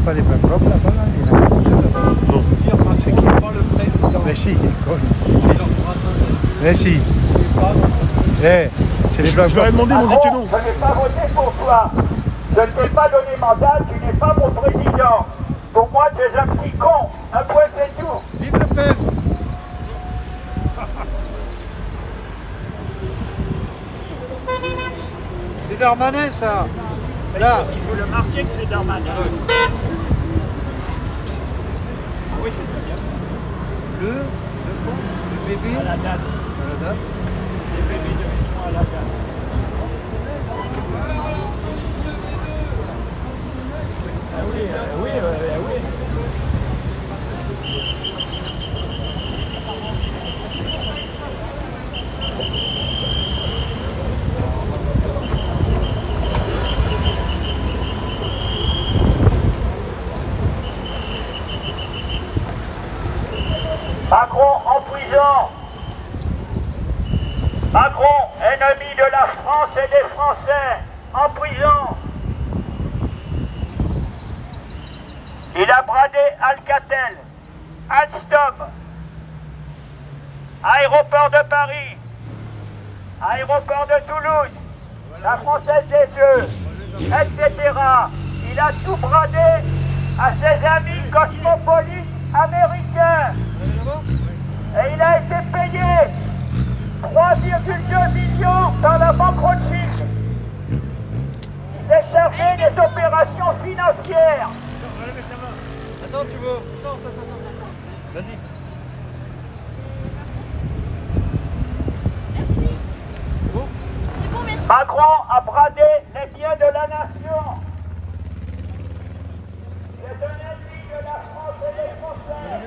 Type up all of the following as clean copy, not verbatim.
pas des plaques propres là-bas, là? Il y en a quelque chose là-bas. Non. C'est qui? Mais si, mais si. Eh, c'est les plaques Je leur ai propres. demandé, ils m'ont dit que non. Je n'ai pas voté pour toi. Je ne t'ai pas donné mandat, tu n'es pas mon président. Pour moi, tu es un petit con. Un point, c'est tout. Vive le peuple! C'est Darmanin, ça. Là. Il faut le marquer que c'est Darmanin. Ah oui, c'est très bien. Le bébé. À la date. À la date. Les bébés de 6 mois à la date. Ah oui, oui, oui. Macron en prison. Macron, ennemi de la France et des Français, en prison. Il a bradé Alcatel, Alstom, aéroport de Paris, aéroport de Toulouse, la Française des Jeux, etc. Il a tout bradé à ses amis cosmopolites américains. Et il a été payé 3,2 millions dans la banque Rothschild. Il s'est chargé des opérations financières. Attends, tu veux. Attends. Vas-y. Macron a bradé les biens de la nation. C'est un ennemi de la France et des Français.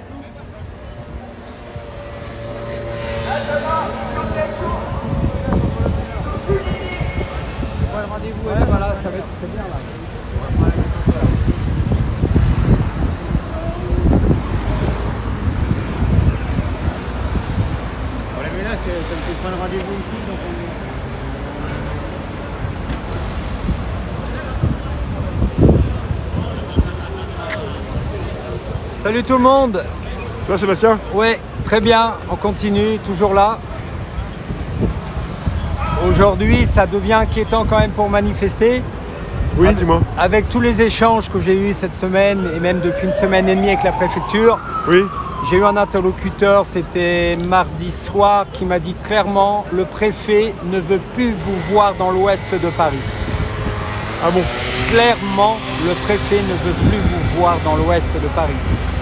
Maintenant, tout est tout. Ouais, rendez-vous. Ouais, voilà, ça va être très bien là. Ouais, mais là, ça me fait prendre rendez-vous ici, donc on... Salut tout le monde. Ça va, Sébastien? Ouais, très bien, on continue, toujours là. Aujourd'hui, ça devient inquiétant quand même pour manifester. Oui, dis-moi. Avec tous les échanges que j'ai eus cette semaine et même depuis une semaine et demie avec la préfecture, Oui. j'ai eu un interlocuteur, c'était mardi soir, qui m'a dit clairement le préfet ne veut plus vous voir dans l'ouest de Paris. Ah bon? Clairement, le préfet ne veut plus vous voir dans l'ouest de Paris.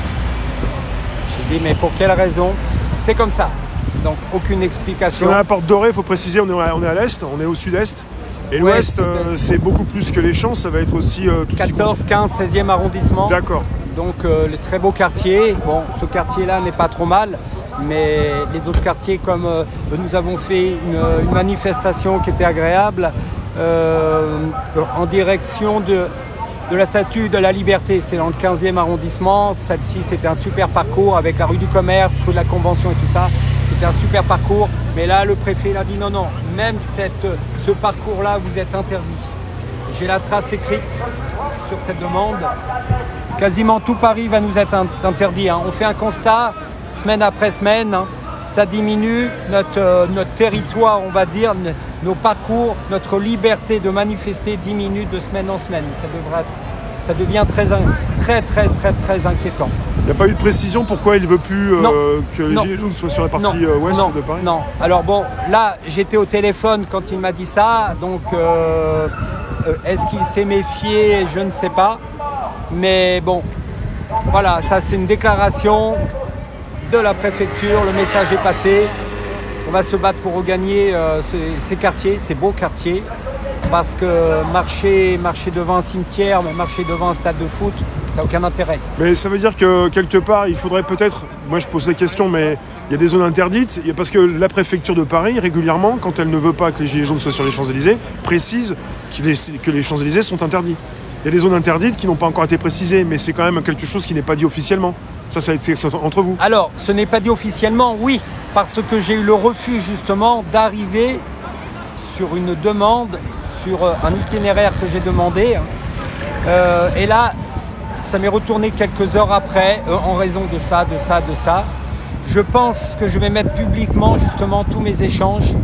J'ai dit mais pour quelle raison? C'est comme ça. Donc aucune Parce explication. qu'on est à la Porte Dorée, il faut préciser, on est à l'est, on est au sud-est. Et l'ouest, sud-est. c'est beaucoup plus que les Champs, ça va être aussi tout ce qui 14, 15, 16e arrondissement. D'accord. Donc les très beaux quartiers. Bon, ce quartier-là n'est pas trop mal, mais les autres quartiers, comme nous avons fait une manifestation qui était agréable en direction de la Statue de la Liberté. C'est dans le 15e arrondissement. Celle-ci, c'était un super parcours avec la rue du Commerce, rue de la Convention et tout ça. C'était un super parcours. Mais là, le préfet il a dit non, non, même ce parcours-là vous êtes interdit. J'ai la trace écrite sur cette demande. Quasiment tout Paris va nous être interdit. Hein. On fait un constat, semaine après semaine, hein. Ça diminue notre territoire, on va dire, nos parcours, notre liberté de manifester diminue de semaine en semaine. Ça devient très inquiétant. Il n'y a pas eu de précision pourquoi il ne veut plus que les Gilets jaunes soient sur la partie ouest de Paris? Non. Alors bon, là, j'étais au téléphone quand il m'a dit ça, donc est-ce qu'il s'est méfié? Je ne sais pas. Mais bon, voilà, ça c'est une déclaration de la préfecture, le message est passé. On va se battre pour regagner ces quartiers, ces beaux quartiers, parce que marcher devant un cimetière, marcher devant un stade de foot, ça n'a aucun intérêt. Mais ça veut dire que quelque part, il faudrait peut-être, moi je pose la question, mais il y a des zones interdites, parce que la préfecture de Paris, régulièrement, quand elle ne veut pas que les Gilets jaunes soient sur les Champs-Élysées, précise que les Champs-Élysées sont interdits. Il y a des zones interdites qui n'ont pas encore été précisées, mais c'est quand même quelque chose qui n'est pas dit officiellement. Ça a été entre vous. Alors, ce n'est pas dit officiellement, oui, parce que j'ai eu le refus justement d'arriver sur une demande, sur un itinéraire que j'ai demandé. Et là, ça m'est retourné quelques heures après, en raison de ça. Je pense que je vais mettre publiquement justement tous mes échanges.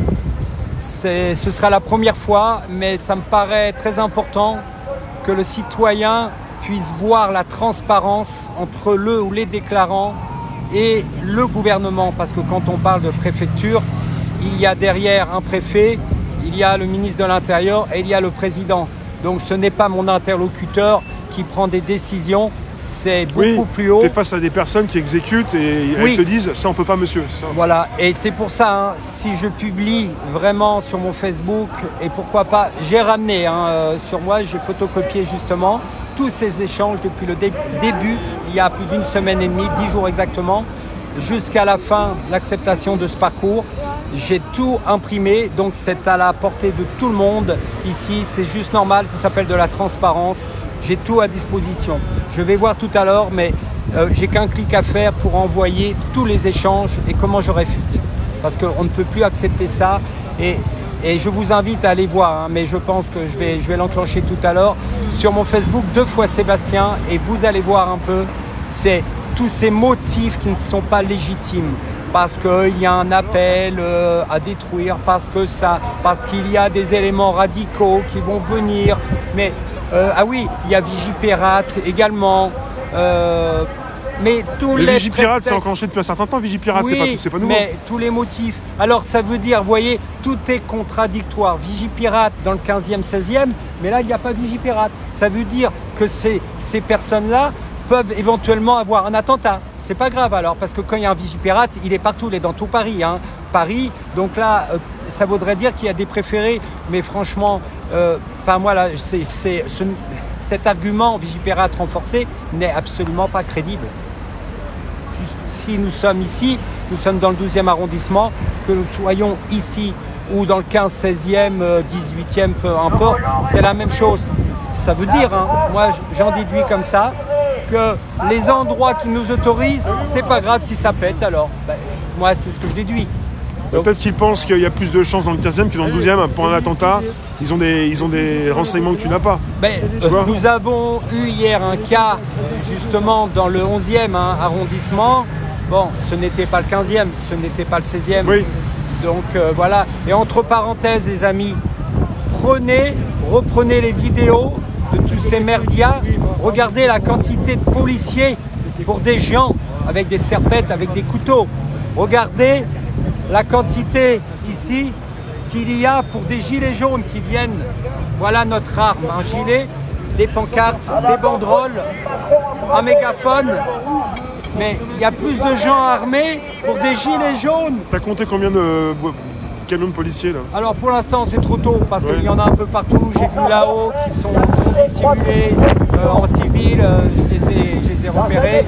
Ce sera la première fois, mais ça me paraît très important que le citoyen puisse voir la transparence entre le ou les déclarants et le gouvernement. Parce que quand on parle de préfecture, il y a derrière un préfet, il y a le ministre de l'Intérieur et il y a le président. Donc ce n'est pas mon interlocuteur qui prend des décisions, c'est beaucoup plus haut. Tu es face à des personnes qui exécutent et elles te disent « ça on peut pas monsieur ». Voilà, et c'est pour ça, si je publie vraiment sur mon Facebook, et pourquoi pas, j'ai ramené sur moi, j'ai photocopié justement tous ces échanges depuis le début, il y a plus d'une semaine et demie, 10 jours exactement, jusqu'à la fin, l'acceptation de ce parcours. J'ai tout imprimé, donc c'est à la portée de tout le monde ici, c'est juste normal, ça s'appelle de la transparence. J'ai tout à disposition. Je vais voir tout à l'heure, mais j'ai qu'un clic à faire pour envoyer tous les échanges et comment je réfute. Parce qu'on ne peut plus accepter ça. Et je vous invite à aller voir, mais je pense que je vais l'enclencher tout à l'heure. Sur mon Facebook, 2 fois Sébastien, et vous allez voir un peu, c'est tous ces motifs qui ne sont pas légitimes. Parce qu'il y a un appel à détruire, parce qu'il y a des éléments radicaux qui vont venir. Mais ah oui, il y a Vigipirate également. Mais tous les Vigipirate, c'est enclenché depuis un certain temps. Vigipirate, oui, c'est pas nouveau. Mais tous les motifs. Alors ça veut dire, vous voyez, tout est contradictoire. Vigipirate dans le 15e, 16e, mais là il n'y a pas de Vigipirate. Ça veut dire que ces personnes-là peuvent éventuellement avoir un attentat. C'est pas grave alors, parce que quand il y a un Vigipirate, il est partout, il est dans tout Paris. Paris, donc là, ça voudrait dire qu'il y a des préférés, mais franchement, moi là, cet argument Vigipirate renforcé n'est absolument pas crédible. Si nous sommes ici, nous sommes dans le 12e arrondissement, que nous soyons ici ou dans le 15, 16e, 18e, peu importe, c'est la même chose. Ça veut dire, moi j'en déduis comme ça, que les endroits qui nous autorisent, c'est pas grave si ça pète alors. Moi c'est ce que je déduis. Peut-être qu'ils pensent qu'il y a plus de chances dans le 15e que dans le 12e pour un attentat. Ils ont des renseignements que tu n'as pas. Nous avons eu hier un cas justement dans le 11e arrondissement. Bon, ce n'était pas le 15e, ce n'était pas le 16e. Oui. Donc voilà. Et entre parenthèses, les amis, reprenez les vidéos de tous ces merdias. Regardez la quantité de policiers pour des gens avec des serpettes, avec des couteaux. Regardez la quantité ici qu'il y a pour des gilets jaunes qui viennent. Voilà notre arme, un gilet, des pancartes, des banderoles, un mégaphone. Mais il y a plus de gens armés pour des gilets jaunes. T'as compté combien de camions de policiers là? Alors pour l'instant c'est trop tôt parce qu'il y en a un peu partout. J'ai vu là-haut qui sont dissimulés en civil, je les ai repérés.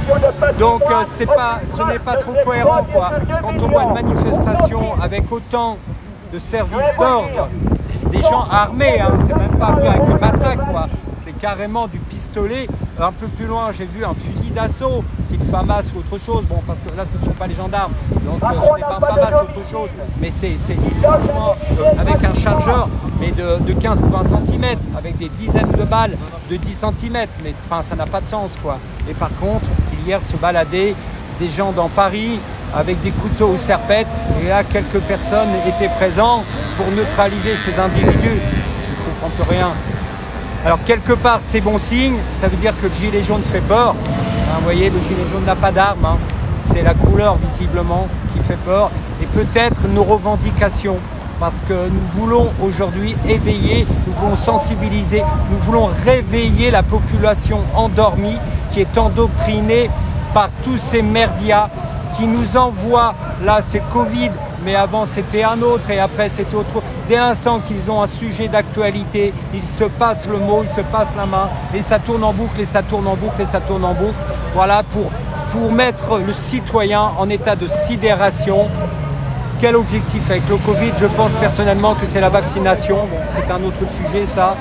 Donc ce n'est pas trop cohérent quoi. Quand on voit une manifestation avec autant de services d'ordre, des gens armés, c'est même pas avec une matraque quoi. C'est carrément du pistolet. Un peu plus loin, j'ai vu un fusil d'assaut, style FAMAS ou autre chose. Bon, parce que là, ce ne sont pas les gendarmes. Donc, ce n'est pas un FAMAS ou autre chose. Mais c'est franchement avec un chargeur, mais de 15 ou 20 cm, avec des dizaines de balles de 10 cm. Mais enfin, ça n'a pas de sens, quoi. Et par contre, hier, se baladaient des gens dans Paris avec des couteaux ou serpettes. Et là, quelques personnes étaient présentes pour neutraliser ces individus. Je ne comprends plus rien. Alors quelque part c'est bon signe, ça veut dire que le gilet jaune fait peur. Vous voyez, le gilet jaune n'a pas d'arme, c'est la couleur visiblement qui fait peur. Et peut-être nos revendications, parce que nous voulons aujourd'hui éveiller, nous voulons sensibiliser, nous voulons réveiller la population endormie qui est endoctrinée par tous ces merdias qui nous envoient, là c'est Covid, mais avant c'était un autre et après c'était autre. Dès l'instant qu'ils ont un sujet d'actualité, ils se passent le mot, ils se passent la main et ça tourne en boucle et ça tourne en boucle et ça tourne en boucle. Voilà, pour mettre le citoyen en état de sidération. Quel objectif avec le Covid? Je pense personnellement que c'est la vaccination. Bon, c'est un autre sujet ça.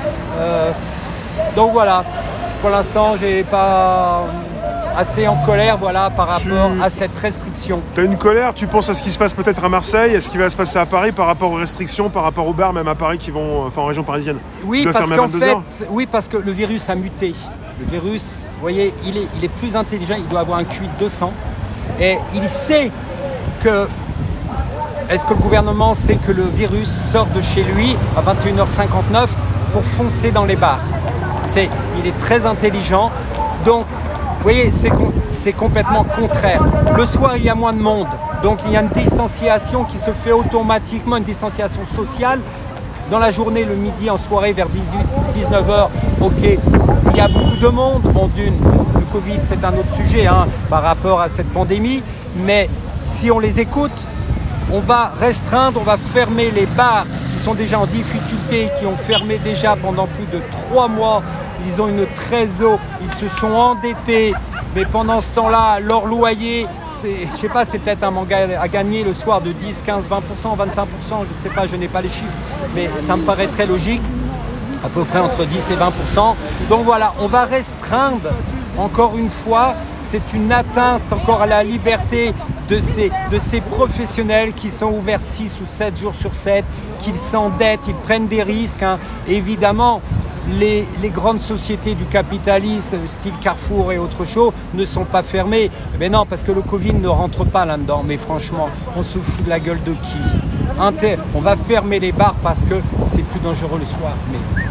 Donc voilà, pour l'instant j'ai pas assez en colère voilà, par rapport à cette restriction. Tu as une colère, tu penses à ce qui se passe peut-être à Marseille, à ce qui va se passer à Paris par rapport aux restrictions, par rapport aux bars, même à Paris qui vont, enfin en région parisienne. Oui, parce qu'en fait, oui, parce que le virus a muté. Le virus, voyez, il est plus intelligent, il doit avoir un QI de 200. Et il sait que... Est-ce que le gouvernement sait que le virus sort de chez lui à 21h59 pour foncer dans les bars? Il est très intelligent. Donc, vous voyez, c'est complètement contraire. Le soir, il y a moins de monde. Donc, il y a une distanciation qui se fait automatiquement, une distanciation sociale. Dans la journée, le midi, en soirée, vers 19h, ok, il y a beaucoup de monde. Bon, le Covid, c'est un autre sujet par rapport à cette pandémie. Mais si on les écoute, on va restreindre, on va fermer les bars qui sont déjà en difficulté, qui ont fermé déjà pendant plus de 3 mois. Ils ont une trésor, ils se sont endettés. Mais pendant ce temps-là, leur loyer, je sais pas, c'est peut-être un manque à gagner le soir de 10, 15, 20%, 25%, je ne sais pas, je n'ai pas les chiffres, mais ça me paraît très logique, à peu près entre 10 et 20%. Donc voilà, on va restreindre, encore une fois, c'est une atteinte encore à la liberté de ces professionnels qui sont ouverts 6 ou 7 jours sur 7, qu'ils s'endettent, ils prennent des risques. Évidemment, les grandes sociétés du capitalisme, style Carrefour et autres choses, ne sont pas fermées. Mais non, parce que le Covid ne rentre pas là-dedans. Mais franchement, on se fout de la gueule de qui? On va fermer les bars parce que c'est plus dangereux le soir. Mais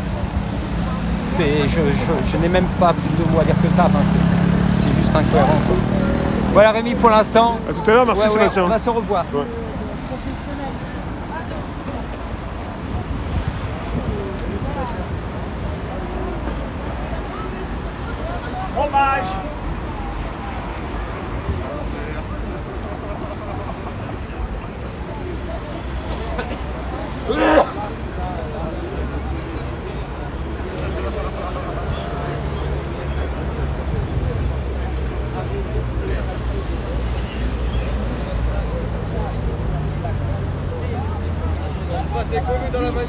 je n'ai même pas plus de mots à dire que ça. Enfin, c'est juste incohérent, quoi. Voilà Rémi pour l'instant. À tout à l'heure, merci Sébastien. On va se revoir. Ouais. Fromage. T'es connu dans la manif.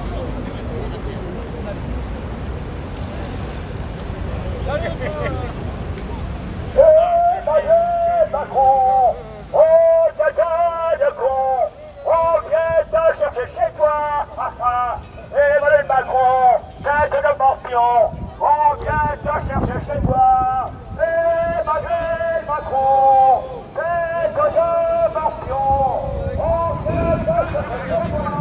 Macron, oh caca de con, on vient te chercher chez toi, Emmanuel Macron, tête de portion, on vient te chercher chez toi, Emmanuel Macron, tête de portion, on vient te chercher chez toi.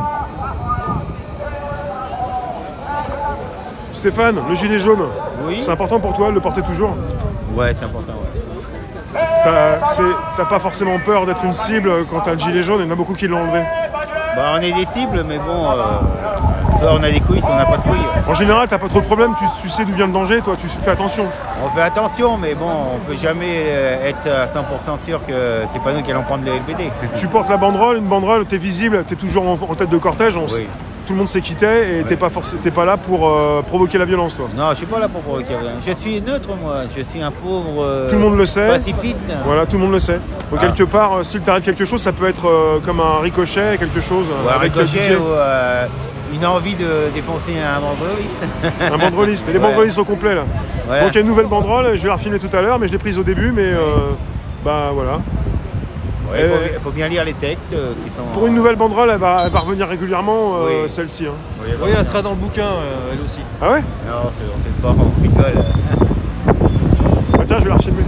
Stéphane, le gilet jaune, Oui. c'est important pour toi de le porter toujours? Ouais, c'est important, ouais. T'as pas forcément peur d'être une cible quand t'as le gilet jaune? Il y en a beaucoup qui l'ont enlevé. Bah, on est des cibles, mais bon, soit on a des couilles, soit on n'a pas de couilles. En général, t'as pas trop de problèmes, tu sais d'où vient le danger, toi, tu fais attention. On fait attention, mais bon, on peut jamais être à 100% sûr que c'est pas nous qui allons prendre le LBD. Tu portes la banderole, une banderole, t'es visible, t'es toujours en tête de cortège, Oui. tout le monde sait qui t'es et t'es pas là pour provoquer la violence, toi. Non, je suis pas là pour provoquer rien. Je suis neutre, moi. Je suis un pauvre Tout le monde le sait. pacifiste. Voilà, tout le monde le sait. Donc quelque part, s'il t'arrive quelque chose, ça peut être comme un ricochet, quelque chose. Ou un avec ricochet ou une envie de défoncer un banderoliste. un banderoliste. Et les Ouais. banderolistes au complet, là. Ouais. Donc il y a une nouvelle banderole, je vais la refiler tout à l'heure, mais je l'ai prise au début, mais bah voilà. Ouais, faut bien lire les textes qui sont... Pour une nouvelle banderole, elle va revenir régulièrement, Oui. celle-ci. Hein. Oui, elle sera dans le bouquin, elle aussi. Ah ouais? Non, on fait pas, on rigole. Bah tiens, je vais la refilmer.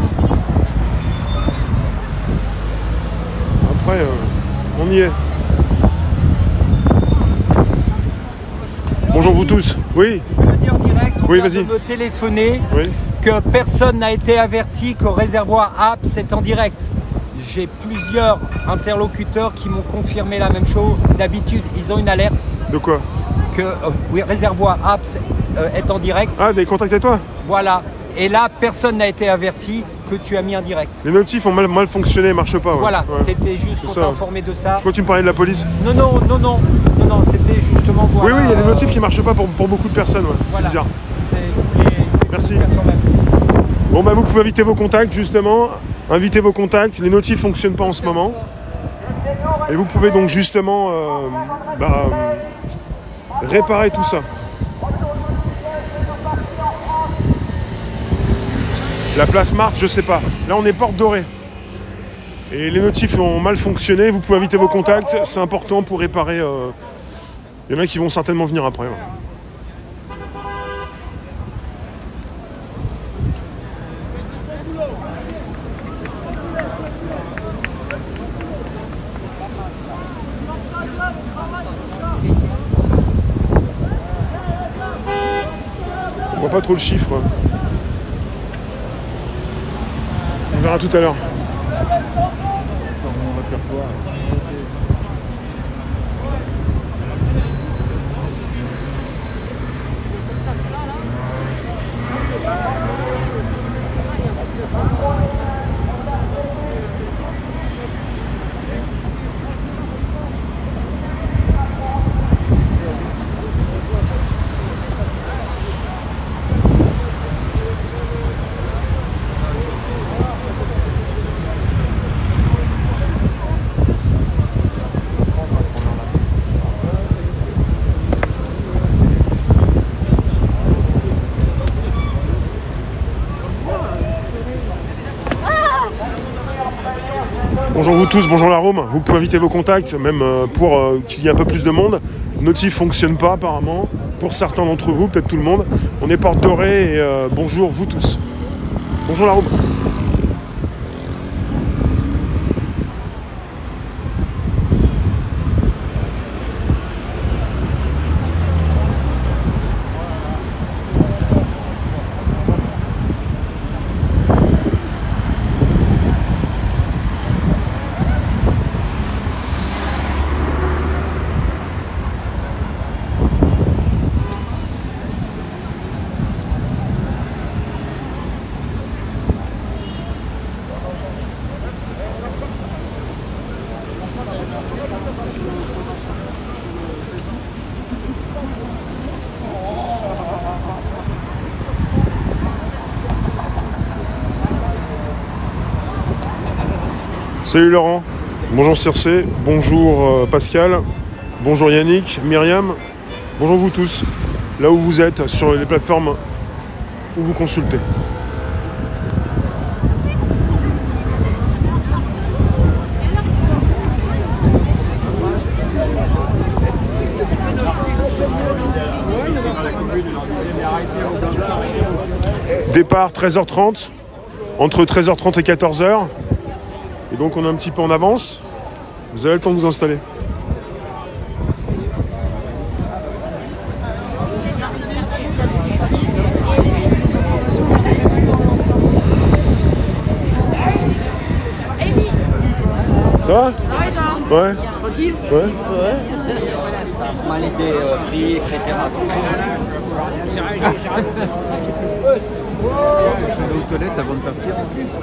Après, on y est. Bonjour vous tous. Oui, Je le dis en direct, on Oui, vient vas-y. de me téléphoner oui. que personne n'a été averti qu'au réservoir APS est en direct. J'ai plusieurs interlocuteurs qui m'ont confirmé la même chose. D'habitude, ils ont une alerte De quoi? que oui, réservoir APS est en direct. Ah, des contacts avec toi? Voilà. Et là, personne n'a été averti que tu as mis en direct. Les notifs ont mal fonctionné, ils marchent pas. Ouais. Voilà, Ouais. c'était juste C'est pour ça. t'informer de ça. Je crois que tu me parlais de la police. Non, c'était justement voir. Oui, il y a des notifs qui marchent pas pour beaucoup de personnes. Ouais. voilà. C'est bizarre. Je voulais Merci. le faire quand même. Bon, bah vous pouvez inviter vos contacts, justement. Invitez vos contacts. Les notifs fonctionnent pas en ce moment. Et vous pouvez donc justement réparer tout ça. La place Marthe, je sais pas. Là, on est porte dorée. Et les notifs ont mal fonctionné. Vous pouvez inviter vos contacts. C'est important pour réparer. Il y en a qui vont certainement venir après. Ouais. voit pas trop le chiffre. On verra tout à l'heure. Bonjour vous tous, bonjour la Rome. Vous pouvez inviter vos contacts, même pour qu'il y ait un peu plus de monde. Notif fonctionne pas apparemment, pour certains d'entre vous, peut-être tout le monde. On est porte dorée et bonjour vous tous. Bonjour la Rome. Salut Laurent, bonjour Circé, bonjour Pascal, bonjour Yannick, Myriam, bonjour vous tous, là où vous êtes, sur les plateformes où vous consultez. Départ 13h30, entre 13h30 et 14h. Et donc on est un petit peu en avance. Vous avez le temps de vous installer. Ça va ? Ouais. Ouais. Formalité, prix, etc. Je vais aux toilettes avant de partir.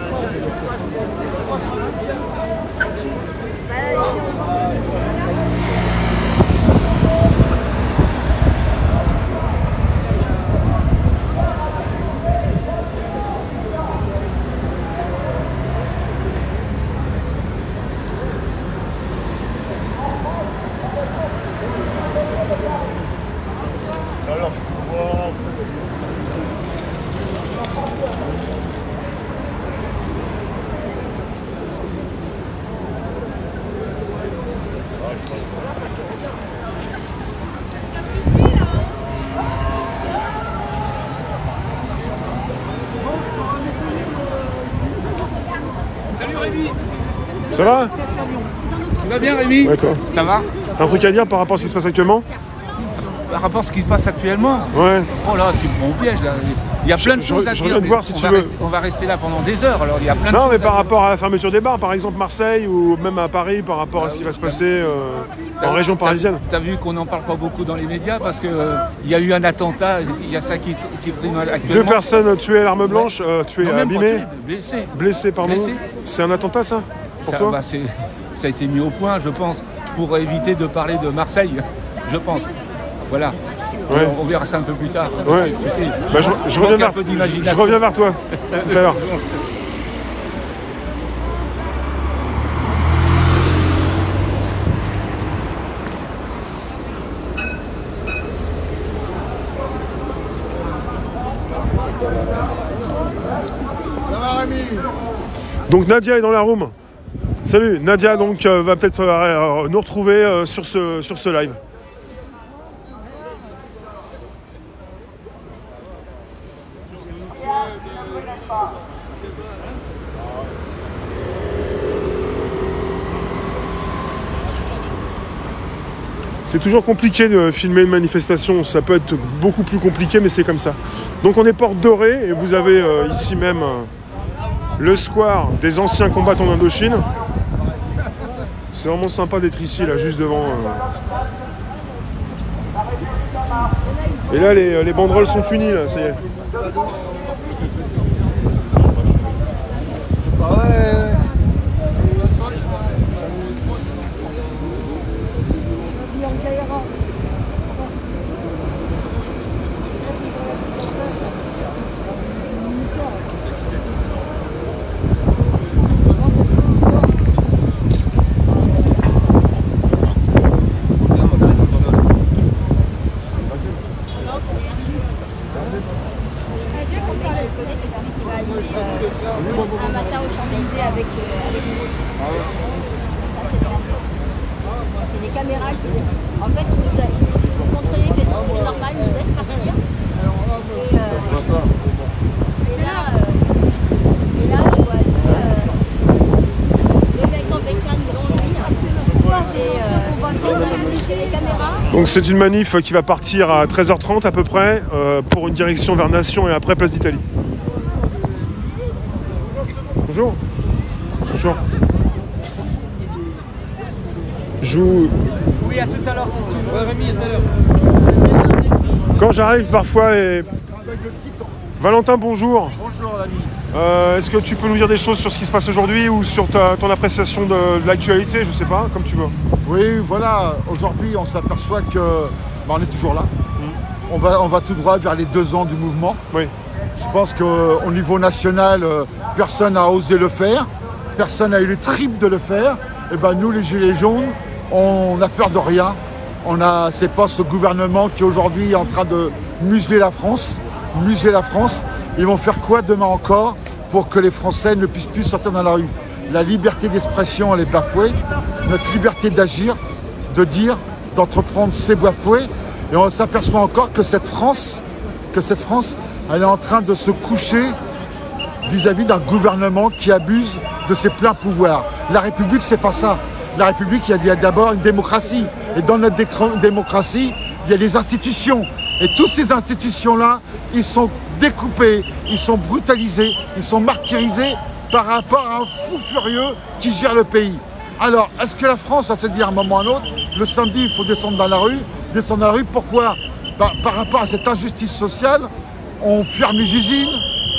Ça va ? Tu vas bien Rémi? Ouais, toi. Ça va? T'as un truc à dire par rapport à ce qui se passe actuellement? Par rapport à ce qui se passe actuellement? Ouais. Oh là, tu me prends au piège là. Il y a plein de choses à dire. Je reviens te voir si tu veux. On va rester là pendant des heures, alors il y a plein de choses. Non, mais par rapport à la fermeture des bars, par exemple Marseille ou même à Paris, par rapport à ce qui va se passer en région parisienne. T'as vu qu'on n'en parle pas beaucoup dans les médias parce qu'il y a eu un attentat, il y a ça qui prime actuellement. 2 personnes tuées à l'arme blanche, tuées, abîmées. Blessées. Blessées, pardon. C'est un attentat ça? Pour toi bah, ça a été mis au point, je pense, pour éviter de parler de Marseille, je pense. Voilà. Ouais. On verra ça un peu plus tard. Ouais. Tu sais, bah, je reviens vers toi tout à l'heure. Ça va Rémi? Donc Nadia est dans la room. Salut, Nadia donc va peut-être nous retrouver sur ce live. C'est toujours compliqué de filmer une manifestation, ça peut être beaucoup plus compliqué, mais c'est comme ça. Donc on est porte Dorée et vous avez ici même le square des anciens combattants d'Indochine. C'est vraiment sympa d'être ici, là, juste devant. Et là, les banderoles sont unies, là, ça y est. Un matin aux Champs-Élysées avec nous. C'est les caméras qui... En fait, ils nous contrôler que c'est normal, ils nous laissent partir. Et là, je vois les mecs en bécane dont lui, les caméras. Donc c'est une manif qui va partir à 13h30 à peu près pour une direction vers Nation et après Place d'Italie. Bonjour. Bonjour. Oui, à tout à l'heure si tu veux. Rémi, à tout à l'heure. Quand j'arrive parfois et... Valentin, bonjour. Bonjour l'ami. Est-ce que tu peux nous dire des choses sur ce qui se passe aujourd'hui ou sur ton appréciation de l'actualité, je sais pas, comme tu veux. Oui, voilà, aujourd'hui on s'aperçoit que on est toujours là. On va tout droit vers les 2 ans du mouvement. Oui. Je pense qu'au niveau national, personne n'a osé le faire. Personne n'a eu les tripes de le faire. Et ben nous, les Gilets jaunes, on n'a peur de rien. C'est pas ce gouvernement qui aujourd'hui est en train de museler la France. Ils vont faire quoi demain encore pour que les Français ne puissent plus sortir dans la rue? La liberté d'expression, elle est bafouée. Notre liberté d'agir, de dire, d'entreprendre, c'est bafoué. Et on s'aperçoit encore que cette France, elle est en train de se coucher vis-à-vis d'un gouvernement qui abuse de ses pleins pouvoirs. La République, c'est pas ça. La République, il y a d'abord une démocratie. Et dans notre démocratie, il y a les institutions. Et toutes ces institutions-là, ils sont découpés, ils sont brutalisés, ils sont martyrisés par rapport à un fou furieux qui gère le pays. Alors, est-ce que la France va se dire à un moment ou à un autre, le samedi, il faut descendre dans la rue? Descendre dans la rue, pourquoi? Par rapport à cette injustice sociale, on ferme les usines,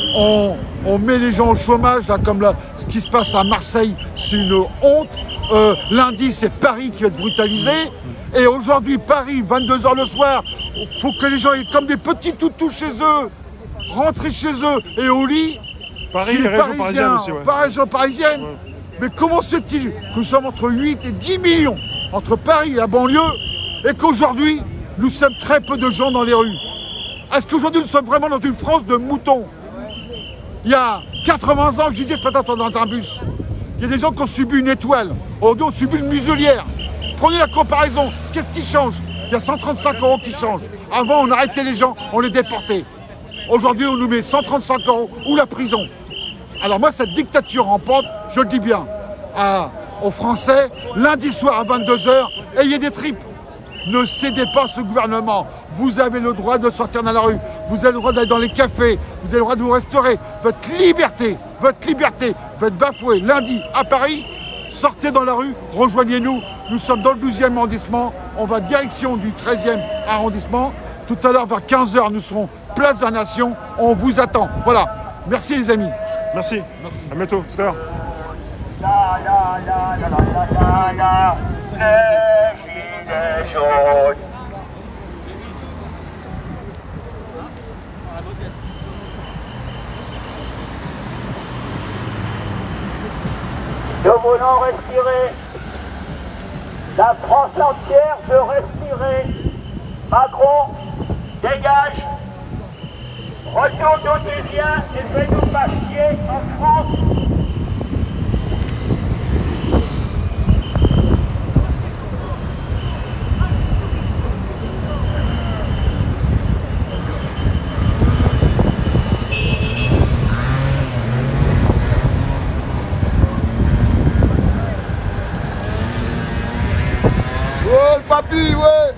on met les gens au chômage, là, comme là, ce qui se passe à Marseille, c'est une honte. Lundi, c'est Paris qui va être brutalisé. Et aujourd'hui, Paris, 22 h le soir, il faut que les gens aient comme des petits toutous chez eux, rentrer chez eux et au lit. Paris, les régions parisiennes aussi, ouais. Région parisienne. Ouais. Mais comment se fait-il que nous sommes entre 8 et 10 millions entre Paris et la banlieue et qu'aujourd'hui, nous sommes très peu de gens dans les rues? Est-ce qu'aujourd'hui, nous sommes vraiment dans une France de moutons? Il y a 80 ans, je disais ce matin dans un bus, il y a des gens qui ont subi une étoile. Aujourd'hui, on subit une muselière. Prenez la comparaison. Qu'est-ce qui change? Il y a 135 € qui changent. Avant, on arrêtait les gens, on les déportait. Aujourd'hui, on nous met 135 € ou la prison. Alors moi, cette dictature rampante, je le dis bien aux Français, lundi soir à 22 h, ayez des tripes. Ne cédez pas à ce gouvernement. Vous avez le droit de sortir dans la rue. Vous avez le droit d'aller dans les cafés. Vous avez le droit de vous restaurer. Votre liberté va être bafouée. Lundi, à Paris, sortez dans la rue, rejoignez-nous. Nous sommes dans le 12e arrondissement. On va direction du 13e arrondissement. Tout à l'heure, vers 15 h, nous serons place de la Nation. On vous attend. Voilà. Merci les amis. Merci. À bientôt. Tout à l'heure. Les Gilets jaunes. Nous voulons respirer. La France entière veut respirer. Macron, dégage. Retourne d'où tu viens et fais-nous pas chier en France. Oh le papy! Oui, ouais.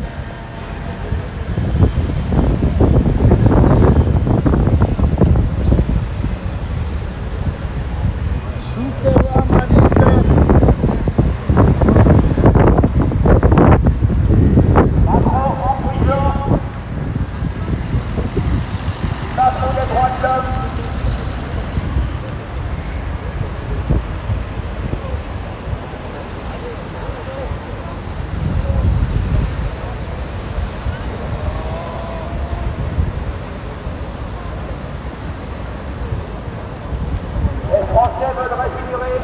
Les Français veulent respirer.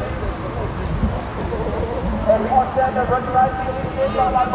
Les Français ne veulent pas être dirigés par la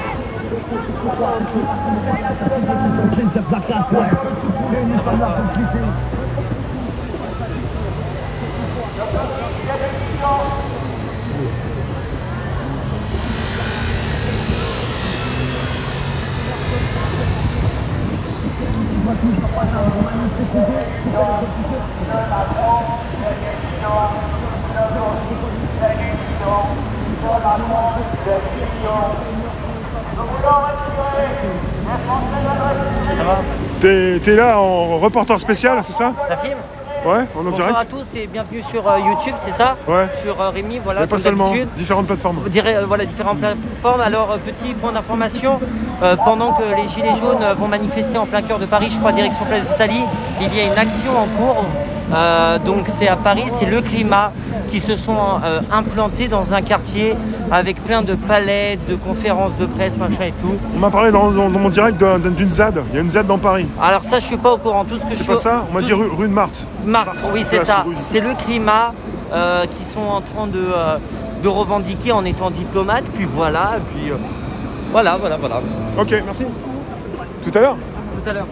T'es là en reporter spécial, c'est ça? Ça filme? Ouais, en Bonjour direct. à tous et bienvenue sur YouTube, c'est ça? Ouais. Sur Rémi, voilà. Mais pas comme seulement, d'habitude. différentes plateformes. Voilà, différentes plateformes. Alors, petit point d'information, pendant que les Gilets jaunes vont manifester en plein cœur de Paris, je crois direction Place d'Italie, il y a une action en cours. Donc c'est à Paris, c'est le climat qui se sont implantés dans un quartier avec plein de palais, de conférences de presse, machin et tout. On m'a parlé dans mon direct d'une ZAD. Il y a une ZAD dans Paris. Alors ça, je suis pas au courant. Tout ce que C'est pas ça? On m'a dit rue de Marthe. Marthe, oui, c'est ça. C'est le climat qui sont en train de revendiquer en étant diplomate. Puis voilà, puis voilà. Ok, merci. Tout à l'heure. Tout à l'heure.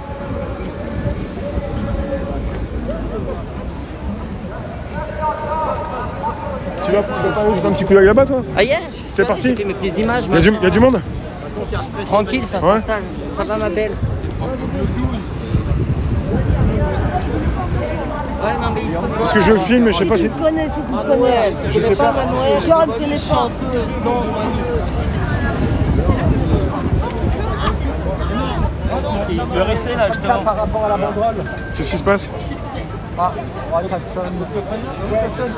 Tu vas pas aller jeter un petit coup d'œil là-bas, toi? Ah yeah, C'est parti. j'ai fait mes prises d'image. Il y a du monde? Tranquille, ça Ouais. s'installe. Ça va, ma belle? Ouais, non, mais il faut... Parce que je filme, mais je sais pas si... Si tu me connais. Je sais pas. Je ne connais pas. Il peut rester là, justement. Par rapport à la banderole. Qu'est-ce qui se passe? Ah, ouais, ça sonne. Ouais, ça sonne.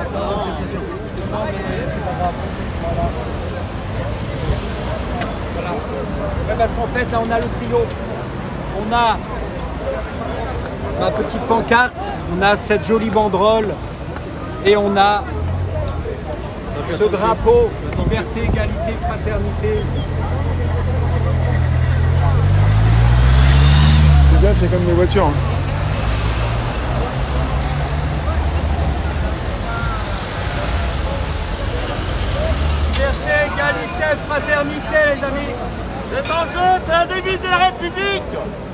Ouais, parce qu'en fait, là, on a le trio. On a ma petite pancarte, on a cette jolie banderole et on a ce drapeau, liberté, égalité, fraternité. C'est bien, c'est comme des voitures. Hein. Liberté, égalité, fraternité, les amis. Cet enjeu, c'est la devise de la République.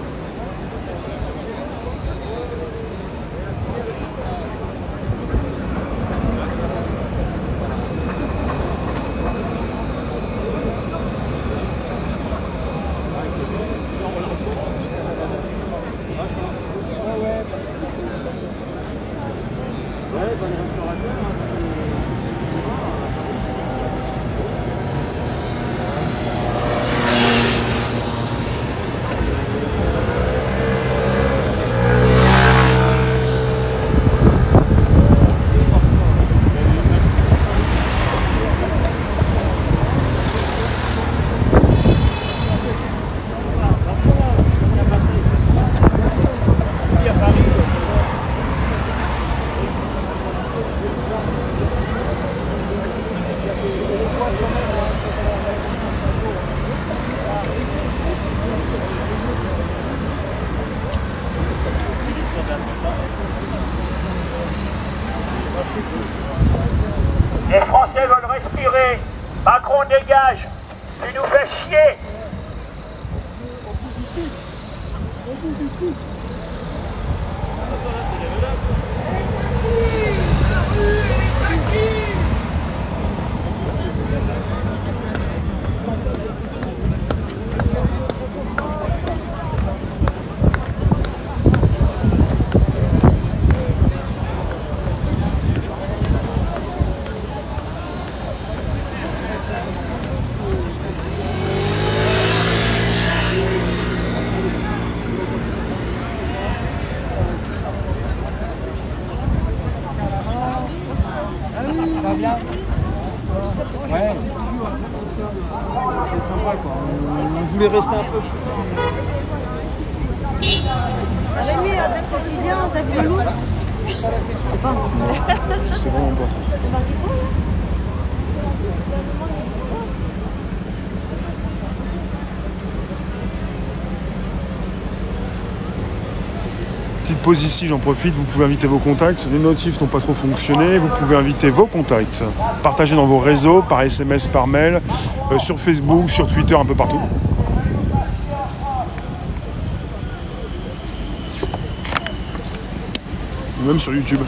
Les Français veulent respirer. Macron dégage. Tu nous fais chier. voulais rester un peu. Rémi, c'est bien, t'as vu le loup? Je sais pas. Je sais vraiment pas. Petite pause ici, j'en profite, vous pouvez inviter vos contacts. Les notifs n'ont pas trop fonctionné, vous pouvez inviter vos contacts. Partagez dans vos réseaux, par SMS, par mail, sur Facebook, sur Twitter, un peu partout. Même sur YouTube.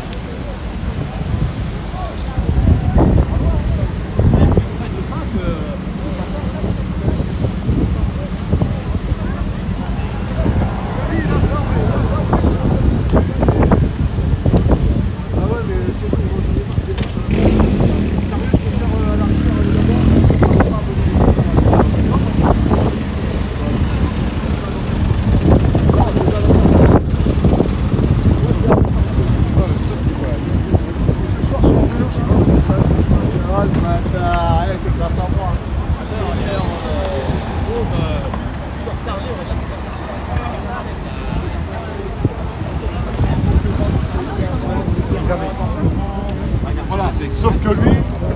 Sauf que lui,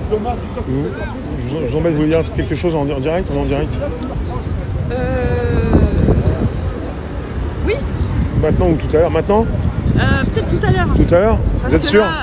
Je vous embête de vous dire quelque chose en direct, en direct. Oui. Maintenant ou tout à l'heure? Maintenant? Peut-être tout à l'heure. Tout à l'heure? Vous êtes sûr? Là,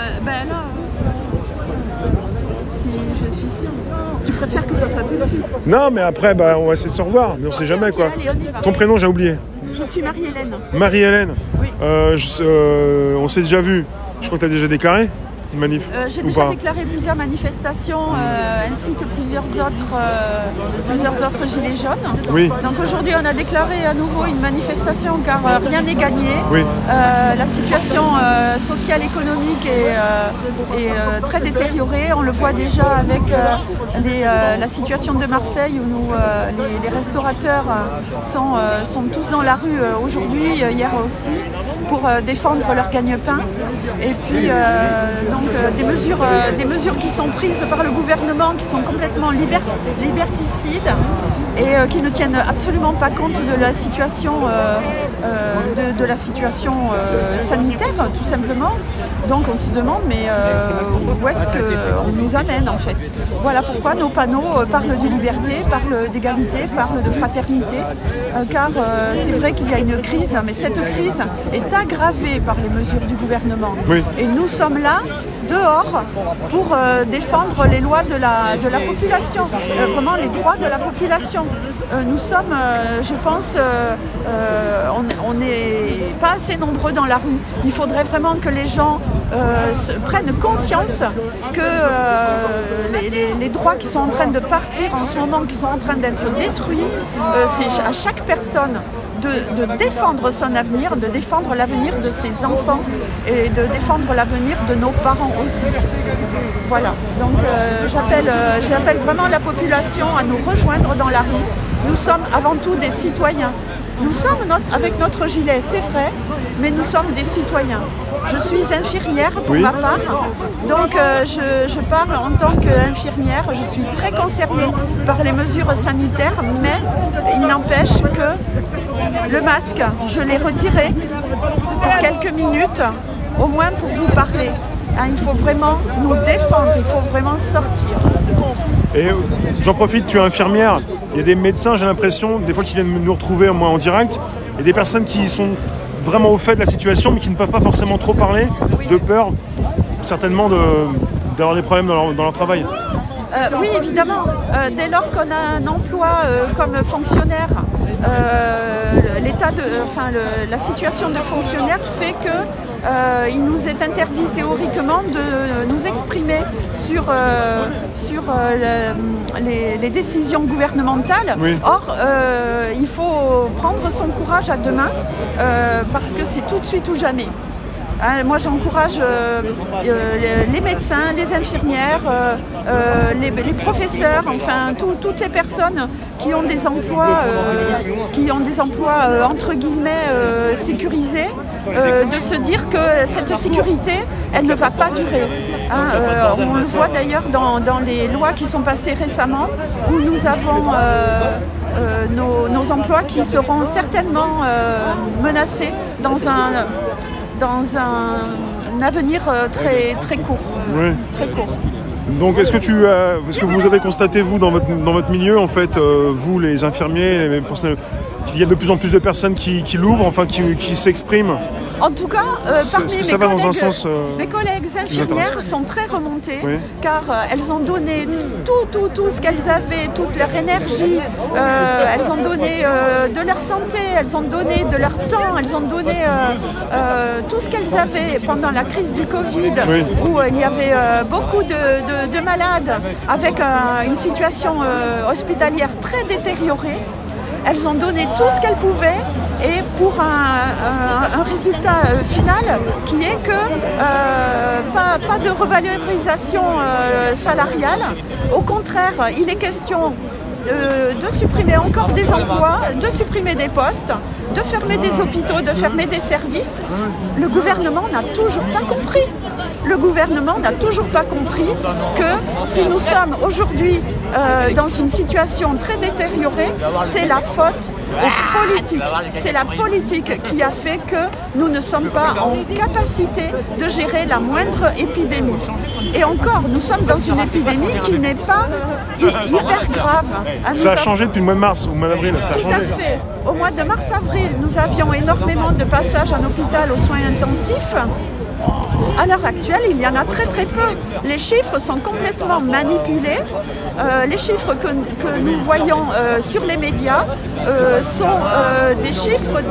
si je suis sûre. Tu préfères que ça soit tout de suite? Non, mais après, on va essayer de se revoir, mais on sait jamais quoi. Allez, on y va. Ton prénom, j'ai oublié. Je suis Marie-Hélène. Marie-Hélène. Oui. On s'est déjà vu. Je crois que tu as déjà déclaré une manif. J'ai déjà déclaré plusieurs manifestations ainsi que plusieurs autres gilets jaunes. Oui. Donc aujourd'hui on a déclaré à nouveau une manifestation car rien n'est gagné. Oui. La situation sociale économique est très détériorée. On le voit déjà avec la situation de Marseille où les restaurateurs sont tous dans la rue aujourd'hui, hier aussi, pour défendre leur gagne-pain. Et puis donc des mesures qui sont prises par le gouvernement qui sont complètement liberticides et qui ne tiennent absolument pas compte de la situation, sanitaire tout simplement. Donc on se demande mais où est-ce qu'on nous amène en fait. Voilà pourquoi nos panneaux parlent de liberté, parlent d'égalité, parlent de fraternité, car c'est vrai qu'il y a une crise, mais cette crise est aggravée par les mesures du gouvernement. Oui. Et nous sommes là, dehors, pour défendre les lois de la population, vraiment les droits de la population. Nous sommes, je pense, on n'est pas assez nombreux dans la rue. Il faudrait vraiment que les gens prennent conscience que les droits qui sont en train de partir en ce moment, qui sont en train d'être détruits, c'est à chaque personne de défendre son avenir, de défendre l'avenir de ses enfants et de défendre l'avenir de nos parents aussi. Voilà, donc j'appelle vraiment la population à nous rejoindre dans la rue. Nous sommes avant tout des citoyens. Nous sommes avec notre gilet, c'est vrai, mais nous sommes des citoyens. Je suis infirmière pour ma part, donc je parle en tant qu'infirmière. Je suis très concernée par les mesures sanitaires, mais il n'empêche que le masque, je l'ai retiré pour quelques minutes, au moins pour vous parler. Il faut vraiment nous défendre, il faut vraiment sortir. Et j'en profite, tu es infirmière, il y a des médecins, j'ai l'impression, des fois qui viennent nous retrouver moi en direct, et des personnes qui sont vraiment au fait de la situation, mais qui ne peuvent pas forcément trop parler, de peur certainement d'avoir des problèmes dans leur travail. Oui, évidemment. Dès lors qu'on a un emploi comme fonctionnaire, la situation de fonctionnaire fait que il nous est interdit théoriquement de nous exprimer sur les décisions gouvernementales. Oui. Or, il faut prendre son courage à deux mains parce que c'est tout de suite ou jamais. Moi, j'encourage les médecins, les infirmières, les professeurs, enfin toutes les personnes qui ont des emplois, entre guillemets sécurisés, de se dire que cette sécurité, elle ne va pas durer. On le voit d'ailleurs dans les lois qui sont passées récemment, où nous avons nos emplois qui seront certainement menacés dans un avenir très court. Oui. Très court. Donc est-ce que vous avez constaté, vous, dans votre milieu, en fait, vous les infirmiers, les personnels, qu'il y a de plus en plus de personnes qui l'ouvrent, enfin qui s'expriment? En tout cas, parmi mes collègues infirmières sont très remontées, oui, car elles ont donné tout ce qu'elles avaient, toute leur énergie, elles ont donné de leur santé, elles ont donné de leur temps, elles ont donné tout ce qu'elles avaient pendant la crise du Covid, oui, où il y avait beaucoup de malades avec une situation hospitalière très détériorée. Elles ont donné tout ce qu'elles pouvaient et pour un résultat final qui est que pas de revalorisation salariale. Au contraire, il est question de supprimer encore des emplois, de supprimer des postes, de fermer des hôpitaux, de fermer des services. Le gouvernement n'a toujours pas compris. Le gouvernement n'a toujours pas compris que si nous sommes aujourd'hui dans une situation très détériorée, c'est la faute aux politiques. C'est la politique qui a fait que nous ne sommes pas en capacité de gérer la moindre épidémie. Et encore, nous sommes dans une épidémie qui n'est pas hyper grave. Ça a changé depuis le mois de mars, au mois d'avril, ça a changé. Tout à fait. Au mois de mars-avril, nous avions énormément de passages en hôpital aux soins intensifs. À l'heure actuelle, il y en a très peu. Les chiffres sont complètement manipulés. Les chiffres que nous voyons sur les médias sont des chiffres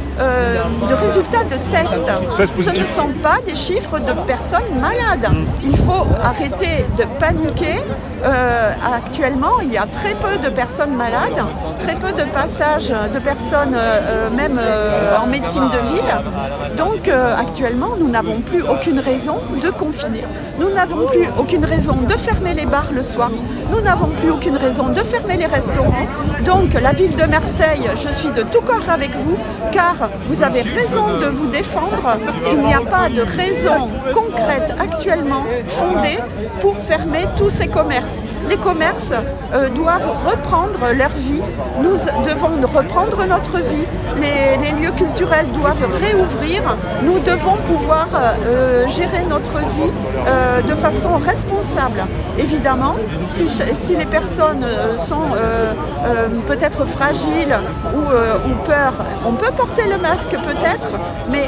de résultats de tests. Ce ne sont pas des chiffres de personnes malades. Il faut arrêter de paniquer. Actuellement, il y a très peu de personnes malades, très peu de passages de personnes même en médecine de ville. Donc actuellement, nous n'avons plus aucune raison de confiner. Nous n'avons plus aucune raison de fermer les bars le soir. Nous n'avons plus aucune raison de fermer les restaurants. Donc la ville de Marseille, je suis de tout corps avec vous, car vous avez raison de vous défendre. Il n'y a pas de raison concrète actuellement fondée pour fermer tous ces commerces. Les commerces doivent reprendre leur vie. Nous devons reprendre notre vie. Les lieux culturels doivent réouvrir. Nous devons pouvoir gérer notre vie de façon responsable. Évidemment, si les personnes sont peut-être fragiles ou ont peur, on peut porter le masque peut-être, mais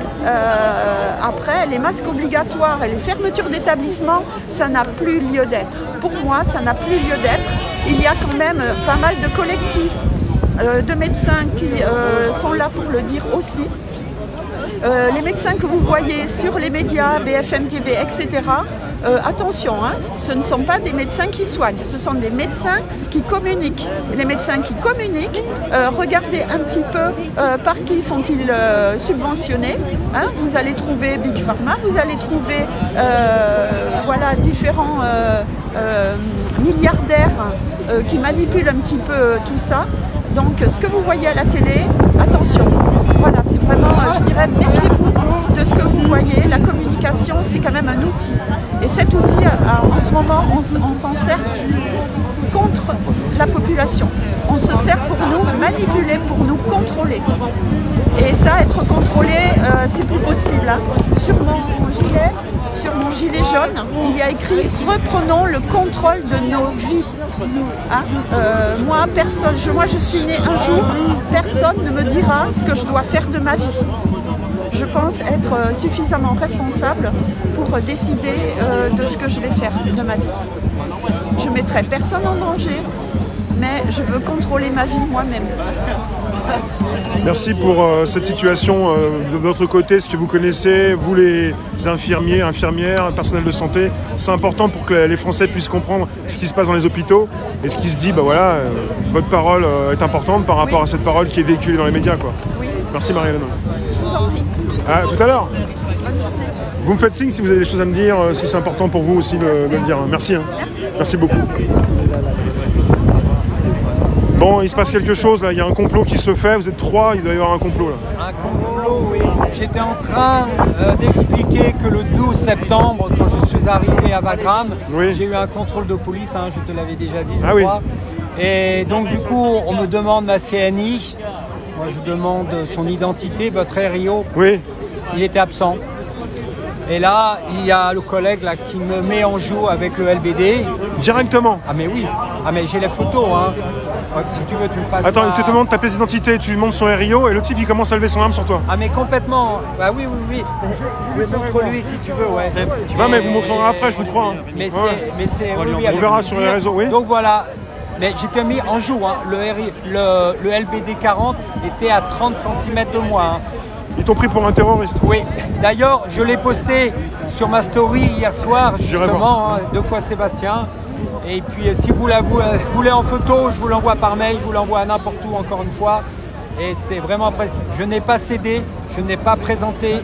après, les masques obligatoires et les fermetures d'établissements, ça n'a plus lieu d'être. Pour moi, ça n'a plus lieu d'être. Il y a quand même pas mal de collectifs de médecins qui sont là pour le dire aussi. Les médecins que vous voyez sur les médias, BFM TV, etc., attention, ce ne sont pas des médecins qui soignent, ce sont des médecins qui communiquent. Les médecins qui communiquent, regardez un petit peu par qui sont-ils subventionnés. Vous allez trouver Big Pharma, vous allez trouver voilà, différents milliardaires qui manipulent un petit peu tout ça. Donc ce que vous voyez à la télé, attention. Voilà, c'est vraiment, je dirais, méfiez-vous de ce que vous voyez. La communication, c'est quand même un outil. Et cet outil, en ce moment, on s'en sert contre la population. On se sert pour nous manipuler, pour nous contrôler. Et ça, être contrôlé, c'est plus possible. Sur mon gilet jaune, il y a écrit « Reprenons le contrôle de nos vies ». Moi, je suis née un jour, personne ne me dira ce que je dois faire de ma vie. Je pense être suffisamment responsable pour décider de ce que je vais faire de ma vie. Je ne mettrai personne en danger, mais je veux contrôler ma vie moi-même. Merci pour cette situation de votre côté, ce que vous connaissez, vous les infirmiers, infirmières, personnel de santé. C'est important pour que les Français puissent comprendre ce qui se passe dans les hôpitaux et ce qui se dit, bah voilà, votre parole est importante par rapport à cette parole qui est véhiculée dans les médias, quoi. Oui. Merci Marie-Hélène. Je vous en prie. À tout à l'heure. Vous me faites signe si vous avez des choses à me dire, si c'est important pour vous aussi de le dire. Merci. Merci beaucoup. Bon, il se passe quelque chose là, il y a un complot qui se fait, vous êtes 3, il doit y avoir un complot là. Un complot, oui. J'étais en train d'expliquer que le 12 septembre, quand je suis arrivé à Wagram, j'ai eu un contrôle de police, je te l'avais déjà dit, je crois. Et donc du coup, on me demande ma CNI, moi je demande son identité, votre RIO. Oui. Il était absent. Et là, il y a le collègue là, qui me met en joue avec le LBD. Directement? Ah mais oui, mais j'ai les photos. Si tu veux, tu me passes. Attends, il te demande ta pièce d'identité, tu lui montres son RIO et le type il commence à lever son arme sur toi. Ah mais complètement. Bah oui. Montre-lui si tu veux, ouais. Non mais vous montrerez après, je vous crois. Mais c'est. On verra sur les réseaux, oui. Donc voilà. Mais j'étais mis en joue. Le LBD 40 était à 30 cm de moi. Ils t'ont pris pour un terroriste? Oui. D'ailleurs, je l'ai posté sur ma story hier soir, justement, 2 fois Sébastien. Et puis, si vous la voulez en photo, je vous l'envoie par mail, je vous l'envoie n'importe où, encore une fois. Et c'est vraiment... Je n'ai pas cédé, je n'ai pas présenté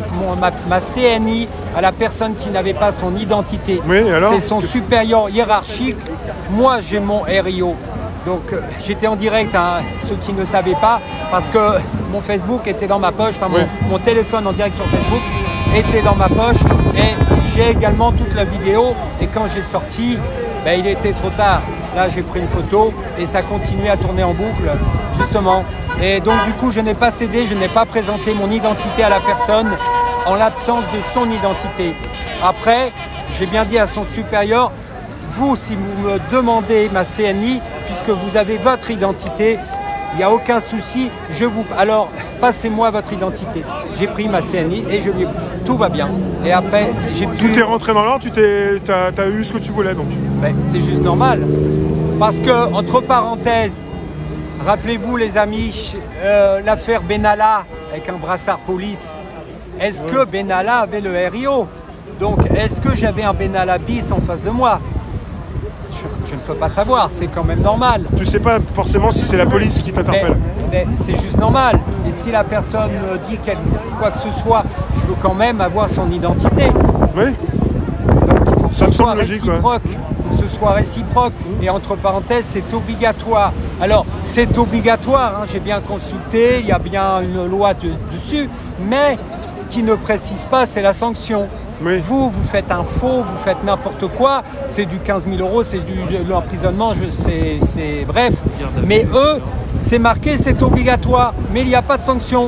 ma CNI à la personne qui n'avait pas son identité. Oui, alors? C'est son supérieur hiérarchique. Moi, j'ai mon RIO. Donc j'étais en direct, ceux qui ne savaient pas, parce que mon Facebook était dans ma poche, mon téléphone en direct sur Facebook était dans ma poche, et j'ai également toute la vidéo, et quand j'ai sorti, il était trop tard. Là j'ai pris une photo, et ça continuait à tourner en boucle, justement. Et donc du coup je n'ai pas cédé, je n'ai pas présenté mon identité à la personne, en l'absence de son identité. Après, j'ai bien dit à son supérieur, vous, si vous me demandez ma CNI, puisque vous avez votre identité, il n'y a aucun souci, alors passez-moi votre identité. J'ai pris ma CNI et tout va bien. Et après, tout est rentré dans l'ordre, tu as eu ce que tu voulais donc. C'est juste normal. Parce que, entre parenthèses, rappelez-vous les amis, l'affaire Benalla avec un brassard police, est-ce que Benalla avait le RIO? Donc, est-ce que j'avais un Benalla bis en face de moi? Je ne peux pas savoir, c'est quand même normal. Tu sais pas forcément si c'est la police qui t'interpelle. Mais c'est juste normal. Et si la personne me dit quoi que ce soit, je veux quand même avoir son identité. Oui. Donc il faut que ça me semble logique, que ce soit réciproque. Et entre parenthèses, c'est obligatoire. Alors, c'est obligatoire, j'ai bien consulté, il y a bien une loi dessus, mais ce qui ne précise pas, c'est la sanction. Oui. Vous faites un faux, vous faites n'importe quoi, c'est du 15 000 €, c'est de l'emprisonnement, c'est bref. Mais eux, c'est marqué, c'est obligatoire, mais il n'y a pas de sanction.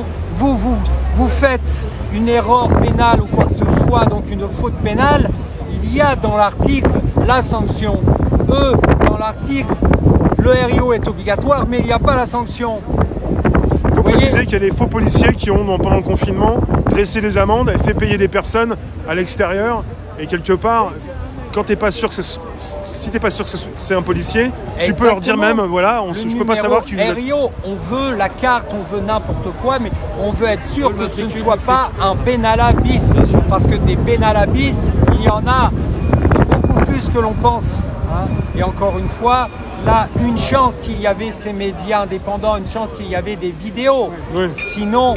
Vous faites une erreur pénale ou quoi que ce soit, donc une faute pénale, il y a dans l'article la sanction. Eux, dans l'article, le RIO est obligatoire, mais il n'y a pas la sanction. Il faut préciser qu'il y a des faux policiers qui ont, pendant le confinement, dressé des amendes et fait payer des personnes à l'extérieur. Et quelque part, quand tu n'es pas sûr que si tu n'es pas sûr que c'est un policier, tu peux leur dire même, voilà, je ne peux pas savoir qui vous êtes. RIO, on veut la carte, on veut n'importe quoi, mais on veut être sûr que ce ne soit pas un Benalla bis. Parce que des Benalla bis, il y en a beaucoup plus que l'on pense. Et encore une fois, là, une chance qu'il y avait ces médias indépendants, une chance qu'il y avait des vidéos. Oui. Sinon,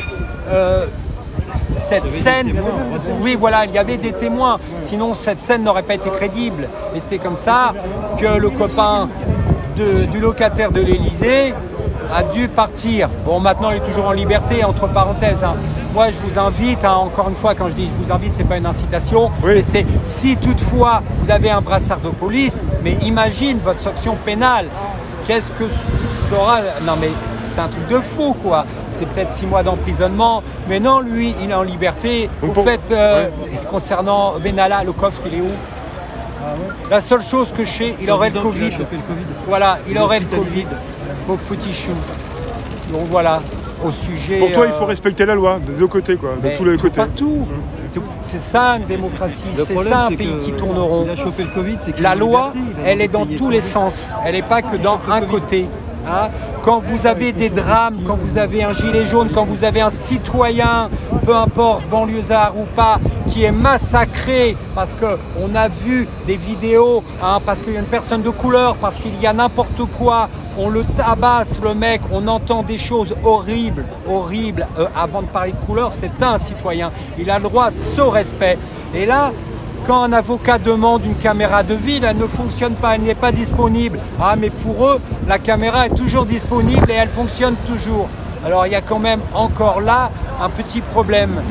cette scène, oui voilà, il y avait des témoins, sinon cette scène n'aurait pas été crédible. Et c'est comme ça que le copain du locataire de l'Elysée a dû partir. Bon, maintenant il est toujours en liberté, entre parenthèses. Moi je vous invite, encore une fois, quand je dis je vous invite, c'est pas une incitation, mais c'est si toutefois vous avez un brassard de police, mais imagine votre sanction pénale, qu'est-ce que sera... Non mais c'est un truc de fou quoi. C'est peut-être 6 mois d'emprisonnement, mais non, lui, il est en liberté. Au fait, concernant Benalla, le coffre, il est où? La seule chose que je sais, il aurait le Covid. Voilà, il aurait le Covid. Pauvre petit chou. Donc voilà, au sujet... Pour toi, il faut respecter la loi, de deux côtés, quoi, de tous les côtés. Partout. C'est ça une démocratie, c'est ça un pays qui tourneront. Il a chopé le Covid, c'est la loi, elle est dans tous les sens. Elle n'est pas que dans un côté. Hein. Quand vous avez des drames, quand vous avez un gilet jaune, quand vous avez un citoyen, peu importe, banlieusard ou pas, qui est massacré parce qu'on a vu des vidéos, hein, parce qu'il y a une personne de couleur, parce qu'il y a n'importe quoi, on le tabasse le mec, on entend des choses horribles, horribles. Avant de parler de couleur, c'est un citoyen. Il a le droit à ce respect. Et là, quand un avocat demande une caméra de ville, elle ne fonctionne pas, elle n'est pas disponible. Ah, mais pour eux, la caméra est toujours disponible et elle fonctionne toujours. Alors il y a quand même encore là un petit problème.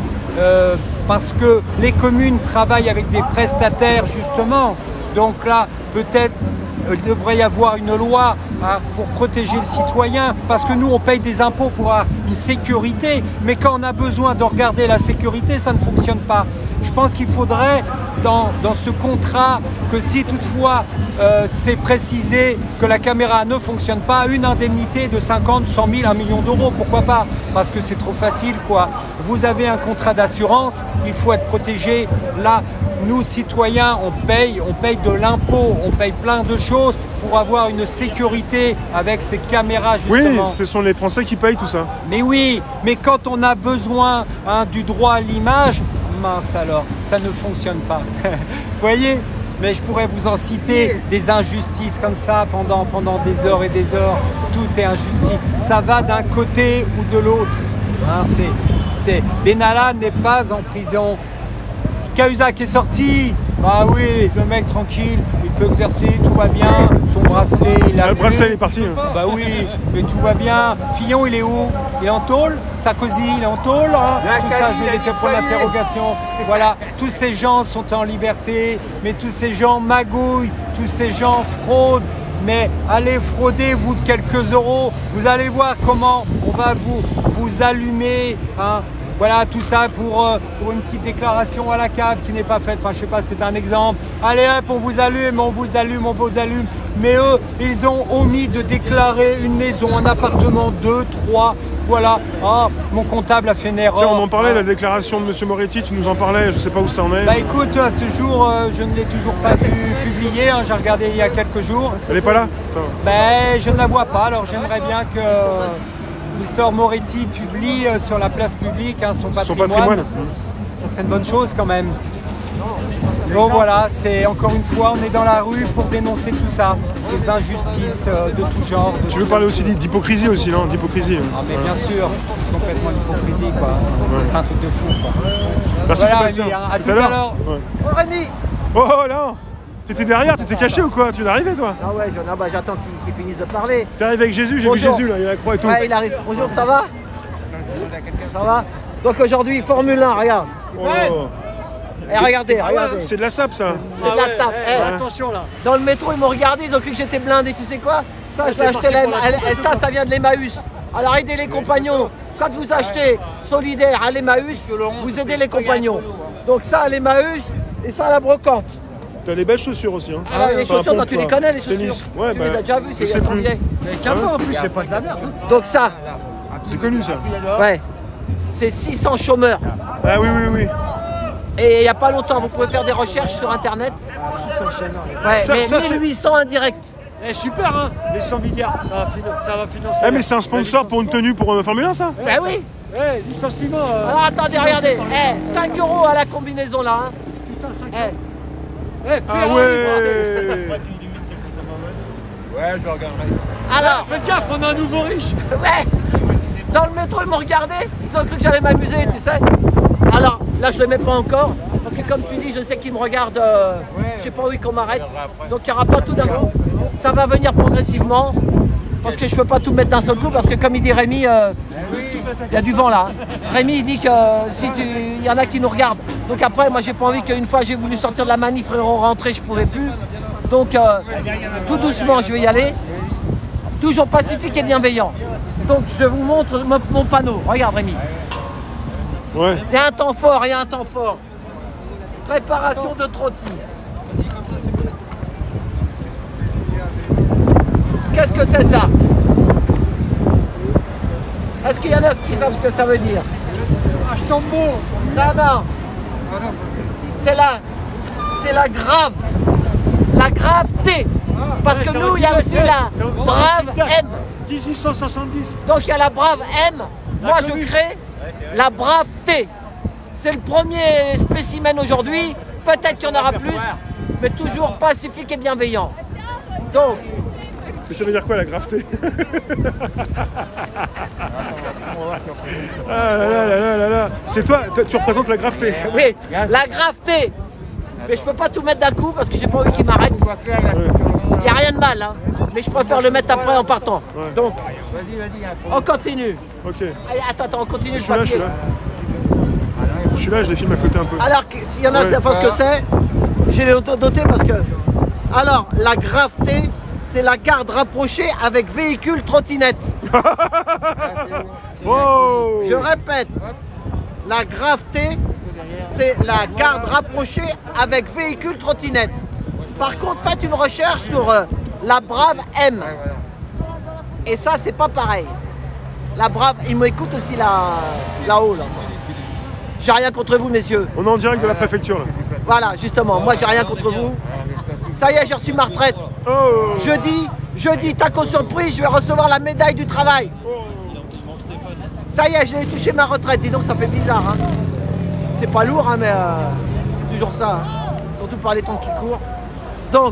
Parce que les communes travaillent avec des prestataires justement. Donc là, peut-être il devrait y avoir une loi hein, pour protéger le citoyen. Parce que nous, on paye des impôts pour avoir une sécurité. Mais quand on a besoin de regarder la sécurité, ça ne fonctionne pas. Je pense qu'il faudrait, dans ce contrat, que si toutefois c'est précisé que la caméra ne fonctionne pas, une indemnité de 50, 100 000, 1 million d'euros, pourquoi pas? Parce que c'est trop facile, quoi. Vous avez un contrat d'assurance, il faut être protégé. Là, nous, citoyens, on paye de l'impôt, on paye plein de choses pour avoir une sécurité avec ces caméras, justement. Oui, ce sont les Français qui payent tout ça. Mais oui, mais quand on a besoin hein, du droit à l'image, mince alors, ça ne fonctionne pas. Vous voyez? Mais je pourrais vous en citer des injustices comme ça pendant des heures et des heures. Tout est injustice. Ça va d'un côté ou de l'autre. Hein, Benalla n'est pas en prison. Cahuzac est sorti. Bah oui, le mec tranquille, il peut exercer, tout va bien. Son bracelet, il a. Le bracelet il est parti. Bah oui, mais tout va bien. Fillon, il est où? Il est en tôle? Sarkozy, il est en tôle hein. Tout ça, je vais mettre pour l'interrogation. Voilà, tous ces gens sont en liberté, mais tous ces gens magouillent, tous ces gens fraudent. Mais allez frauder, vous, de quelques euros. Vous allez voir comment on va vous allumer. Hein. Voilà, tout ça pour une petite déclaration à la cave qui n'est pas faite. Enfin, je sais pas, c'est un exemple. Allez hop, on vous allume, on vous allume, on vous allume. Mais eux, ils ont omis de déclarer une maison, un appartement, 2, 3. Voilà. Ah, mon comptable a fait une erreur. Tiens, on en parlait, la déclaration de M. Moretti, tu nous en parlais, je sais pas où ça en est. Bah écoute, à ce jour, je ne l'ai toujours pas vu publié. Hein, j'ai regardé il y a quelques jours. Elle n'est pas là ça va. Ben, je ne la vois pas, alors j'aimerais bien que Mr Moretti publie sur la place publique hein, son patrimoine. Ça serait une bonne chose quand même. Donc voilà, c'est encore une fois, on est dans la rue pour dénoncer tout ça, ces injustices de tout genre. Tu veux parler aussi d'hypocrisie aussi, non? D'hypocrisie. Ah mais bien sûr, complètement d'hypocrisie quoi. Ouais. C'est un truc de fou quoi. Merci voilà, Sébastien. Rémi, hein, à tout à l'heure. Ouais. Oh Rémi! Oh là! T'étais derrière, t'étais caché ou quoi? Tu es arrivé toi? Ah ouais, j'attends qu'il finisse de parler. T'es arrivé avec Jésus, j'ai vu Jésus là, il y a la croix et tout. Ouais, il arrive. Bonjour, ça va? Ça va? Donc aujourd'hui, Formule 1, regarde. Oh. Et regardez. C'est de la sape ça. C'est de la sape. Attention là. Dans le métro, ils m'ont regardé, ils ont cru que j'étais blindé. Tu sais quoi? Ça, je l'ai acheté ça vient de l'Emmaüs. Alors aidez les compagnons. Quand vous achetez solidaire à l'Emmaüs, vous aidez les compagnons. Donc ça à l'Emmaüs et ça à la brocante. T'as des belles chaussures aussi. Hein. Alors les chaussures, tu les connais les chaussures? Tennis. Ouais, tu les as déjà vues, c'est plus. Mais calme en plus, c'est pas de la merde. Donc ça. C'est connu ça. Ouais. C'est 600 chômeurs. Ah oui. Et il n'y a pas longtemps, vous pouvez faire des recherches sur internet. 600 chaînes. Ouais, ça, mais 1800 indirects. Eh super hein, les 100 milliards, ça va financer. Eh mais c'est un sponsor pour une tenue pour Formule 1 ça? Ben oui. Eh, licenciement. Alors attendez, regardez. 5 € à la combinaison là. Hein. Putain, 5 Eh. Ah ouais. Ouais, je regarderai. Alors, faites gaffe, on a un nouveau riche. ouais. Dans le métro, ils m'ont regardé. Ils ont cru que j'allais m'amuser, tu sais. Alors, là, je le mets pas encore. Parce que comme tu dis, je sais qu'ils me regardent. Je sais pas où qu'on m'arrête. Donc, il n'y aura pas tout d'un coup. Ça va venir progressivement. Parce que je peux pas tout mettre d'un seul coup. Parce que comme il dit Rémi, il y a du vent là. Rémi, il dit que il y en a qui nous regardent. Donc après, moi, j'ai pas envie qu'une fois j'ai voulu sortir de la manif, rentrer, je pouvais plus. Donc, tout doucement, je vais y aller. Toujours pacifique et bienveillant. Donc, je vous montre mon panneau. Regarde, Rémi. Ouais. Il y a un temps fort, il y a un temps fort. Préparation de trottis. Qu'est-ce que c'est ça? Est-ce qu'il y en a qui savent ce que ça veut dire? Non. C'est la grave. La grave T. Parce que nous, il y a aussi la brave M. 1870. Donc il y a la brave M, moi je crée la brave T. C'est le premier spécimen aujourd'hui, peut-être qu'il y en aura plus, mais toujours pacifique et bienveillant. Donc... Mais ça veut dire quoi la graveté? Ah là là là là là. C'est toi, tu représentes la graveté. Oui, la graveté. Mais je peux pas tout mettre d'un coup parce que j'ai pas envie qu'il m'arrête. Il n'y a rien de mal, hein. Mais je préfère le mettre après en partant. Ouais. Donc, on continue. Ok. Allez, attends, on continue. Je suis là, je suis là. Je suis là, je les filme à côté un peu. Alors, s'il y en a qui savent pas ce que c'est, j'ai les noté parce que... Alors, la graveté, c'est la garde rapprochée avec véhicule trottinette. Wow. Je répète, la graveté, c'est la garde rapprochée avec véhicule trottinette. Par contre, faites une recherche sur la brave M. Et ça, c'est pas pareil. La brave, il m'écoute aussi là-haut. Là. J'ai rien contre vous, messieurs. On est en direct de la préfecture là. Voilà, justement, moi j'ai rien contre vous. Ça y est, j'ai reçu ma retraite. Oh. Jeudi, taco surprise, je vais recevoir la médaille du travail. Ça y est, j'ai touché ma retraite. Dis donc, ça fait bizarre. Hein. C'est pas lourd, hein, mais c'est toujours ça. Hein. Surtout par les temps qui courent. Donc,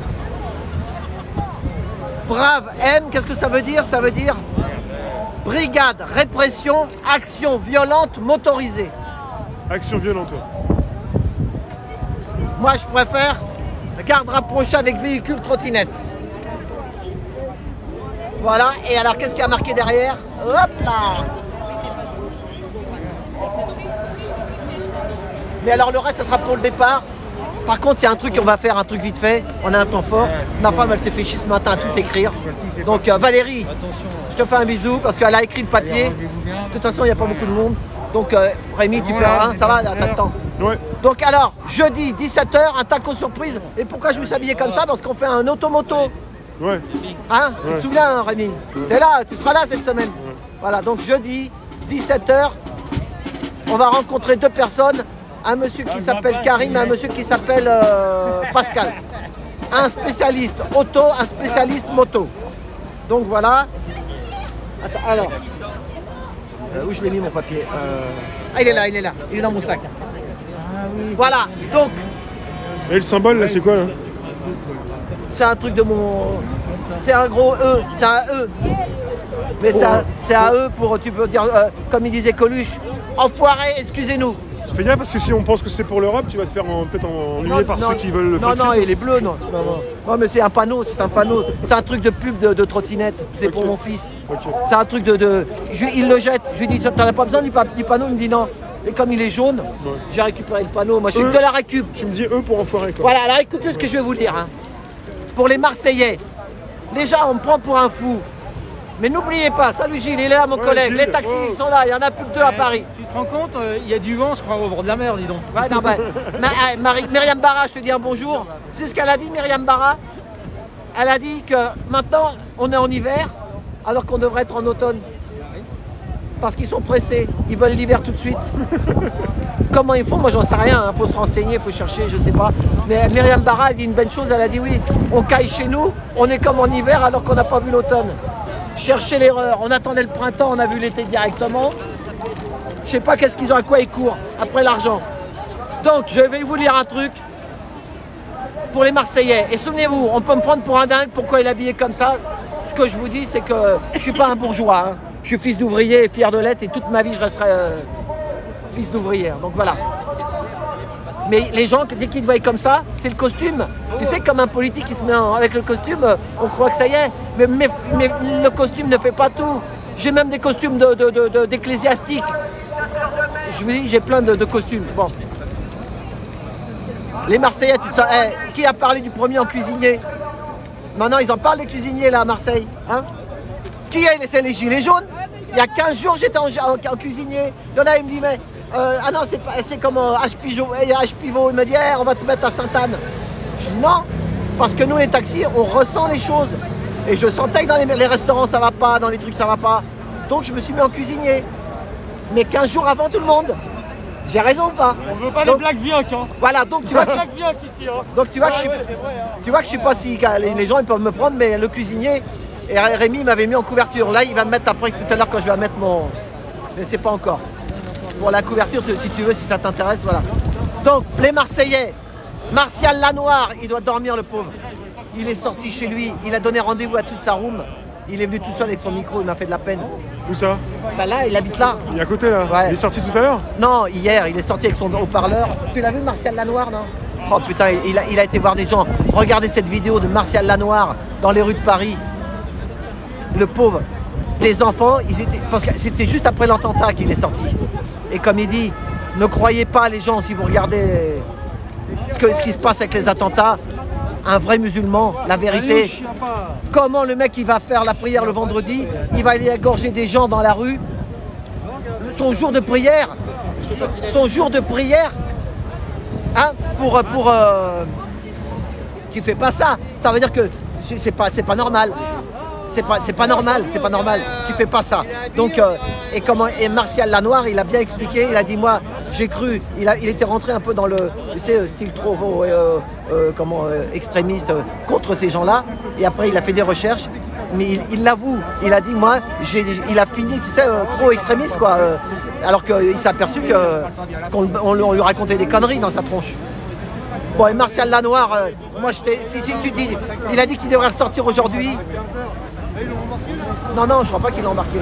brave M, qu'est-ce que ça veut dire? Ça veut dire brigade, répression, action violente motorisée. Action violente. Moi, je préfère garde rapprochée avec véhicule trottinette. Voilà, et alors qu'est-ce qu'il y a marqué derrière? Hop là! Mais alors le reste, ça sera pour le départ. Par contre, il y a un truc, on va faire un truc vite fait. On a un temps fort. Ma femme, elle s'est fait chier ce matin à tout écrire. Donc Valérie, je te fais un bisou parce qu'elle a écrit le papier. De toute façon, il n'y a pas beaucoup de monde. Donc Rémi, tu peux, hein, ça va, t'as le temps. Ouais. Donc alors, jeudi, 17h, un taco surprise. Et pourquoi je me suis habillé comme ça? Parce qu'on fait un automoto. Ouais. Hein? Tu te souviens, hein, Rémi? T'es là, tu seras là cette semaine. Voilà, donc jeudi, 17h, on va rencontrer deux personnes. Un monsieur qui s'appelle Karim et un monsieur qui s'appelle Pascal. Un spécialiste auto, un spécialiste moto. Donc voilà. Attends, alors. Où je l'ai mis mon papier? Ah, il est là, il est dans mon sac. Voilà, donc. Et le symbole là, c'est quoi là? C'est un truc de mon... C'est un gros E, c'est un E. Mais c'est un E pour, tu peux dire, comme il disait Coluche, enfoiré, excusez-nous. Fais gaffe parce que si on pense que c'est pour l'Europe, tu vas te faire peut-être ennuyer par ceux qui veulent le faire. Non, il est bleu, non. Non, mais c'est un panneau, c'est un truc de pub de trottinette, c'est pour mon fils. C'est un truc il le jette, je lui dis, t'en as pas besoin du panneau, il me dit non. Et comme il est jaune, j'ai récupéré le panneau, moi je suis de la récup. Tu me dis eux pour enfoirer quoi. Voilà, alors écoutez ce que je vais vous dire. Hein. Pour les Marseillais, déjà on me prend pour un fou. Mais n'oubliez pas, salut Gilles, il est là mon collègue, Gilles, les taxis ils sont là, il n'y en a plus que deux à Paris. Tu te rends compte, il y a du vent, je crois, au bord de la mer, dis donc. Ouais, non, Myriam Barra, je te dis un bonjour. C'est ce qu'elle a dit, Myriam Barra. Elle a dit que maintenant, on est en hiver, alors qu'on devrait être en automne. Parce qu'ils sont pressés, ils veulent l'hiver tout de suite. Comment ils font? Moi, j'en sais rien. Il faut se renseigner, il faut chercher, je sais pas. Mais Myriam Barra, elle dit une bonne chose, elle a dit oui, on caille chez nous, on est comme en hiver alors qu'on n'a pas vu l'automne. Chercher l'erreur, on attendait le printemps, on a vu l'été directement. Je sais pas qu'est-ce qu'ils ont, à quoi ils courent, après l'argent. Donc je vais vous lire un truc pour les Marseillais. Et souvenez-vous, on peut me prendre pour un dingue, pourquoi il est habillé comme ça. Ce que je vous dis, c'est que je suis pas un bourgeois. Hein. Je suis fils d'ouvrier et fier de l'être et toute ma vie je resterai fils d'ouvrier. Donc voilà. Mais les gens, dès qu'ils te voient comme ça, c'est le costume. Tu sais, comme un politique qui se met avec le costume, on croit que ça y est. Mais le costume ne fait pas tout. J'ai même des costumes d'ecclésiastique. Je vous dis, j'ai plein de costumes. Bon. Les Marseillais, tu te sens, qui a parlé du premier en cuisinier? Maintenant, ils en parlent des cuisiniers là à Marseille. Hein? Qui a laissé les gilets jaunes? Il y a 15 jours, j'étais en cuisinier. Il y en a, il me dit, mais ah non, c'est comme H Pivot. Il me dit, on va te mettre à Sainte-Anne. Je dis non, parce que nous, les taxis, on ressent les choses. Et je sentais que dans les restaurants, ça va pas, dans les trucs, ça va pas. Donc, je me suis mis en cuisinier. Mais 15 jours avant tout le monde. J'ai raison ou pas? On veut pas les blagues vianques, hein. Voilà, donc tu vois que ici, hein. donc tu vois que je suis pas si... Les gens, ils peuvent me prendre, mais le cuisinier, Et Rémi m'avait mis en couverture. Là, il va me mettre après tout à l'heure quand je vais mettre mon... Mais c'est pas encore. Pour la couverture, si tu veux, si ça t'intéresse, voilà. Donc, les Marseillais. Martial Lanoir, il doit dormir, le pauvre. Il est sorti chez lui, il a donné rendez-vous à toute sa room. Il est venu tout seul avec son micro, il m'a fait de la peine. Où ça? Bah là, il habite là. Il est à côté là. Ouais. Il est sorti tout à l'heure? Non, hier, il est sorti avec son haut-parleur. Tu l'as vu, Martial Lanoir, non? Oh putain, il a été voir des gens. Regardez cette vidéo de Martial Lanoir dans les rues de Paris. Le pauvre. Les enfants, parce que c'était juste après l'attentat qu'il est sorti. Et comme il dit, ne croyez pas les gens si vous regardez ce qui se passe avec les attentats. Un vrai musulman, la vérité. Comment le mec il va faire la prière le vendredi, il va aller égorger des gens dans la rue. Son jour de prière, hein, tu fais pas ça. Ça veut dire que c'est pas normal. C'est pas normal. Tu fais pas ça. Donc, et Martial Lanoir, il a bien expliqué. Il a dit, moi, j'ai cru. Il était rentré un peu dans le, tu sais, style trop extrémiste contre ces gens-là. Et après, il a fait des recherches. Mais il l'avoue. Il a dit, moi, il a fini, tu sais, trop extrémiste, quoi. Alors qu'il s'est aperçu qu'on lui racontait des conneries dans sa tronche. Bon, et Martial Lanoir, moi, si tu dis, il a dit qu'il devrait ressortir aujourd'hui. Non, je crois pas qu'il l'a embarqué.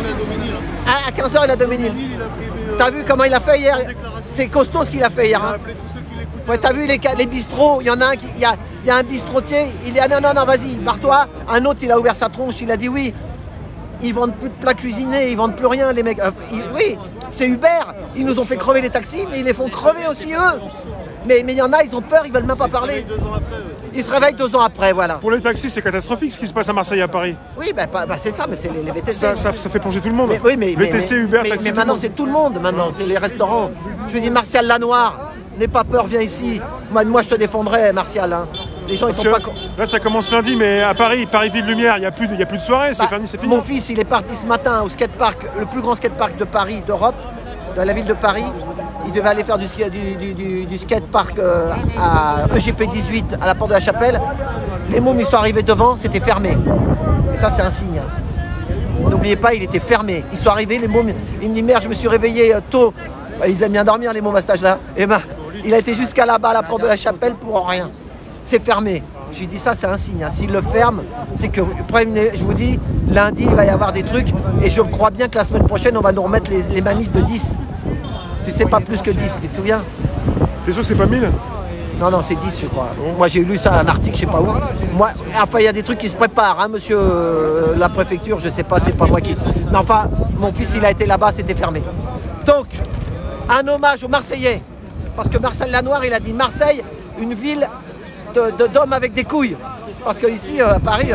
À 15h, il a Doménil. T'as vu comment il a fait hier? C'est costaud ce qu'il a fait hier. Hein. Ouais, t'as vu les bistrots? Il y en a un il y a un bistrotier, il est non, vas-y, barre-toi. Un autre, il a ouvert sa tronche, il a dit oui. Ils vendent plus de plats cuisinés, ils vendent plus rien, les mecs. Oui, c'est Uber. Ils nous ont fait crever les taxis, mais ils les font crever aussi eux. Mais il y en a, ils ont peur, ils veulent même pas parler. Ils se réveillent 2 ans après, voilà. Pour les taxis, c'est catastrophique ce qui se passe à Marseille et à Paris. Oui, c'est ça, mais c'est les VTC. Ça fait plonger tout le monde. Mais VTC, Uber, taxi. Mais maintenant, c'est tout le monde, maintenant, c'est les restaurants. Je lui dis, Martial Lanoir, n'aie pas peur, viens ici. Moi, je te défendrai, Martial. Hein. Les gens, ils sont pas... Là, ça commence lundi, mais à Paris Ville Lumière, il n'y a plus de soirée, c'est fini. Mon fils, il est parti ce matin au skatepark, le plus grand skatepark de Paris, d'Europe, dans la ville de Paris. Il devait aller faire du skatepark à EGP 18 à la porte de la Chapelle. Les mômes, ils sont arrivés devant, c'était fermé. Et ça, c'est un signe. N'oubliez pas, il était fermé. Ils sont arrivés, les mômes, il me dit merde, je me suis réveillé tôt. Ils aiment bien dormir, les mômes à cet âge-là. Et ben, il a été jusqu'à là-bas à la porte de la Chapelle pour rien. C'est fermé. Je lui dis ça, c'est un signe. Hein. S'il le ferme, c'est que, je vous dis, lundi, il va y avoir des trucs. Et je crois bien que la semaine prochaine, on va nous remettre les manifs de 10. Tu sais, pas plus que 10, tu te souviens? T'es sûr que c'est pas 1000? Non, c'est 10, je crois. Moi, j'ai lu ça, un article, je sais pas où. Moi, enfin, il y a des trucs qui se préparent, hein, monsieur la préfecture, je sais pas, c'est pas moi qui... Mais enfin, mon fils, il a été là-bas, c'était fermé. Donc, un hommage aux Marseillais. Parce que Marcel Lanoir, il a dit Marseille, une ville d'hommes avec des couilles. Parce que ici, à Paris,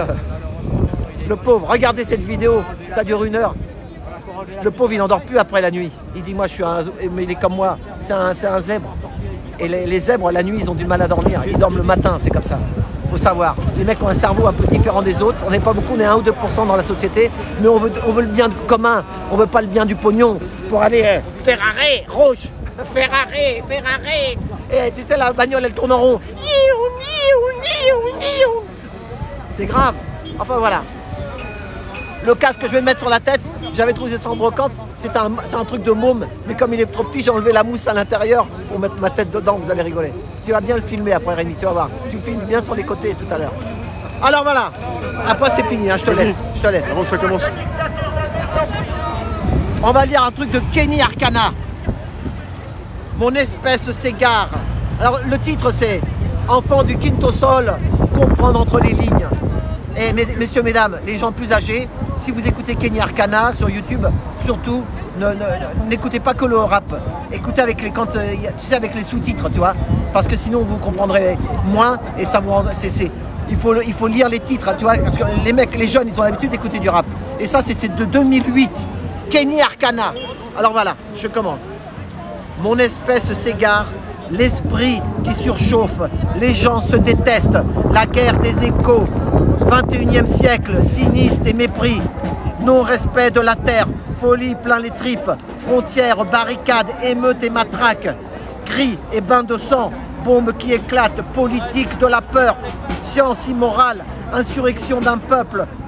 le pauvre, regardez cette vidéo, ça dure 1 heure. Le pauvre, il n'endort plus après la nuit. Il dit, moi, je suis mais il est comme moi, c'est un zèbre. Et les zèbres, la nuit, ils ont du mal à dormir. Ils dorment le matin, c'est comme ça. Faut savoir. Les mecs ont un cerveau un peu différent des autres. On n'est pas beaucoup, on est 1 ou 2% dans la société. Mais on veut le bien commun. On veut pas le bien du pognon. Pour aller Ferrari, rouge. Ferrari. Et tu sais, la bagnole, elle tourne en rond. C'est grave. Enfin, voilà. Le casque que je vais mettre sur la tête, j'avais trouvé ça en brocante, c'est un truc de môme, mais comme il est trop petit, j'ai enlevé la mousse à l'intérieur pour mettre ma tête dedans, vous allez rigoler. Tu vas bien le filmer après, Rémi, tu vas voir. Tu le filmes bien sur les côtés tout à l'heure. Alors voilà, après c'est fini, hein, je te laisse. Avant que ça commence. On va lire un truc de Kenny Arcana. Mon espèce s'égare. Alors le titre c'est Enfant du Quinto Sol, comprendre entre les lignes. Et messieurs, mesdames, les gens plus âgés, si vous écoutez Kenny Arcana sur YouTube, surtout, n'écoutez pas que le rap. Écoutez avec avec les sous-titres, tu vois, parce que sinon vous comprendrez moins et ça vous rend... Il faut lire les titres, tu vois, parce que les jeunes, ils ont l'habitude d'écouter du rap. Et ça, c'est de 2008. Kenny Arcana. Alors voilà, je commence. Mon espèce s'égare. L'esprit qui surchauffe, les gens se détestent, la guerre des échos, 21e siècle, sinistre et mépris, non-respect de la terre, folie plein les tripes, frontières, barricades, émeutes et matraques, cris et bains de sang, bombes qui éclatent, politique de la peur, science immorale, insurrection d'un peuple,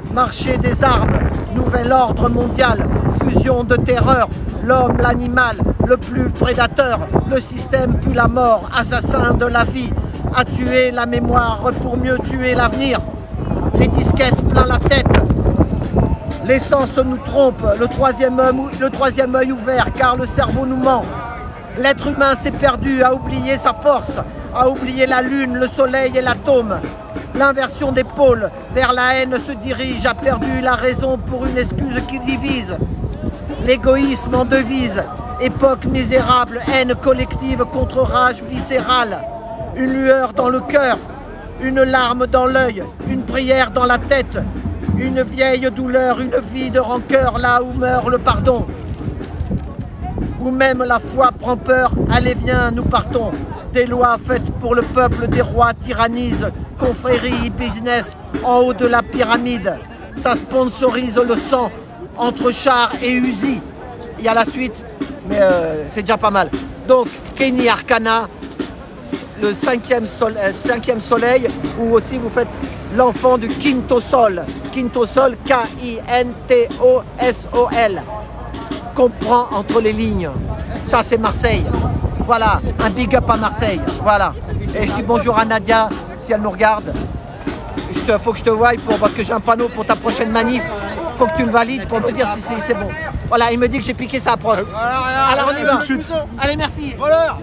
marché des armes, nouvel ordre mondial, fusion de terreur, l'homme, l'animal, le plus prédateur, le système pue la mort, assassin de la vie, a tué la mémoire pour mieux tuer l'avenir. Les disquettes plein la tête, l'essence nous trompe, le troisième œil ouvert car le cerveau nous ment. L'être humain s'est perdu, a oublié sa force, a oublié la lune, le soleil et l'atome. L'inversion des pôles vers la haine se dirige, a perdu la raison pour une excuse qui divise. L'égoïsme en devise, époque misérable, haine collective contre rage viscérale. Une lueur dans le cœur, une larme dans l'œil, une prière dans la tête, une vieille douleur, une vie de rancœur là où meurt le pardon. Où même la foi prend peur, allez viens, nous partons. Des lois faites pour le peuple, des rois tyrannisent, confrérie, business, en haut de la pyramide. Ça sponsorise le sang entre chars et Uzi. Il y a la suite, mais c'est déjà pas mal. Donc, Kenny Arcana, le cinquième soleil, ou aussi vous faites l'enfant du Quinto Sol. Quinto Sol, K-I-N-T-O-S-O-L. Comprend entre les lignes. Ça, c'est Marseille. Voilà, un big up à Marseille. Voilà. Et je dis bonjour à Nadia, si elle nous regarde. Faut que je te voie parce que j'ai un panneau pour ta prochaine manif. Faut que tu le valides pour me dire si c'est bon. Voilà, il me dit que j'ai piqué sa prof. Alors on y va. Allez, merci. Voleur.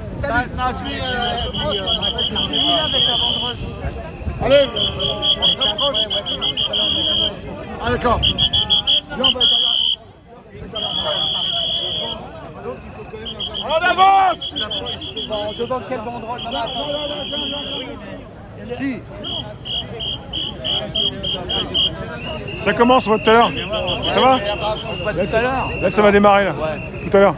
Allez, on s'approche. Ah d'accord. En avance. Bon, devant quelle banderole? Qui? Ça commence, on va tout à l'heure. Ça va? Là, ça va démarrer, là. Tout à l'heure.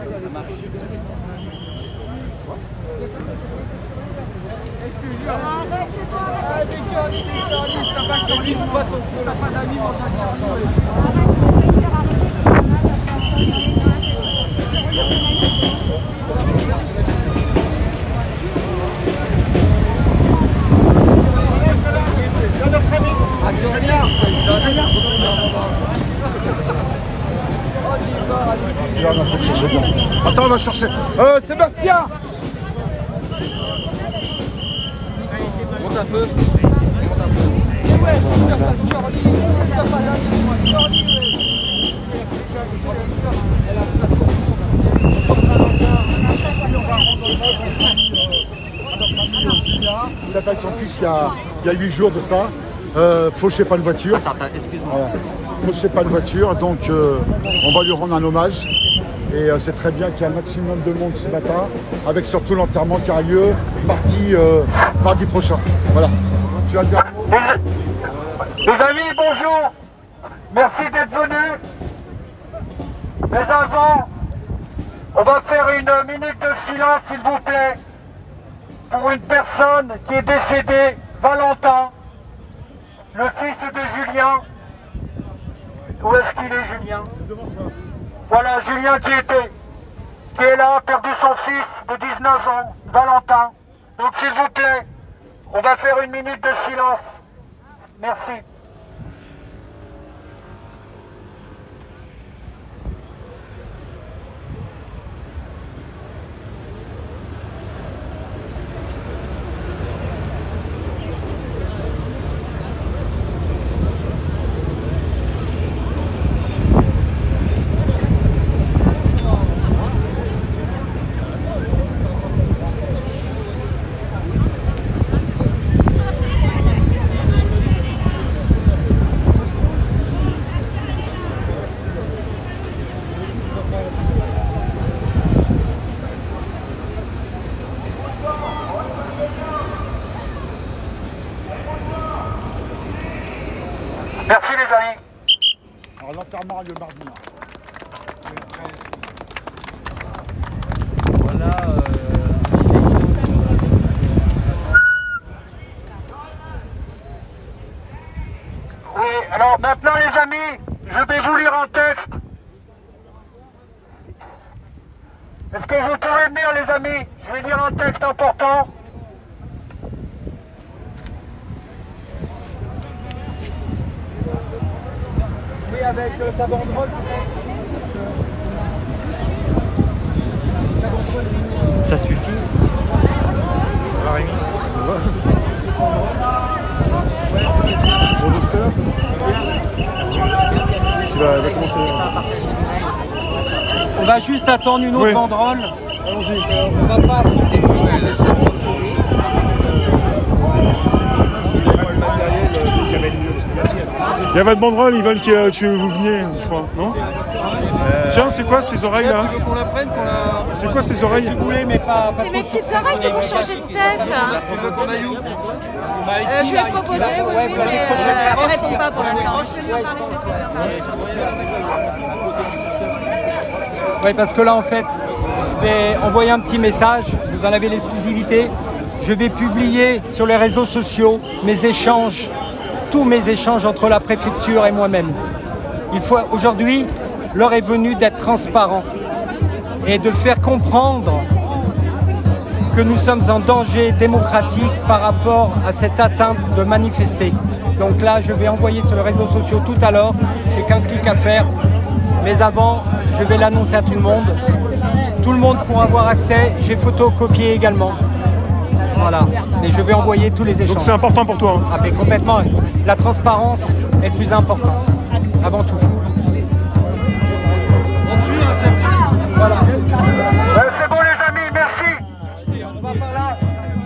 Attends, on va chercher. Sébastien! Monte un peu. Il a fait son fils il y a 8 jours de ça. Fauché pas de voiture. Excuse-moi. Voilà. Fauché pas de voiture, donc on va lui rendre un hommage. Et c'est très bien qu'il y ait un maximum de monde ce matin, avec surtout l'enterrement qui a lieu mardi prochain. Voilà. Tu vas dire. Les amis, bonjour. Merci d'être venus. Mais avant, on va faire une minute de silence, s'il vous plaît, pour une personne qui est décédée, Valentin, le fils de Julien. Où est-ce qu'il est, Julien? Voilà, Julien qui est là, a perdu son fils de 19 ans, Valentin. Donc s'il vous plaît, on va faire une minute de silence. Merci. Merci les amis. Alors l'enterrement a lieu mardi. Voilà. Oui, alors maintenant les amis, je vais vous lire un texte. Est-ce que vous pouvez venir les amis? Je vais lire un texte important. Oui, avec ta banderole. Ça suffit. Ça va. Bonjour docteur. Tu vas commencer. On va juste attendre une autre banderole. Allons-y. On va pas Il y a votre banderole, ils veulent que vous veniez, je crois, non? Tiens, c'est quoi ces oreilles là? C'est quoi ces oreilles? Si vous voulez, mais pas C'est mes petites oreilles, c'est pour changer de tête. Je vais proposer, oui, mais on répond pas pour l'instant. Je vais lui en parler, je vais essayer de parler. Oui, parce que là, en fait, je vais envoyer un petit message. Vous en avez l'exclusivité. Je vais publier sur les réseaux sociaux mes échanges, tous mes échanges entre la préfecture et moi-même. Aujourd'hui, l'heure est venue d'être transparent et de faire comprendre que nous sommes en danger démocratique par rapport à cette atteinte de manifester. Donc là, je vais envoyer sur les réseaux sociaux tout à l'heure. J'ai qu'un clic à faire. Mais avant, je vais l'annoncer à tout le monde. Tout le monde pourra avoir accès. J'ai photocopié également. Voilà. Et je vais envoyer tous les échanges. Donc c'est important pour toi, hein. Ah, mais complètement. La transparence est le plus important. Avant tout. Voilà. C'est bon les amis, merci. On va par là.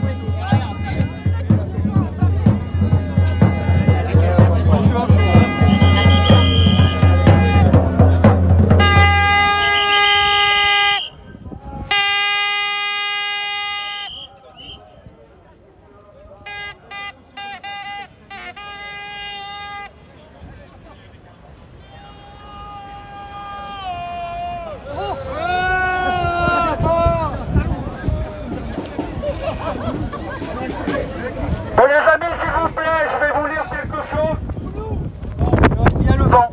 Bon les amis, s'il vous plaît, je vais vous lire quelque chose. Il y a le vent.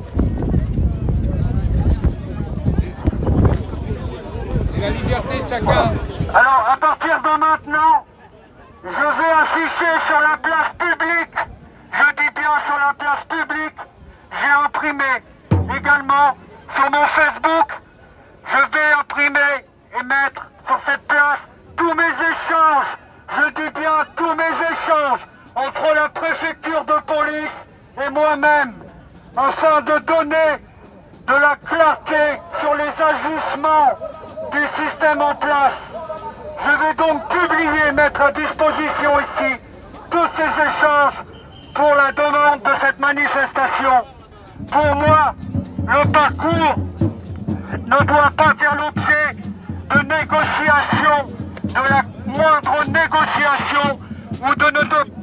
C'est la liberté de chacun. Alors, à partir de maintenant, je vais afficher sur la place publique, je dis bien sur la place publique, j'ai imprimé également sur mon Facebook, je vais imprimer et mettre sur cette place tous mes échanges, je dis bien tous mes échanges entre la préfecture de police et moi-même, afin de donner de la clarté sur les agissements du système en place. Je vais donc publier, mettre à disposition ici tous ces échanges pour la demande de cette manifestation. Pour moi, le parcours ne doit pas faire l'objet de négociations, de la moindre négociation ou de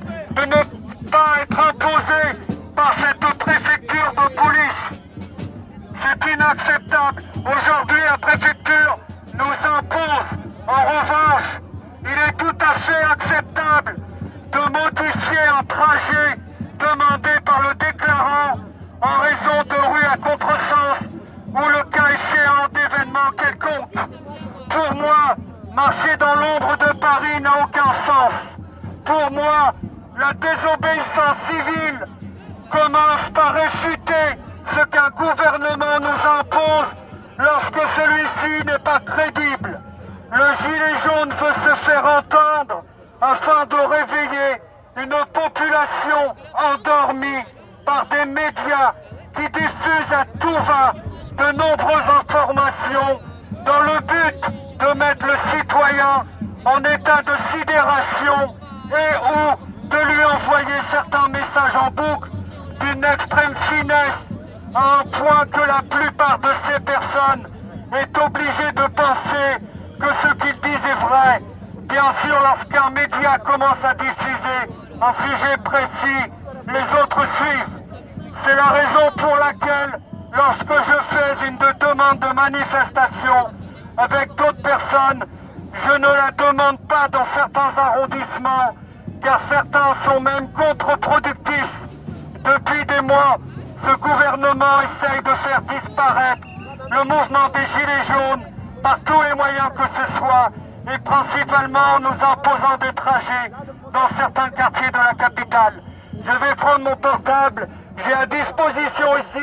ne pas être imposé par cette préfecture de police. C'est inacceptable. Aujourd'hui, la préfecture nous impose. En revanche, il est tout à fait acceptable de modifier un trajet demandé par le déclarant en raison de rues à contresens ou le cas échéant d'événements quelconques. Pour moi, marcher dans l'ombre de Paris n'a aucun sens. Pour moi, la désobéissance civile commence par réfuter ce qu'un gouvernement nous impose lorsque celui-ci n'est pas crédible. Le gilet jaune veut se faire entendre afin de réveiller une population endormie par des médias qui diffusent à tout va de nombreuses informations dans le but de mettre le citoyen en état de sidération et ou de lui envoyer certains messages en boucle d'une extrême finesse à un point que la plupart de ces personnes est obligée de penser que ce qu'ils disent est vrai. Bien sûr, lorsqu'un média commence à diffuser un sujet précis, les autres suivent. C'est la raison pour laquelle, lorsque je fais une demande de manifestation avec d'autres personnes, je ne la demande pas dans certains arrondissements, car certains sont même contre-productifs. Depuis des mois, ce gouvernement essaye de faire disparaître le mouvement des Gilets jaunes par tous les moyens que ce soit, et principalement en nous imposant des trajets dans certains quartiers de la capitale. Je vais prendre mon portable, j'ai à disposition ici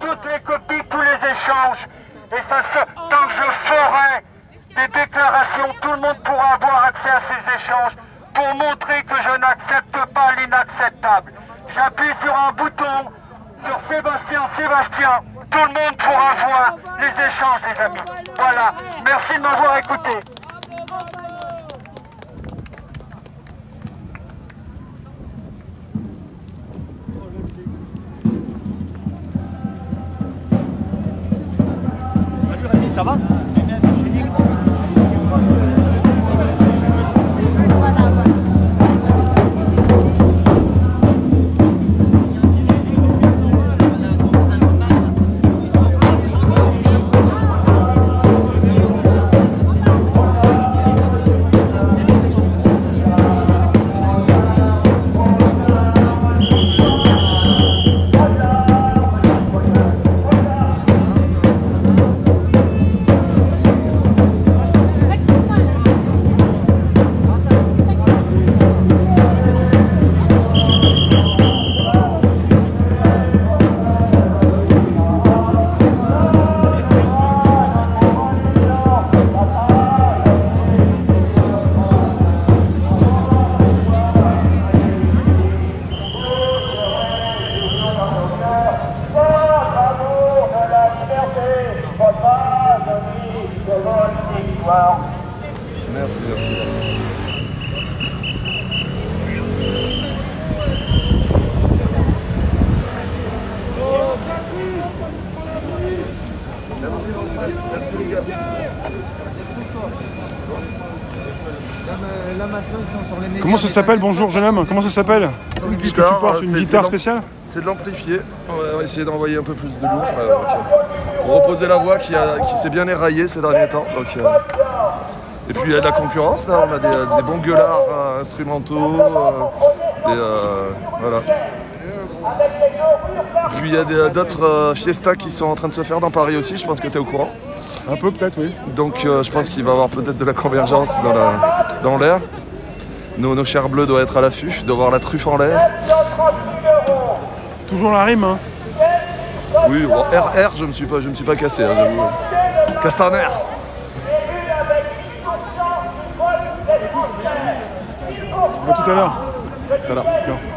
toutes les copies, tous les échanges. Et ça tant que je ferai des déclarations, tout le monde pourra avoir accès à ces échanges pour montrer que je n'accepte pas l'inacceptable. J'appuie sur un bouton, sur Sébastien, tout le monde pourra voir les échanges, les amis. Voilà, merci de m'avoir écouté. Salut Rémi, ça va? Comment ça s'appelle? Bonjour jeune homme, comment ça s'appelle? Ce que tu portes, une guitare spéciale? C'est de l'amplifier, on va essayer d'envoyer un peu plus de lourd pour reposer la voix qui s'est bien éraillée ces derniers temps. Donc, et puis il y a de la concurrence, là on a des bons gueulards instrumentaux, voilà. Et puis il y a d'autres fiestas qui sont en train de se faire dans Paris aussi, je pense que tu es au courant. Un peu peut-être, oui. Donc je pense qu'il va y avoir peut-être de la convergence dans l'air. Nos chers bleus doivent être à l'affût, de voir la truffe en l'air. Toujours la rime, hein. Oui, bon, RR, je me suis pas cassé, hein, j'avoue. Castaner. À tout à l'heure. Tout à l'heure.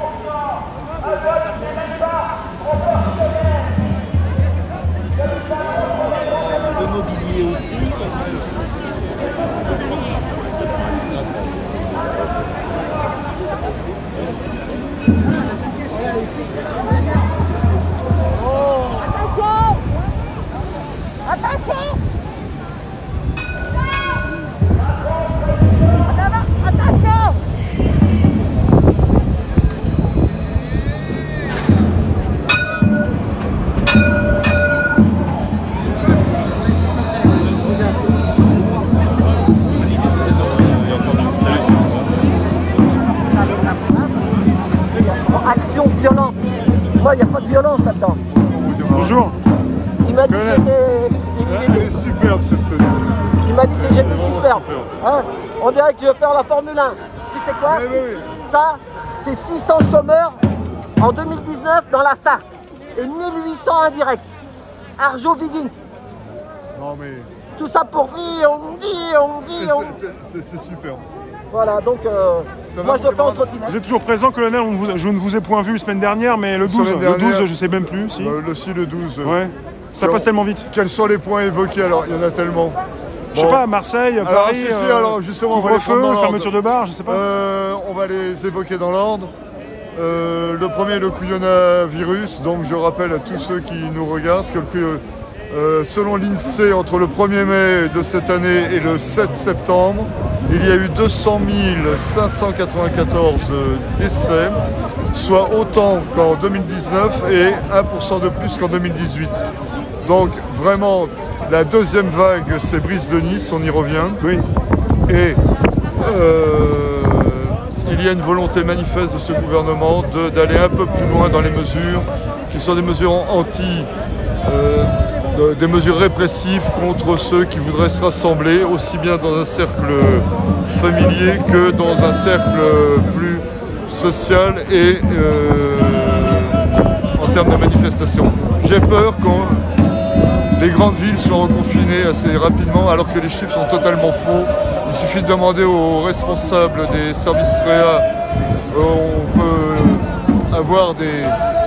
Le mobilier aussi. Attention! Action violente. Moi, il n'y a pas de violence là-dedans. Bonjour. Il m'a dit que j'étais... superbe cette tenue. Il m'a dit que j'étais superbe. Hein, on dirait que je veux faire la Formule 1. Tu sais quoi? Ça, c'est 600 chômeurs en 2019 dans la Sarthe. Et 1800 indirects. Arjo Wiggins. Non mais... Tout ça pour vivre, C'est superbe. Voilà, donc moi je le fais en trottinette. Vous êtes toujours présent, colonel? Je ne vous ai point vu la semaine dernière, mais le 12, je sais même plus. Si. Le 12. Ouais. Ça passe tellement vite. Quels sont les points évoqués? Alors, il y en a tellement. Je sais pas, Marseille, Paris, alors justement, on va les prendre dans l'ordre. fermeture de bar, je sais pas. On va les évoquer dans l'ordre. Le premier, le couillonavirus. Donc je rappelle à tous ceux qui nous regardent que selon l'INSEE, entre le 1er mai de cette année et le 7 septembre, il y a eu 200 594 décès, soit autant qu'en 2019 et 1% de plus qu'en 2018. Donc vraiment, la deuxième vague, c'est Brice de Nice, on y revient. Oui. Et il y a une volonté manifeste de ce gouvernement d'aller un peu plus loin dans les mesures, qui sont des mesures des mesures répressives contre ceux qui voudraient se rassembler, aussi bien dans un cercle familier que dans un cercle plus social et en termes de manifestation. j'ai peur que les grandes villes soient reconfinées assez rapidement alors que les chiffres sont totalement faux. Il suffit de demander aux responsables des services réa. On peut avoir des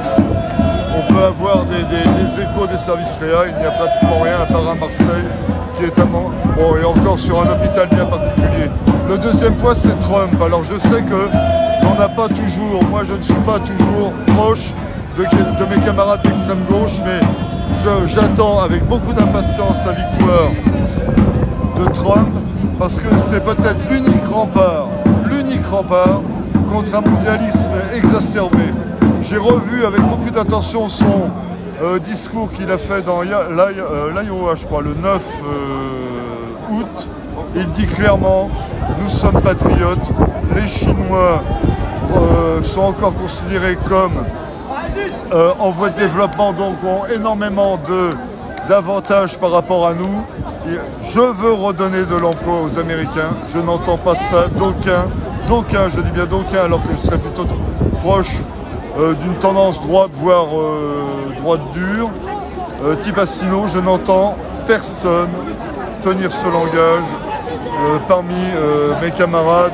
échos des services réa. Il n'y a pratiquement rien à part à Marseille qui est bon, et encore sur un hôpital bien particulier. Le deuxième point, c'est Trump. Alors je sais qu'on n'a pas toujours, moi je ne suis pas toujours proche de mes camarades d'extrême gauche, mais j'attends avec beaucoup d'impatience la victoire de Trump, parce que c'est peut-être l'unique rempart contre un mondialisme exacerbé. J'ai revu avec beaucoup d'attention son discours qu'il a fait dans l'Iowa, je crois, le 9 août. Il dit clairement, nous sommes patriotes, les Chinois sont encore considérés comme en voie de développement, donc ont énormément d'avantages par rapport à nous. Et je veux redonner de l'emploi aux Américains, je n'entends pas ça d'aucun, je dis bien d'aucun, alors que je serais plutôt proche d'une tendance droite, voire droite dure, type Asselineau. Je n'entends personne tenir ce langage parmi mes camarades,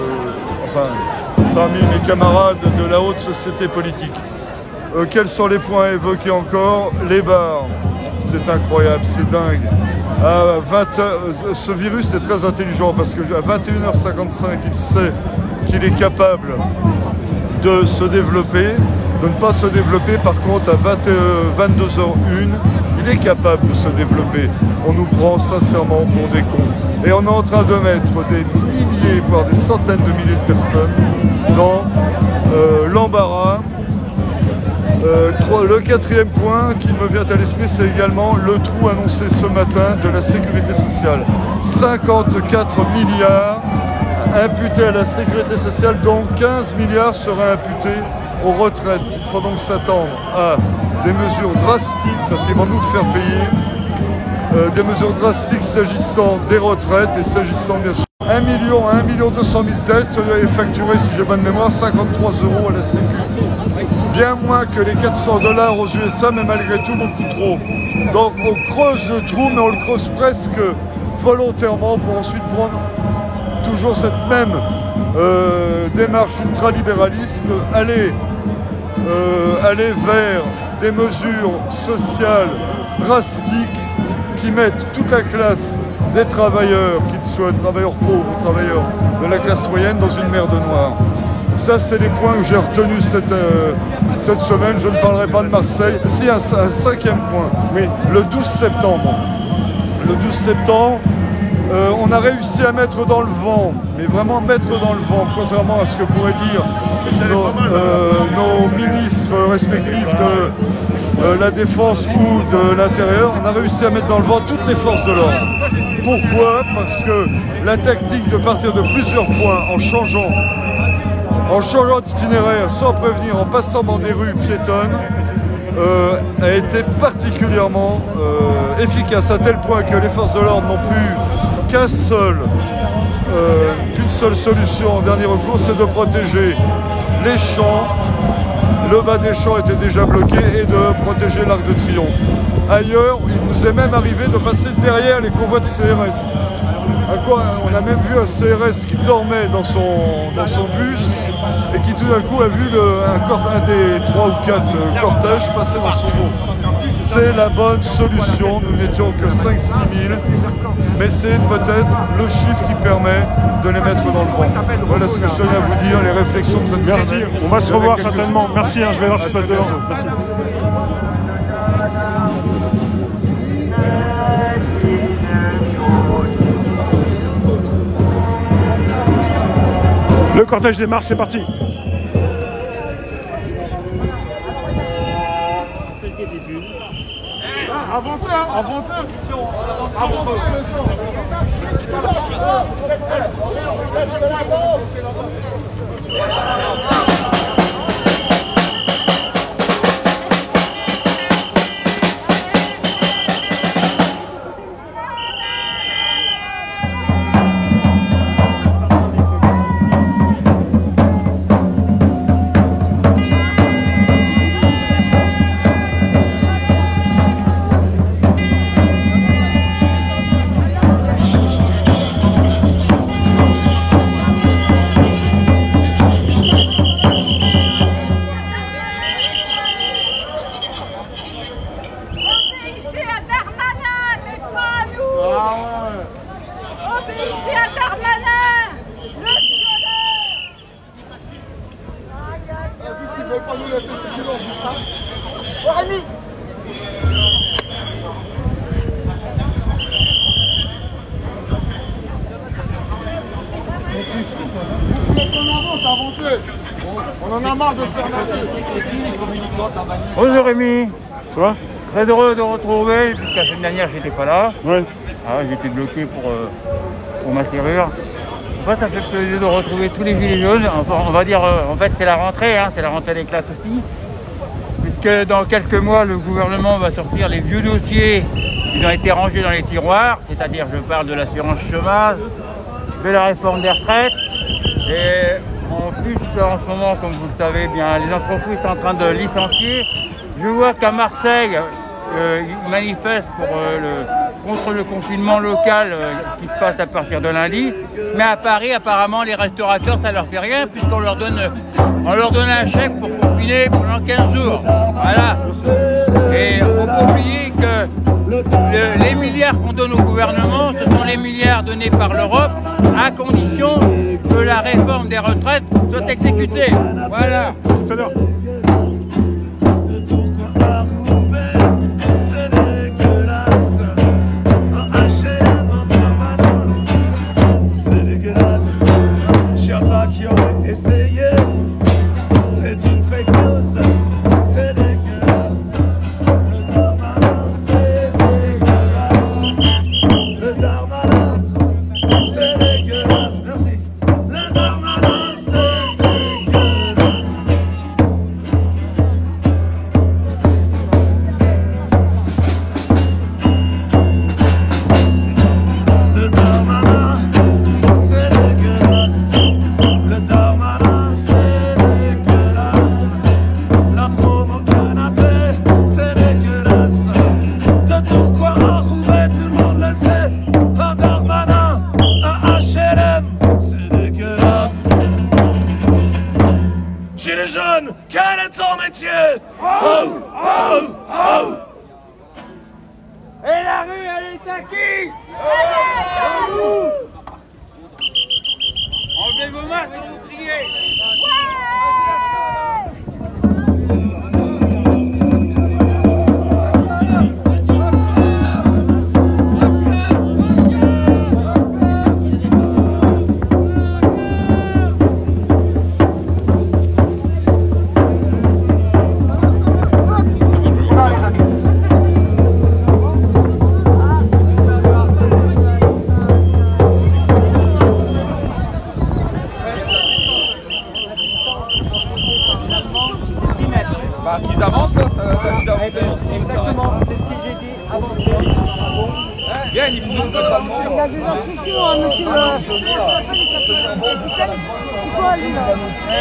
parmi mes camarades de la haute société politique. Quels sont les points évoqués encore? Les bars, c'est incroyable, c'est dingue. À 20 heures, ce virus est très intelligent parce qu'à 21h55, il sait qu'il est capable de se développer, de ne pas se développer. Par contre, à 22h01, il est capable de se développer. On nous prend sincèrement pour des cons. Et on est en train de mettre des milliers, voire des centaines de milliers de personnes dans l'embarras. Le quatrième point qui me vient à l'esprit, c'est également le trou annoncé ce matin de la sécurité sociale. 54 milliards imputés à la sécurité sociale, dont 15 milliards seraient imputés aux retraites. Il faut donc s'attendre à des mesures drastiques, parce qu'ils vont nous le faire payer, des mesures drastiques s'agissant des retraites et s'agissant bien sûr 1 million à 1 200 000 tests et facturés, si j'ai bonne mémoire, 53 € à la Sécu. Bien moins que les 400 $ aux USA, mais malgré tout beaucoup trop. Donc on creuse le trou, mais on le creuse presque volontairement pour ensuite prendre toujours cette même démarche ultralibéraliste, aller vers des mesures sociales drastiques qui mettent toute la classe des travailleurs, qu'ils soient travailleurs pauvres ou travailleurs de la classe moyenne, dans une mer de noir. Ça, c'est les points que j'ai retenus cette semaine. Je ne parlerai pas de Marseille. Si, un cinquième point. Oui. Le 12 septembre. Le 12 septembre, on a réussi à mettre dans le vent, mais vraiment mettre dans le vent, contrairement à ce que pourraient dire nos ministres respectifs de la Défense ou de l'Intérieur, on a réussi à mettre dans le vent toutes les forces de l'ordre. Pourquoi? Parce que la tactique de partir de plusieurs points en changeant d'itinéraire sans prévenir, en passant dans des rues piétonnes, a été particulièrement efficace, à tel point que les forces de l'ordre n'ont plus qu'une seule solution en dernier recours, c'est de protéger les champs. Le bas des champs était déjà bloqué, et de protéger l'Arc de Triomphe. Ailleurs, il nous est même arrivé de passer derrière les convois de CRS. On a même vu un CRS qui dormait dans son bus et qui tout d'un coup a vu un des 3 ou 4 cortèges passer dans son dos. C'est la bonne solution, nous n'étions que 5-6 000, mais c'est peut-être le chiffre qui permet de les mettre dans le vent. Voilà ce que je tenais à vous dire, les réflexions de cette semaine. Merci, on va se revoir certainement. Merci, je vais voir ce qui se passe devant. Merci. Le cortège démarre, c'est parti. Avancez, avancez. nous laisser ce boulot, on bouge pas. Oh, Rémi! On avance, avancer. On en a marre de se faire masser. Bonjour Rémi. Ça va? Très heureux de retrouver, puisque la semaine dernière j'étais pas là. Ouais. Ah, j'étais bloqué pour ma serrure. En fait, ça fait plaisir de retrouver tous les gilets jaunes. Enfin, on va dire, en fait c'est la rentrée, hein, c'est la rentrée des classes aussi. Puisque dans quelques mois, le gouvernement va sortir les vieux dossiers qui ont été rangés dans les tiroirs, c'est-à-dire je parle de l'assurance chômage, de la réforme des retraites. Et en plus, en ce moment, comme vous le savez, bien, les entreprises sont en train de licencier. Je vois qu'à Marseille, ils manifestent contre le confinement local qui se passe à partir de lundi. Mais à Paris, apparemment, les restaurateurs, ça leur fait rien puisqu'on leur donne un chèque pour confiner pendant 15 jours. Voilà. Et il ne faut pas oublier que les milliards qu'on donne au gouvernement, ce sont les milliards donnés par l'Europe, à condition que la réforme des retraites soit exécutée. Voilà. Tout à l'heure. Qui aurait essayé, c'est une fake news, c'est dégueulasse. Le Darmanin, c'est dégueulasse. Le Darmanin, c'est dégueulasse. Merci. Le Darmanin, c'est dégueulasse. Le Darmanin, c'est dégueulasse. Le Darmanin, c'est dégueulasse. La promo canapé, c'est dégueulasse. De Tourcoing à Roubaix, tout le monde le sait. Un Darmanin, un HLM, c'est dégueulasse. Gilets jaunes, quel est ton métier? Oh, oh, oh. Et la rue, elle est à qui? Enlevez vos masques quand vous criez. Qu'ils avancent là, Exactement, c'est ce que j'ai dit, avancer. Bien, il faut nous faire Il y a des instructions, hein, monsieur C'est quoi lui là?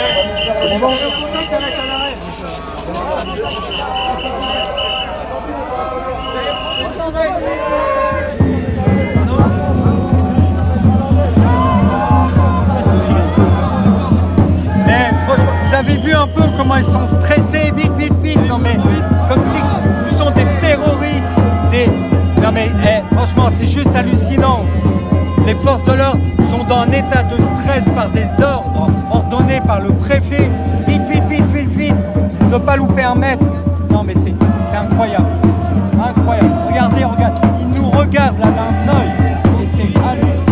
Mais franchement, vous avez vu un peu comment ils sont stressés, vite, vite, vite. Non mais, comme si nous sommes des terroristes, Non mais, franchement, c'est juste hallucinant. Les forces de l'ordre sont dans un état de stress par des ordres ordonnés par le préfet. Vite, vite, vite, vite, vite. Ne pas louper un mètre. Non mais c'est incroyable. Incroyable. Regardez, regarde. Ils nous regardent là d'un œil. Et c'est hallucinant.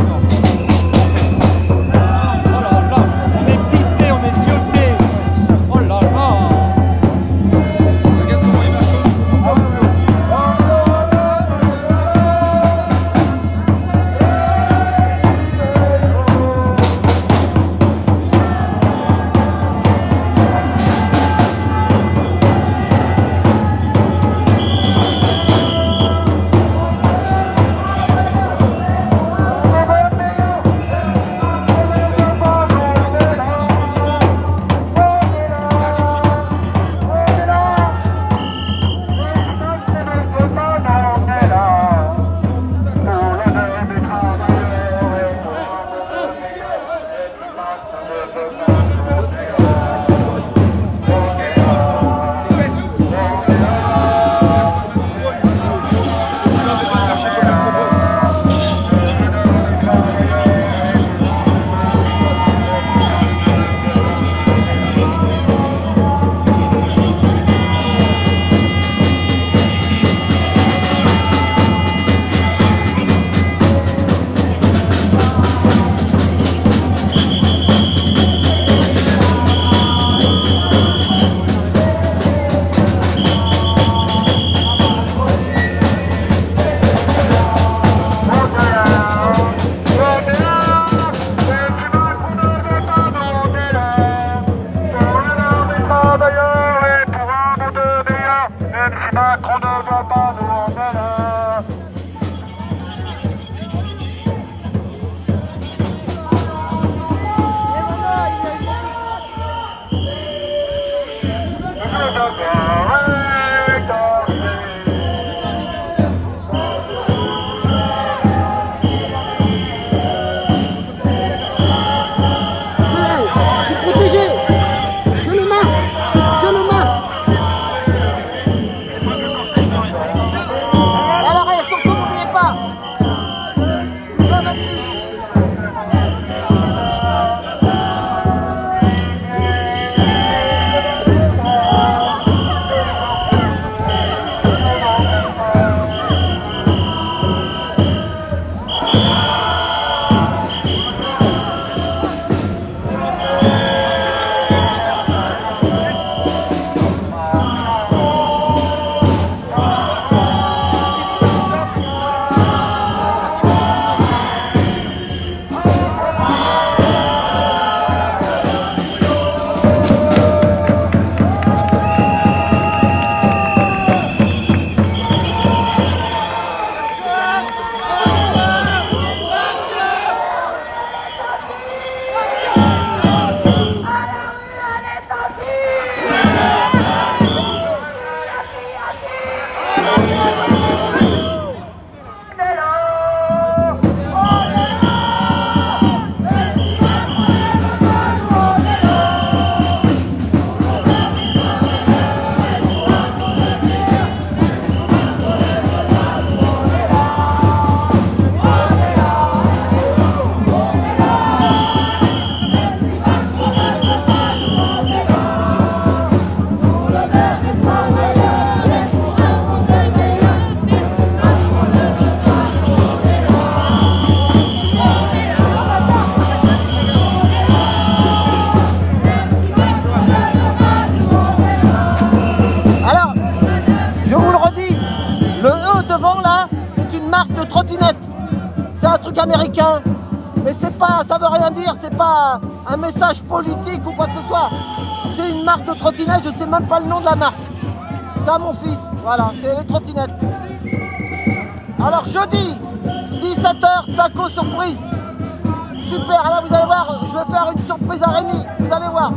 américain. Mais c'est pas, ça veut rien dire, c'est pas un message politique ou quoi que ce soit. C'est une marque de trottinette, je sais même pas le nom de la marque. C'est à mon fils, voilà, c'est les trottinettes. Alors jeudi, 17h, taco surprise. Super, là vous allez voir, je vais faire une surprise à Rémi, vous allez voir.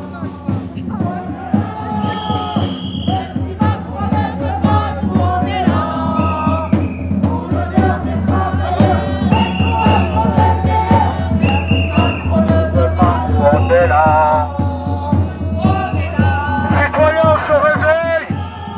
Citoyens, on se réveille.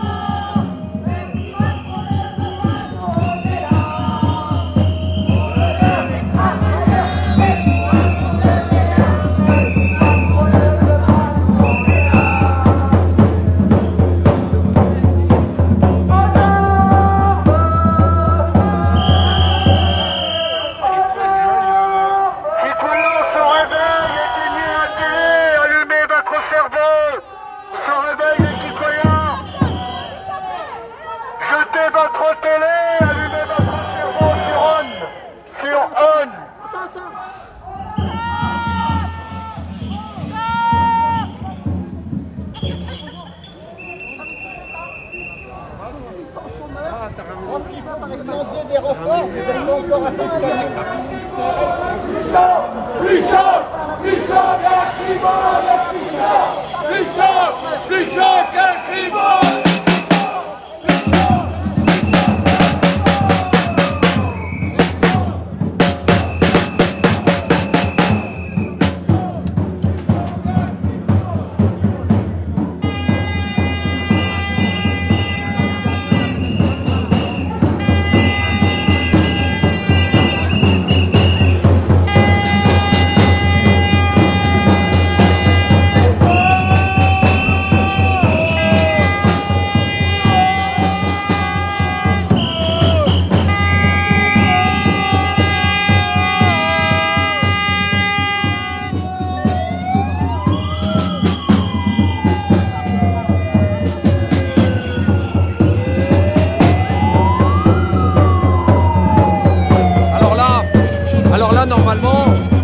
Normalement,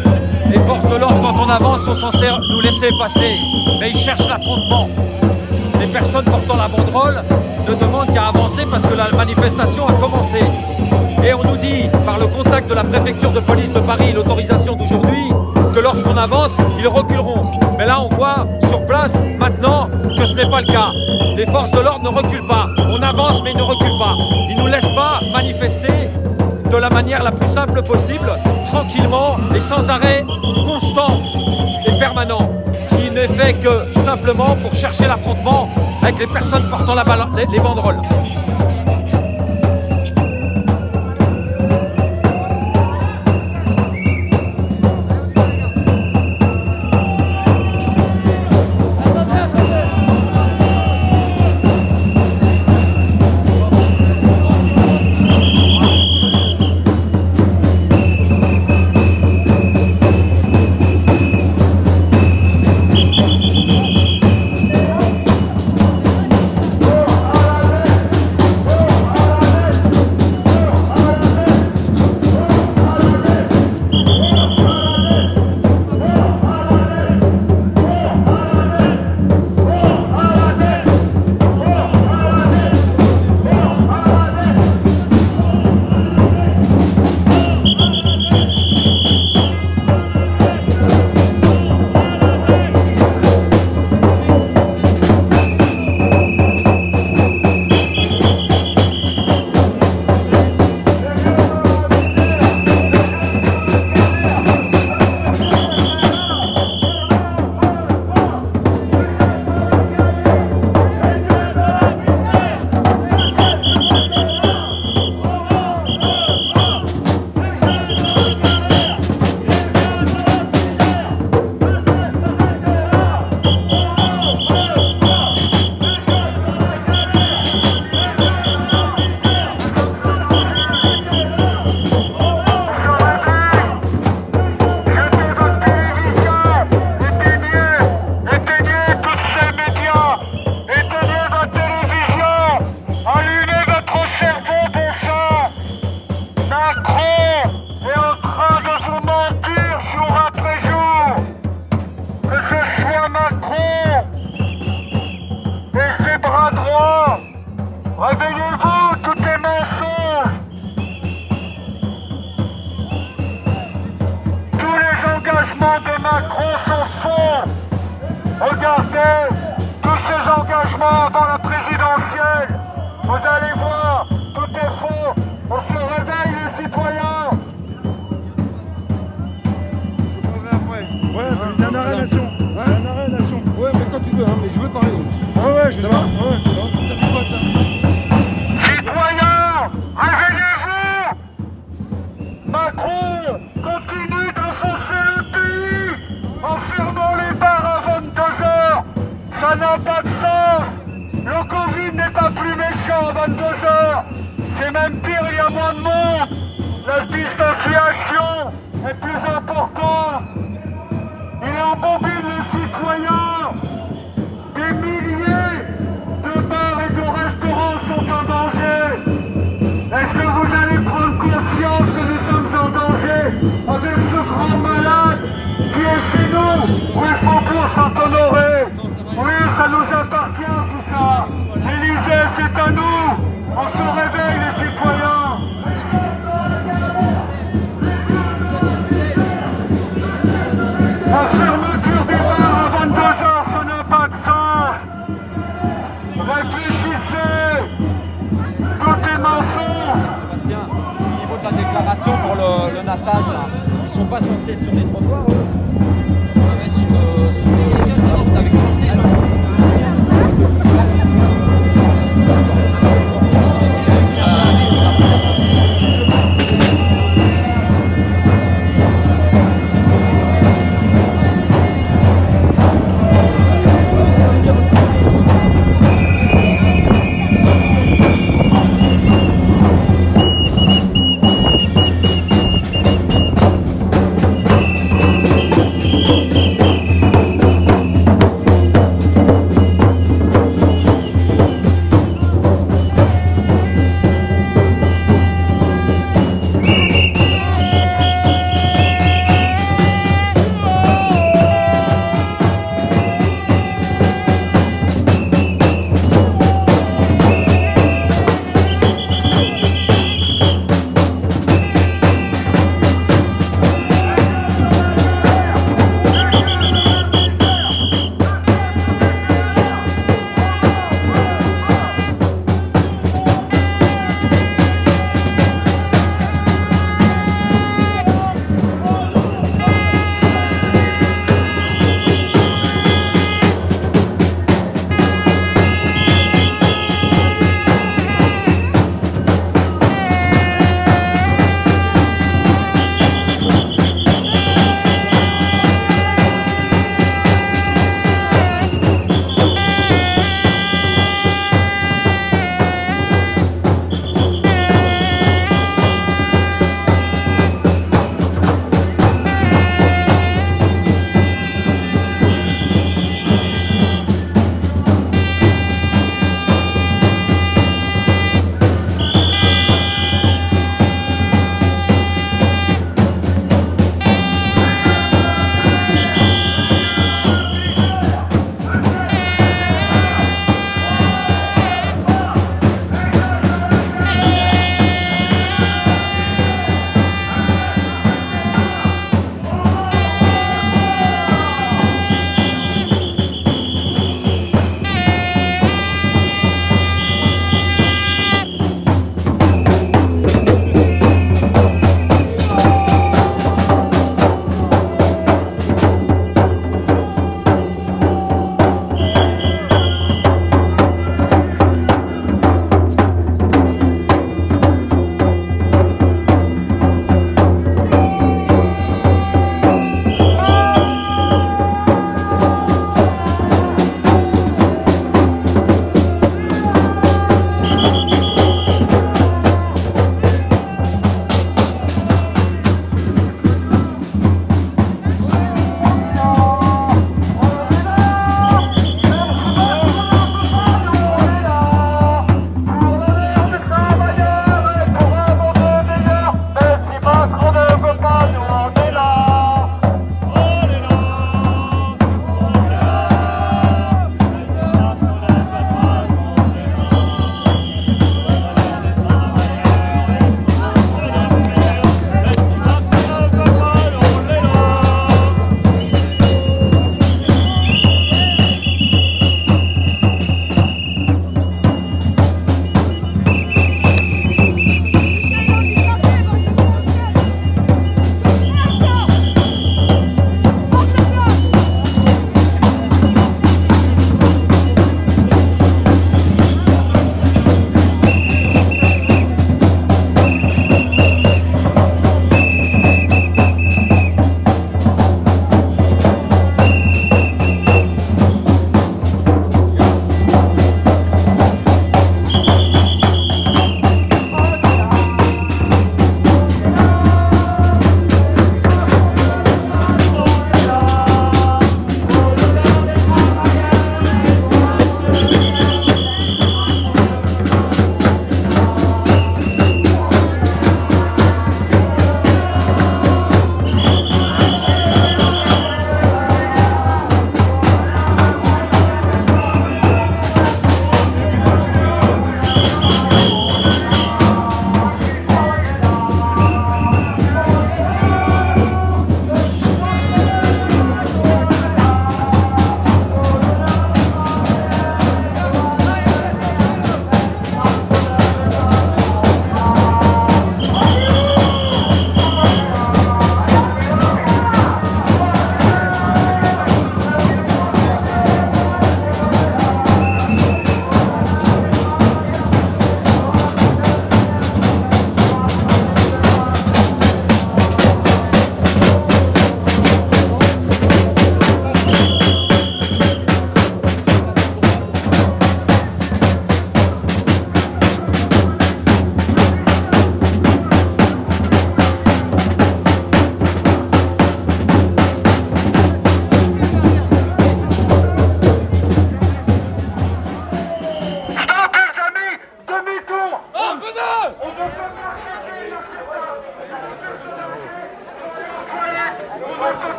les forces de l'ordre, quand on avance, sont censées nous laisser passer. Mais ils cherchent l'affrontement. Les personnes portant la banderole ne demandent qu'à avancer parce que la manifestation a commencé. Et on nous dit, par le contact de la préfecture de police de Paris, l'autorisation d'aujourd'hui, que lorsqu'on avance, ils reculeront. Mais là, on voit sur place, maintenant, que ce n'est pas le cas. Les forces de l'ordre ne reculent pas. On avance, mais ils ne reculent pas. Ils ne nous laissent pas manifester de la manière la plus simple possible, tranquillement et sans arrêt, constant et permanent, qui n'est fait que simplement pour chercher l'affrontement avec les personnes portant les banderoles. Macron son fond. Regardez tous ces engagements dans la présidentielle. Vous allez voir, tout est faux. On se réveille les citoyens. Je parlerai après. Ouais, mais il y a un arrêt nation. Ouais, un arrêt nation. Ouais, mais quand tu veux, hein, mais je veux parler. Ouais, je vais voir. Ouais, ça fait quoi ça? Citoyens, réveillez-vous! Macron continue d'enfoncer le pays en fermant les bars à 22h. Ça n'a pas de sens. Le Covid n'est pas plus méchant à 22h. C'est même pire, il y a moins de monde. La distanciation est plus importante. Il embobine les citoyens. Des milliers de bars et de restaurants sont en danger. Est-ce que vous allez prendre conscience que nous sommes en danger avec ce grand malade qui est chez nous? Où il faut qu'on s'en honorer. Oui, ça nous appartient tout ça. L'Élysée, c'est à nous. On se réveille les citoyens. La fermeture des bars à 22h, ça n'a pas de sens. Réfléchissez. Tout est mensonge. Sébastien, au niveau de la déclaration pour le nassage, là, ils sont pas censés être sur les trottoirs, eux. Ils doivent être sur les routes avec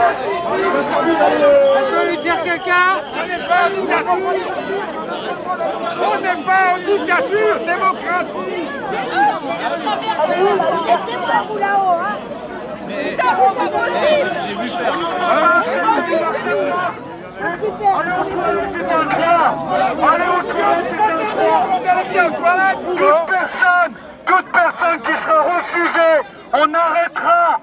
peut lui dire quelqu'un? On n'est pas en dictature, démocratie. Vous êtes témoin, vous là-haut, hein? J'ai vu faire. Allez au toilette. Toute personne qui sera refusée, on arrêtera.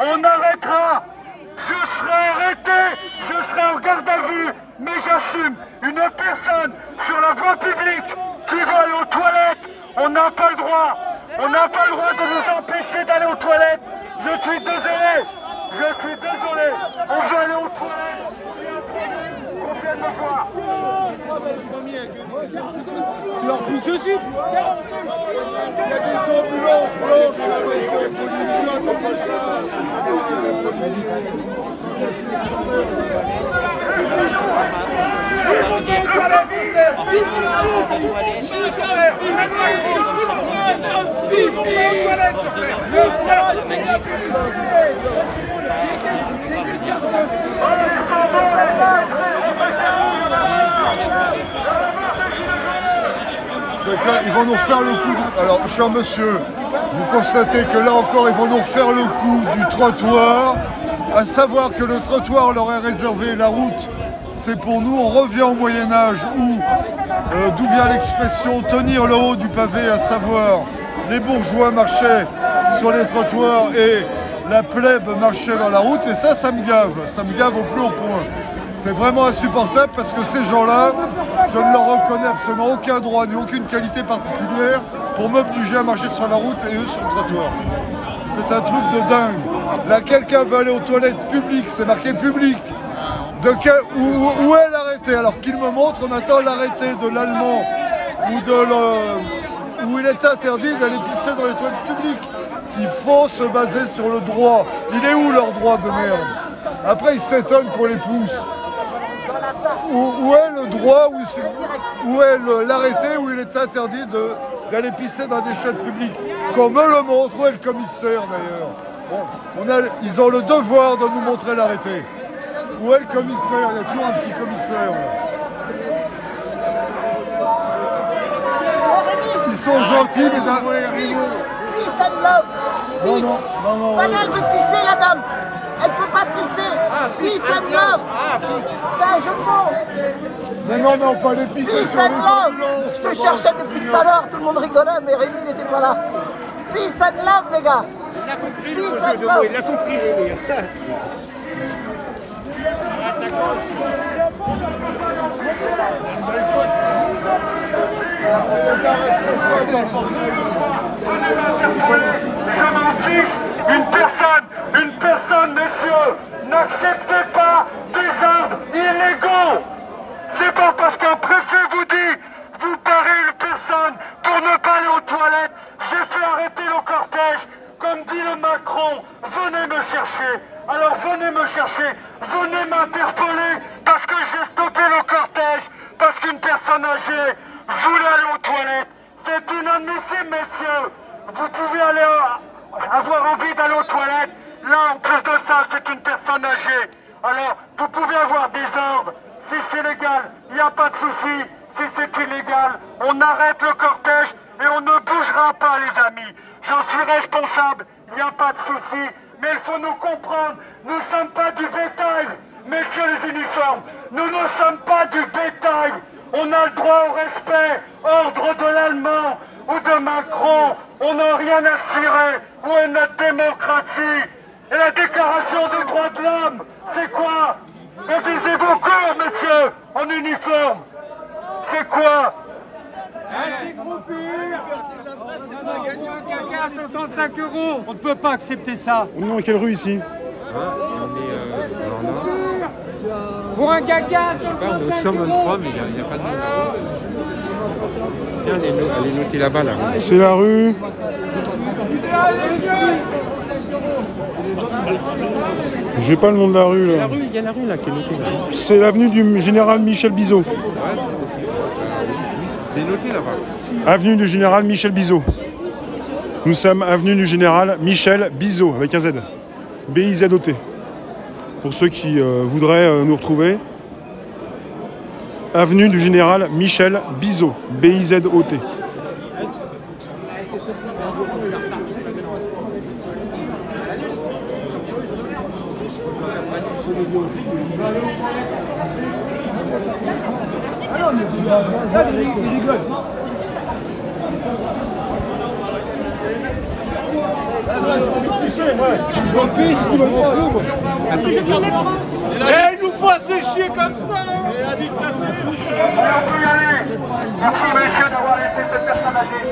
Je serai arrêté, je serai en garde à vue, mais j'assume. Une personne sur la voie publique qui va aller aux toilettes, on n'a pas le droit. On n'a pas le droit de nous empêcher d'aller aux toilettes. Je suis désolé. On veut aller aux toilettes. On vient de me voir. Tu leur pousses dessus. Il y a des ambulances blanches avec des policiers comme ils vont nous faire le coup. Alors, cher monsieur, vous constatez que là encore, ils vont nous faire le coup du trottoir. À savoir que le trottoir leur est réservé, la route, c'est pour nous. On revient au Moyen-Âge où, d'où vient l'expression tenir le haut du pavé, à savoir les bourgeois marchaient sur les trottoirs et la plèbe marchait dans la route. Et ça me gave au plus haut point. C'est vraiment insupportable parce que ces gens-là, je ne leur reconnais absolument aucun droit ni aucune qualité particulière pour m'obliger à marcher sur la route et eux sur le trottoir. C'est un truc de dingue. Là, quelqu'un veut aller aux toilettes publiques, c'est marqué public. Où est l'arrêté? Alors qu'il me montre maintenant l'arrêté de l'allemand où il est interdit d'aller pisser dans les toilettes publiques. Il faut se baser sur le droit. Il est où leur droit de merde? Après, ils s'étonnent qu'on les pousse. Où est le droit, où est l'arrêté où il est interdit d'aller pisser dans des chiottes publiques? Qu'on me le montre, où est le commissaire d'ailleurs? Bon, ils ont le devoir de nous montrer l'arrêté. Où est le commissaire? Il y a toujours un petit commissaire. Ils sont gentils, mais non. Voilà, elle veut pisser, la dame. Elle ne peut pas pisser. Peace and love. C'est un jeu de mots. Non, pas les pisser Peace sur and les love. ambulances. Je te cherchais depuis tout à l'heure. Tout le monde rigolait, mais Rémi n'était pas là. Peace and love, les gars. Peace and love. Il a compris. Je m'en fiche. Une personne, messieurs, n'acceptez pas des arbres illégaux. C'est pas parce qu'un préfet vous dit, vous parez une personne pour ne pas aller aux toilettes. J'ai fait arrêter le cortège. Comme dit le Macron, venez me chercher. Alors venez me chercher, venez m'interpeller parce que j'ai stoppé le cortège, parce qu'une personne âgée voulait aller aux toilettes. C'est inadmissible, messieurs. Vous pouvez avoir envie d'aller aux toilettes. Là, en plus de ça, c'est une personne âgée. Alors, vous pouvez avoir des ordres. Si c'est légal, il n'y a pas de souci. Si c'est illégal, on arrête le cortège et on ne bougera pas, les amis. J'en suis responsable, il n'y a pas de souci. Mais il faut nous comprendre, nous ne sommes pas du bétail. Messieurs les uniformes, nous ne sommes pas du bétail. On a le droit au respect, ordre de l'Allemand ou de Macron. On n'a rien à cirer. Où est notre démocratie? Et la déclaration des droits de l'homme, c'est quoi? Vous visez beaucoup, messieurs, en uniforme. C'est quoi? On ne peut pas accepter ça. On est dans quelle rue ici? Pour un caca, on est au 123, mais il n'y a pas de nom. Tiens, elle est notée là-bas. Là. C'est la rue. J'ai pas le nom de la rue là. Il y a la rue là qui est notée là. C'est l'avenue du général Michel Bizot. C'est noté là-bas. Avenue du général Michel Bizot. Nous sommes avenue du général Michel Bizot avec un Z. B-I-Z-O-T. pour ceux qui voudraient nous retrouver. Avenue du Général Michel Bizot, B-I-Z-O-T. Il nous faut assez chier comme ça. Merci messieurs d'avoir laissé cette personne âgée.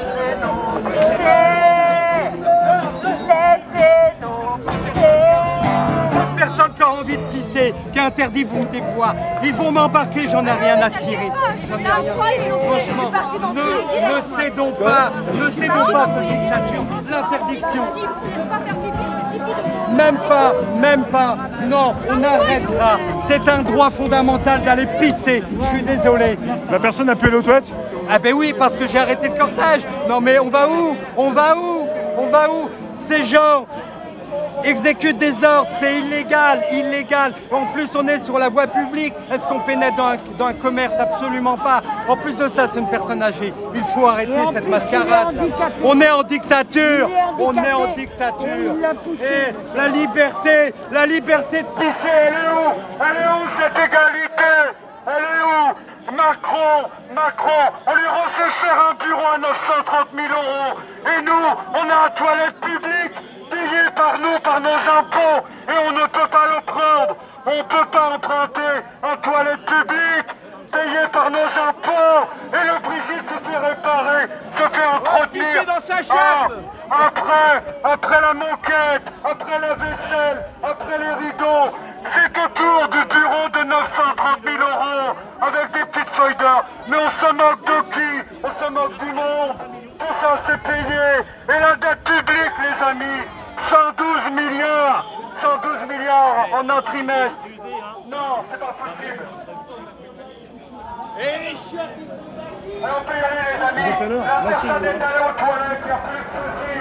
Cette personne qui a envie de pisser, qui a interdit vous des fois, ils vont m'embarquer, j'en ai rien à cirer. Franchement, ne cédons pas cette dictature, l'interdiction. Même pas, non, on arrêtera. C'est un droit fondamental d'aller pisser, je suis désolé. La personne a pu aller aux toilettes? Ah ben oui, parce que j'ai arrêté le cortège. Non mais on va où? Ces gens exécutent des ordres, c'est illégal. En plus, on est sur la voie publique. Est-ce qu'on pénètre dans un commerce? Absolument pas. En plus de ça, c'est une personne âgée. Il faut arrêter cette mascarade. On est en dictature. Et la liberté de pisser, Elle est où cette égalité? Elle est où? Macron, on lui refait faire un bureau à 930 000 €. Et nous, on a une toilette publique payée par nous, par nos impôts. Et on ne peut pas le prendre. On ne peut pas emprunter une toilette publique payée par nos impôts. Et le Brigitte se fait réparer, se fait entretenir. Dans sa chambre. Après la moquette, après la vaisselle, après les rideaux, c'est autour du bureau de 930 000 € avec des petites feuilles d'or. Mais on se moque de qui? On se moque du monde. Tout ça c'est payé. Et la dette publique, les amis, 112 milliards en un trimestre. Non, c'est pas possible. Alors on peut y aller les amis. La personne est allée aux toilettes, il n'y a plus de soucis.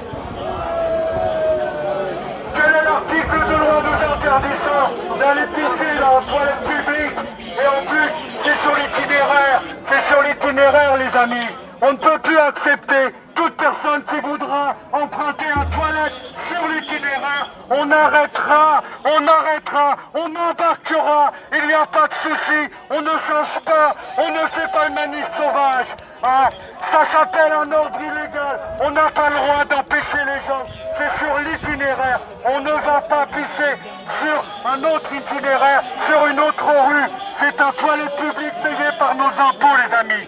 Quel est l'article de loi nous interdisant d'aller pisser dans la toilette publique? Et en plus, c'est sur l'itinéraire les amis. On ne peut plus accepter toute personne qui voudra emprunter une toilette sur l'itinéraire. On arrêtera, on embarquera, il n'y a pas de souci, on ne change pas, on ne fait pas une manif sauvage. Hein. Ça s'appelle un ordre illégal, on n'a pas le droit d'empêcher les gens, c'est sur l'itinéraire. On ne va pas pisser sur un autre itinéraire, sur une autre rue. C'est un toilette publique payé par nos impôts les amis.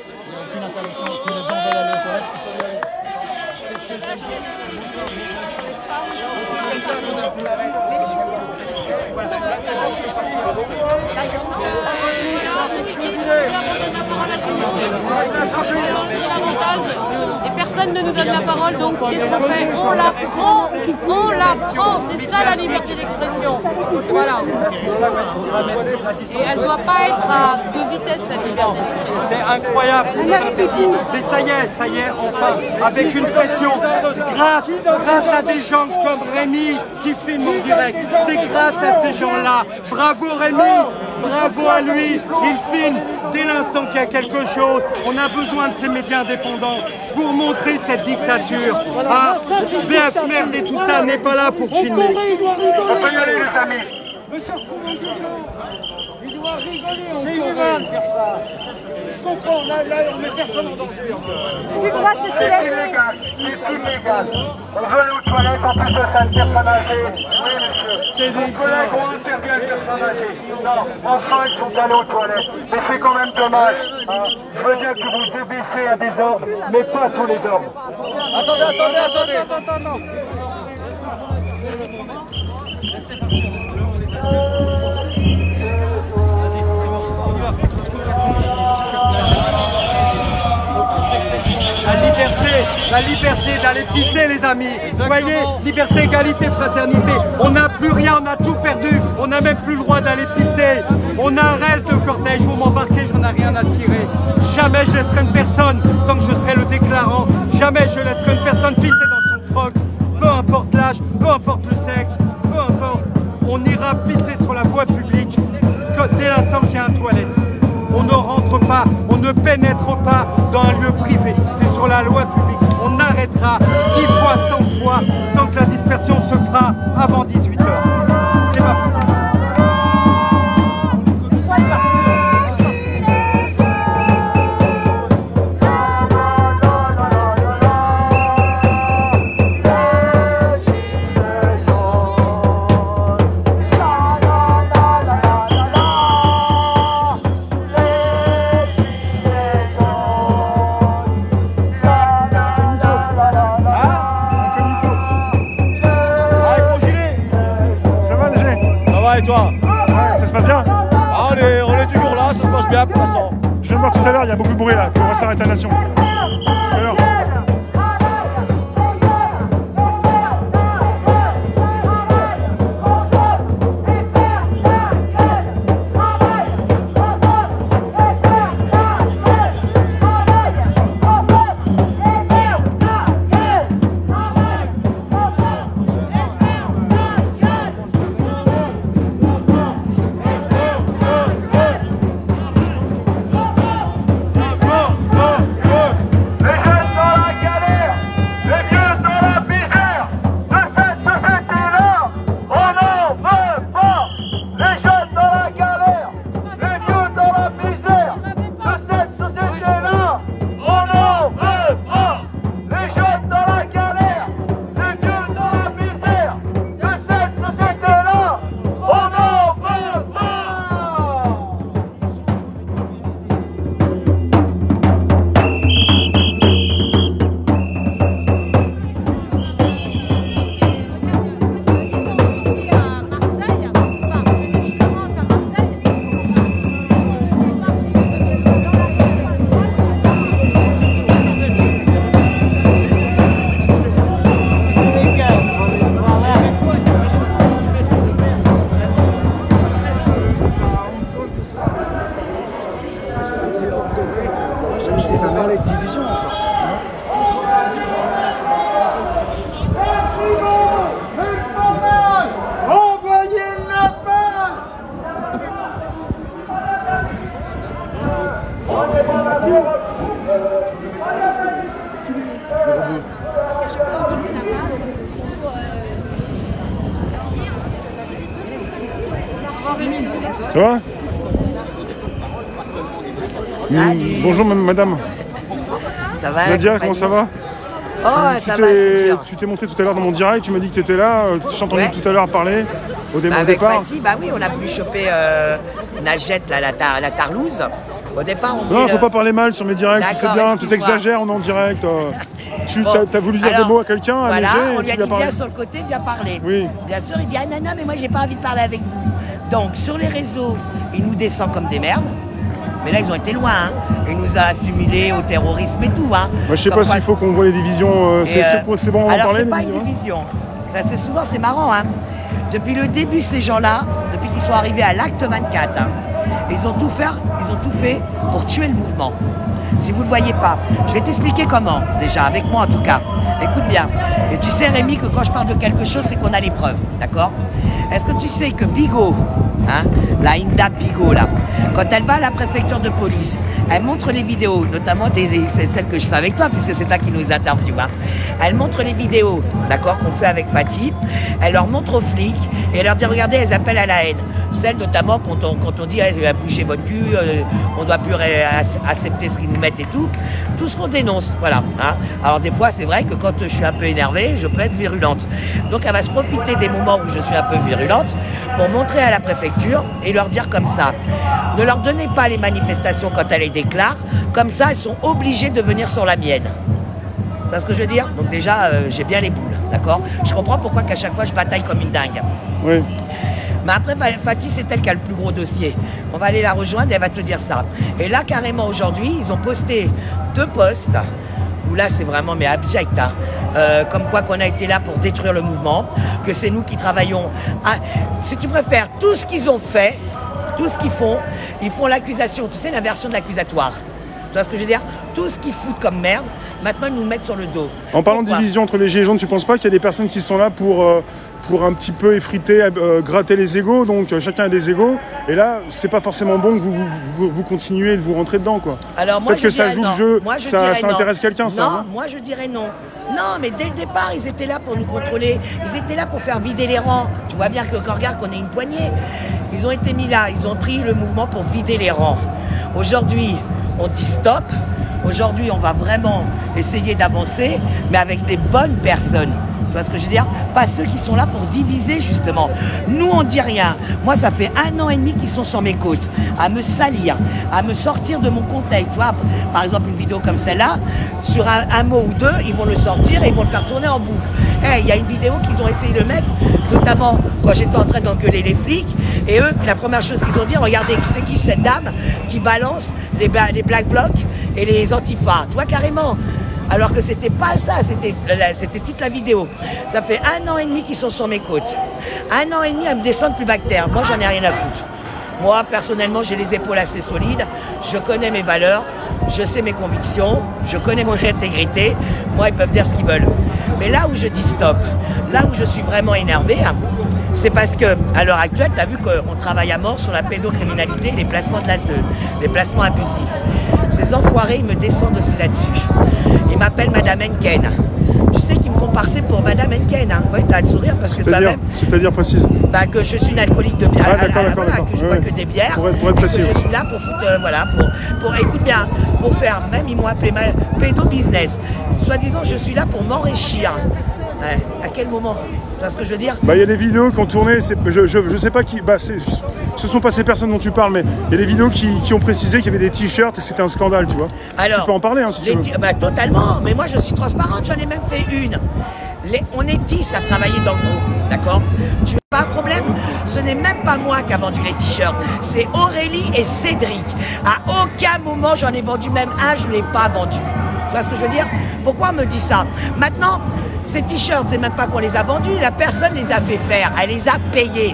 C'est l'avantage. Et personne ne nous donne la parole, donc qu'est-ce qu'on fait? On la prend, c'est ça la liberté d'expression. Voilà. Et elle ne doit pas être à deux vitesses, la liberté d'expression. C'est incroyable, on nous interdit. Mais ça y est, enfin, avec une pression, grâce à des gens comme Rémi qui filment en direct, c'est grâce à ces gens-là. Bravo Rémi, bravo à lui, il filme dès l'instant qu'il y a quelque chose. On a besoin de ces médias indépendants pour montrer cette dictature. Ah, BF Merde et tout ça n'est pas là pour filmer. On peut y aller les amis. Monsieur il doit rigoler. C'est inhumain de faire ça. Je comprends, là on met personne en danger. Tu dois se soulager. C'est illégal. On veut aller aux toilettes, en plus de ça, une personne âgée. Oui, monsieur. Vos collègues ont interdit à une personne âgée. Non, enfin, ils sont allés aux toilettes. Mais c'est quand même dommage. Hein. Je veux bien que vous obéissez à des ordres, mais pas tous les ordres. Attendez. La liberté d'aller pisser les amis. Vous voyez, liberté, égalité, fraternité. On n'a plus rien, on a tout perdu. On n'a même plus le droit d'aller pisser. On arrête le cortège, vous m'embarquez, j'en ai rien à cirer. Jamais je laisserai une personne, tant que je serai le déclarant, jamais je laisserai une personne pisser dans son froc. Peu importe l'âge, peu importe le sexe, peu importe. on ira pisser sur la voie publique dès l'instant qu'il y a une toilette. On ne rentre pas, on ne pénètre pas dans un lieu privé. C'est sur la loi publique. On arrêtera 10 fois, 100 fois, tant que la dispersion se fera avant 18 h. C'est pas possible. Et toi? Ouais, ça se passe bien? Ah, on est toujours là, ça se passe bien pour l'instant. Je viens de voir tout à l'heure, il y a beaucoup de bruit là. On va s'arrêter à la Nation. Tout à l'heure. Ça va? Bonjour madame. Ça va? Nadia, comment ça va? Oh, ça va, c'est dur. Tu t'es montré tout à l'heure dans mon direct, tu m'as dit que tu étais là, je t'ai entendu tout à l'heure parler au départ. Avec Fatih, bah oui, on a pu choper Najette, là, la tarlouse. Au départ, on non, faut pas parler mal sur mes directs, tu sais bien, tu t'exagères, on est en direct. Tu as voulu dire des mots à quelqu'un, voilà, alléger, on lui a dit viens sur le côté, viens parler. Oui. Bien sûr, il dit ah non, mais moi j'ai pas envie de parler avec vous. Donc sur les réseaux, il nous descend comme des merdes. Mais là, ils ont été loin. Hein. Il nous a assimilés au terrorisme et tout. Hein. Moi, je sais pas s'il faut qu'on voit les divisions. C'est bon, on va en parler. Alors, c'est pas une division. Parce que souvent, c'est marrant. Hein. Depuis le début, ces gens-là, depuis qu'ils sont arrivés à l'acte 24, hein, ils ont tout fait pour tuer le mouvement. Si vous ne le voyez pas, je vais t'expliquer comment, déjà, avec moi en tout cas. Écoute bien. Et tu sais, Rémi, que quand je parle de quelque chose, c'est qu'on a les preuves. D'accord? Est-ce que tu sais que Bigot, hein, la Inda Bigot, là, quand elle va à la préfecture de police, elle montre les vidéos, notamment celles que je fais avec toi, puisque c'est toi qui nous interviewe, tu vois. Elle montre les vidéos, d'accord, qu'on fait avec Fatih. Elle leur montre aux flics et elle leur dit, regardez, elles appellent à la haine. Celles notamment quand on dit, bougez votre cul, on ne doit plus accepter ce qu'ils nous mettent et tout. Tout ce qu'on dénonce, voilà. Hein. Alors des fois, c'est vrai que quand je suis un peu énervée, je peux être virulente. Donc elle va se profiter des moments où je suis un peu virulente pour montrer à la préfecture et leur dire comme ça. Ne leur donnez pas les manifestations quand elles les déclarent, comme ça elles sont obligées de venir sur la mienne. Tu vois ce que je veux dire? Donc déjà, j'ai bien les boules, d'accord? Je comprends pourquoi qu'à chaque fois je bataille comme une dingue. Oui. Mais après, Fatih, c'est elle qui a le plus gros dossier. On va aller la rejoindre et elle va te dire ça. Et là, carrément, aujourd'hui, ils ont posté 2 posts, où là, c'est vraiment mais abject, hein, comme quoi qu'on a été là pour détruire le mouvement, que c'est nous qui travaillons. Si tu préfères, tout ce qu'ils ont fait, tout ce qu'ils font l'accusation, tu sais, la version de l'accusatoire. Tu vois ce que je veux dire? Tout ce qu'ils foutent comme merde, maintenant ils nous mettent sur le dos. En parlant de division entre les gilets jaunes, tu ne penses pas qu'il y a des personnes qui sont là pour pour un petit peu effriter, gratter les égos, donc chacun a des égos, et là c'est pas forcément bon que vous continuez de vous rentrer dedans, quoi. Alors moi, peut-être que ça joue le jeu, ça intéresse quelqu'un, ça. Non, moi je dirais non. Non, mais dès le départ, ils étaient là pour nous contrôler, ils étaient là pour faire vider les rangs. Tu vois bien que quand on regarde qu'on est une poignée, ils ont été mis là, ils ont pris le mouvement pour vider les rangs. Aujourd'hui, on dit stop. Aujourd'hui, on va vraiment essayer d'avancer, mais avec les bonnes personnes. Tu vois ce que je veux dire? Pas ceux qui sont là pour diviser, justement. Nous, on dit rien. Moi, ça fait 1 an et demi qu'ils sont sur mes côtes, à me salir, à me sortir de mon contexte. Tu vois, par exemple, une vidéo comme celle-là, sur un mot ou deux, ils vont le sortir et ils vont le faire tourner en boucle. Il y a une vidéo qu'ils ont essayé de mettre, notamment quand j'étais en train d'engueuler les flics, et eux, la première chose qu'ils ont dit, regardez, c'est qui cette dame qui balance les Black Blocs et les Antifa. Tu vois, carrément. Alors que c'était pas ça, c'était toute la vidéo. Ça fait 1 an et demi qu'ils sont sur mes côtes. 1 an et demi à me descendre plus bactère. Moi, j'en ai rien à foutre. Moi, personnellement, j'ai les épaules assez solides. Je connais mes valeurs, je sais mes convictions, je connais mon intégrité. Moi, ils peuvent dire ce qu'ils veulent. Mais là où je dis stop, là où je suis vraiment énervé, c'est parce que, à l'heure actuelle, tu as vu qu'on travaille à mort sur la pédocriminalité et les placements de l'ASE, les placements abusifs. Ces enfoirés, ils me descendent aussi là-dessus. Ils m'appellent Madame Henken. Tu sais qu'ils me font passer pour Madame Henken. Hein. Oui, tu as le sourire parce que toi-même... C'est-à-dire précise. Bah, que je suis une alcoolique de bière. Ah, d'accord. Que je bois que des bières. Pour être précis. Que je suis là pour foutre, voilà, écoute bien, pour faire, même ils m'ont appelé pédo-business. Soi-disant, je suis là pour m'enrichir. Ouais. À quel moment? Tu vois ce que je veux dire? Bah, il y a des vidéos qui ont tourné, je sais pas qui... Bah, ce sont pas ces personnes dont tu parles, mais il y a des vidéos qui ont précisé qu'il y avait des t-shirts et c'était un scandale, tu vois. Alors, tu peux en parler, hein, si tu veux. Bah, totalement, mais moi je suis transparente, j'en ai même fait une. On est 10 à travailler dans le groupe, d'accord? Tu n'as pas un problème? Ce n'est même pas moi qui a vendu les t-shirts, c'est Aurélie et Cédric. À aucun moment j'en ai vendu même un, je ne l'ai pas vendu. Tu vois ce que je veux dire? Pourquoi on me dit ça? Maintenant, ces t-shirts, c'est même pas qu'on les a vendus, la personne les a fait faire, elle les a payés.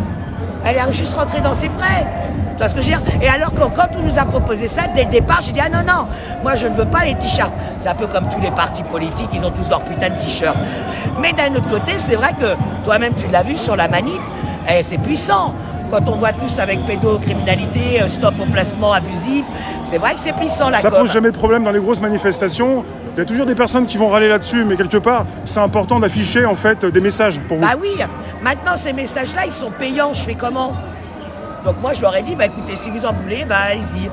Elle est juste rentrée dans ses frais. Tu vois ce que je veux dire? Et alors quand on nous a proposé ça, dès le départ, j'ai dit ah non, moi je ne veux pas les t-shirts. C'est un peu comme tous les partis politiques, ils ont tous leur putain de t-shirts. Mais d'un autre côté, c'est vrai que toi-même tu l'as vu sur la manif, c'est puissant. Quand on voit tous avec pédocriminalité, stop au placement abusif, c'est vrai que c'est puissant la com. Ça pose jamais de problème dans les grosses manifestations. Il y a toujours des personnes qui vont râler là-dessus, mais quelque part, c'est important d'afficher en fait des messages pour vous. Bah oui, maintenant ces messages-là, ils sont payants, je fais comment? Donc moi je leur ai dit, bah écoutez, si vous en voulez, bah allez-y.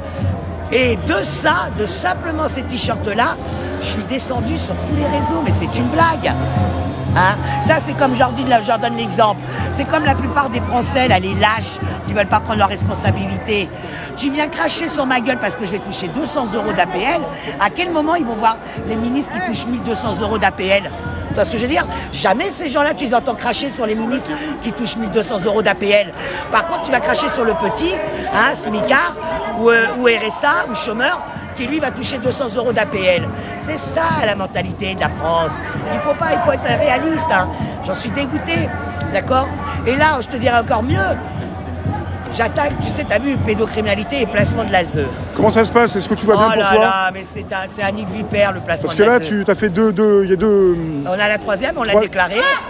Et de ça, de simplement ces t-shirts-là, je suis descendu sur tous les réseaux, mais c'est une blague. Hein? Ça c'est comme je leur donne l'exemple, c'est comme la plupart des Français, là, les lâches, qui ne veulent pas prendre leurs responsabilités. Tu viens cracher sur ma gueule parce que je vais toucher 200 € d'APL, à quel moment ils vont voir les ministres qui touchent 1200 € d'APL? Tu vois ce que je veux dire? Jamais ces gens-là, tu les entends cracher sur les ministres qui touchent 1200 € d'APL. Par contre, tu vas cracher sur le petit, hein, smicard, ou RSA, ou chômeur, qui lui va toucher 200 € d'APL. C'est ça la mentalité de la France. Il faut être réaliste. Hein. J'en suis dégoûté, d'accord? Et là, je te dirais encore mieux. J'attaque, tu sais, t'as vu, pédocriminalité et placement de l'ASE. Comment ça se passe? Est-ce que tu vois bien pour toi? Oh là là, mais c'est un nid de vipère, le placement de l'ASE. Parce que là, tu as fait il y a deux... On a la troisième, on l'a déclarée. On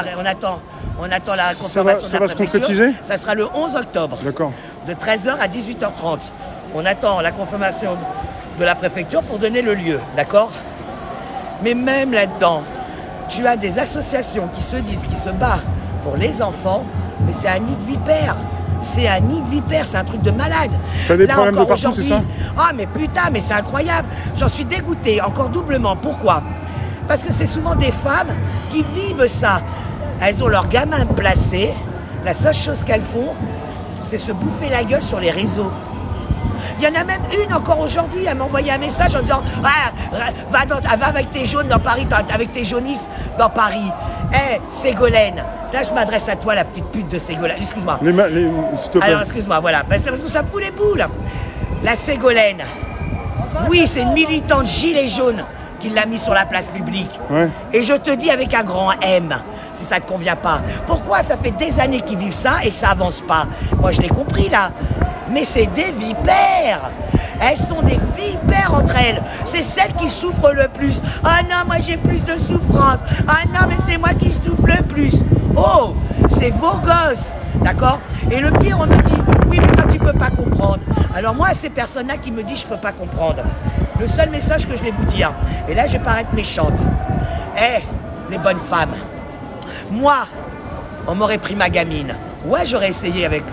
attend la confirmation de la préfecture. Ça va se concrétiser? Ça sera le 11 octobre. D'accord. De 13h à 18h30. On attend la confirmation de la préfecture pour donner le lieu, d'accord? Mais même là-dedans, tu as des associations qui se disent, qui se battent pour les enfants, mais c'est un nid de vipère. C'est un nid de vipère, c'est un truc de malade. T'as des problèmes de partout, c'est ça? Ah mais putain, mais c'est incroyable. J'en suis dégoûté, encore doublement. Pourquoi? Parce que c'est souvent des femmes qui vivent ça. Elles ont leurs gamins placés. La seule chose qu'elles font, c'est se bouffer la gueule sur les réseaux. Il y en a même une encore aujourd'hui, elle m'a envoyé un message en disant ah, va avec tes jaunes dans Paris, avec tes jaunisses dans Paris. Hé, Ségolène, là je m'adresse à toi, la petite pute de Ségolène. Excuse-moi. S'il te plaît. Alors excuse-moi, voilà. Parce que ça fout les boules. La Ségolène. Oui, c'est une militante gilet jaune qui l'a mis sur la place publique. Ouais. Et je te dis avec un grand M, si ça ne te convient pas. Pourquoi ça fait des années qu'ils vivent ça et que ça avance pas? Moi je l'ai compris là. Mais c'est des vipères. Elles sont des vipères entre elles. C'est celles qui souffrent le plus. Ah non, moi j'ai plus de souffrance. Ah non, mais c'est moi qui souffre le plus. Oh, c'est vos gosses, d'accord? Et le pire, on me dit, oui, mais toi, tu peux pas comprendre. Alors moi, ces personnes-là qui me disent, je peux pas comprendre. Le seul message que je vais vous dire, et là, je vais paraître méchante. Eh, les bonnes femmes, moi, on m'aurait pris ma gamine. Ouais, j'aurais essayé avec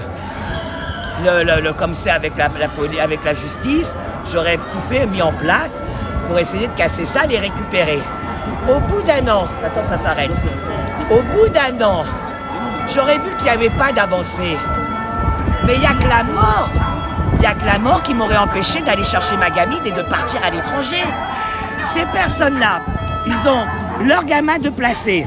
comme c'est avec la justice, j'aurais tout fait, mis en place pour essayer de casser ça, les récupérer. Au bout d'un an, attends, ça s'arrête. Au bout d'un an, j'aurais vu qu'il n'y avait pas d'avancée. Mais il n'y a que la mort. Il n'y a que la mort qui m'aurait empêché d'aller chercher ma gamine et de partir à l'étranger. Ces personnes-là, ils ont leur gamin de placer.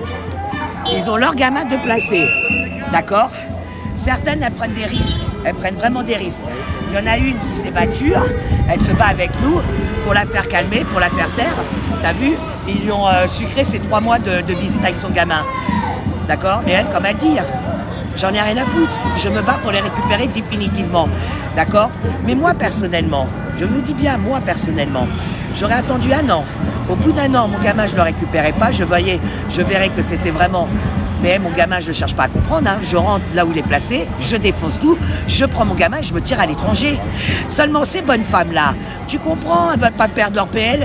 Ils ont leur gamin de placer. D'accord? Certaines, elles prennent des risques. Elles prennent vraiment des risques. Il y en a une qui s'est battue. Elle se bat avec nous pour la faire calmer, pour la faire taire. T'as vu? Ils lui ont sucré ses 3 mois de visite avec son gamin. D'accord? Mais elle, comme elle dit, j'en ai rien à foutre. Je me bats pour les récupérer définitivement. D'accord? Mais moi, personnellement, je vous dis bien, moi, personnellement, j'aurais attendu 1 an. Au bout d'1 an, mon gamin, je ne le récupérais pas. Je verrais que c'était vraiment... Mais mon gamin, je ne cherche pas à comprendre. Hein. Je rentre là où il est placé, je défonce tout, je prends mon gamin et je me tire à l'étranger. Seulement ces bonnes femmes-là, tu comprends, elles ne veulent pas perdre leur PL,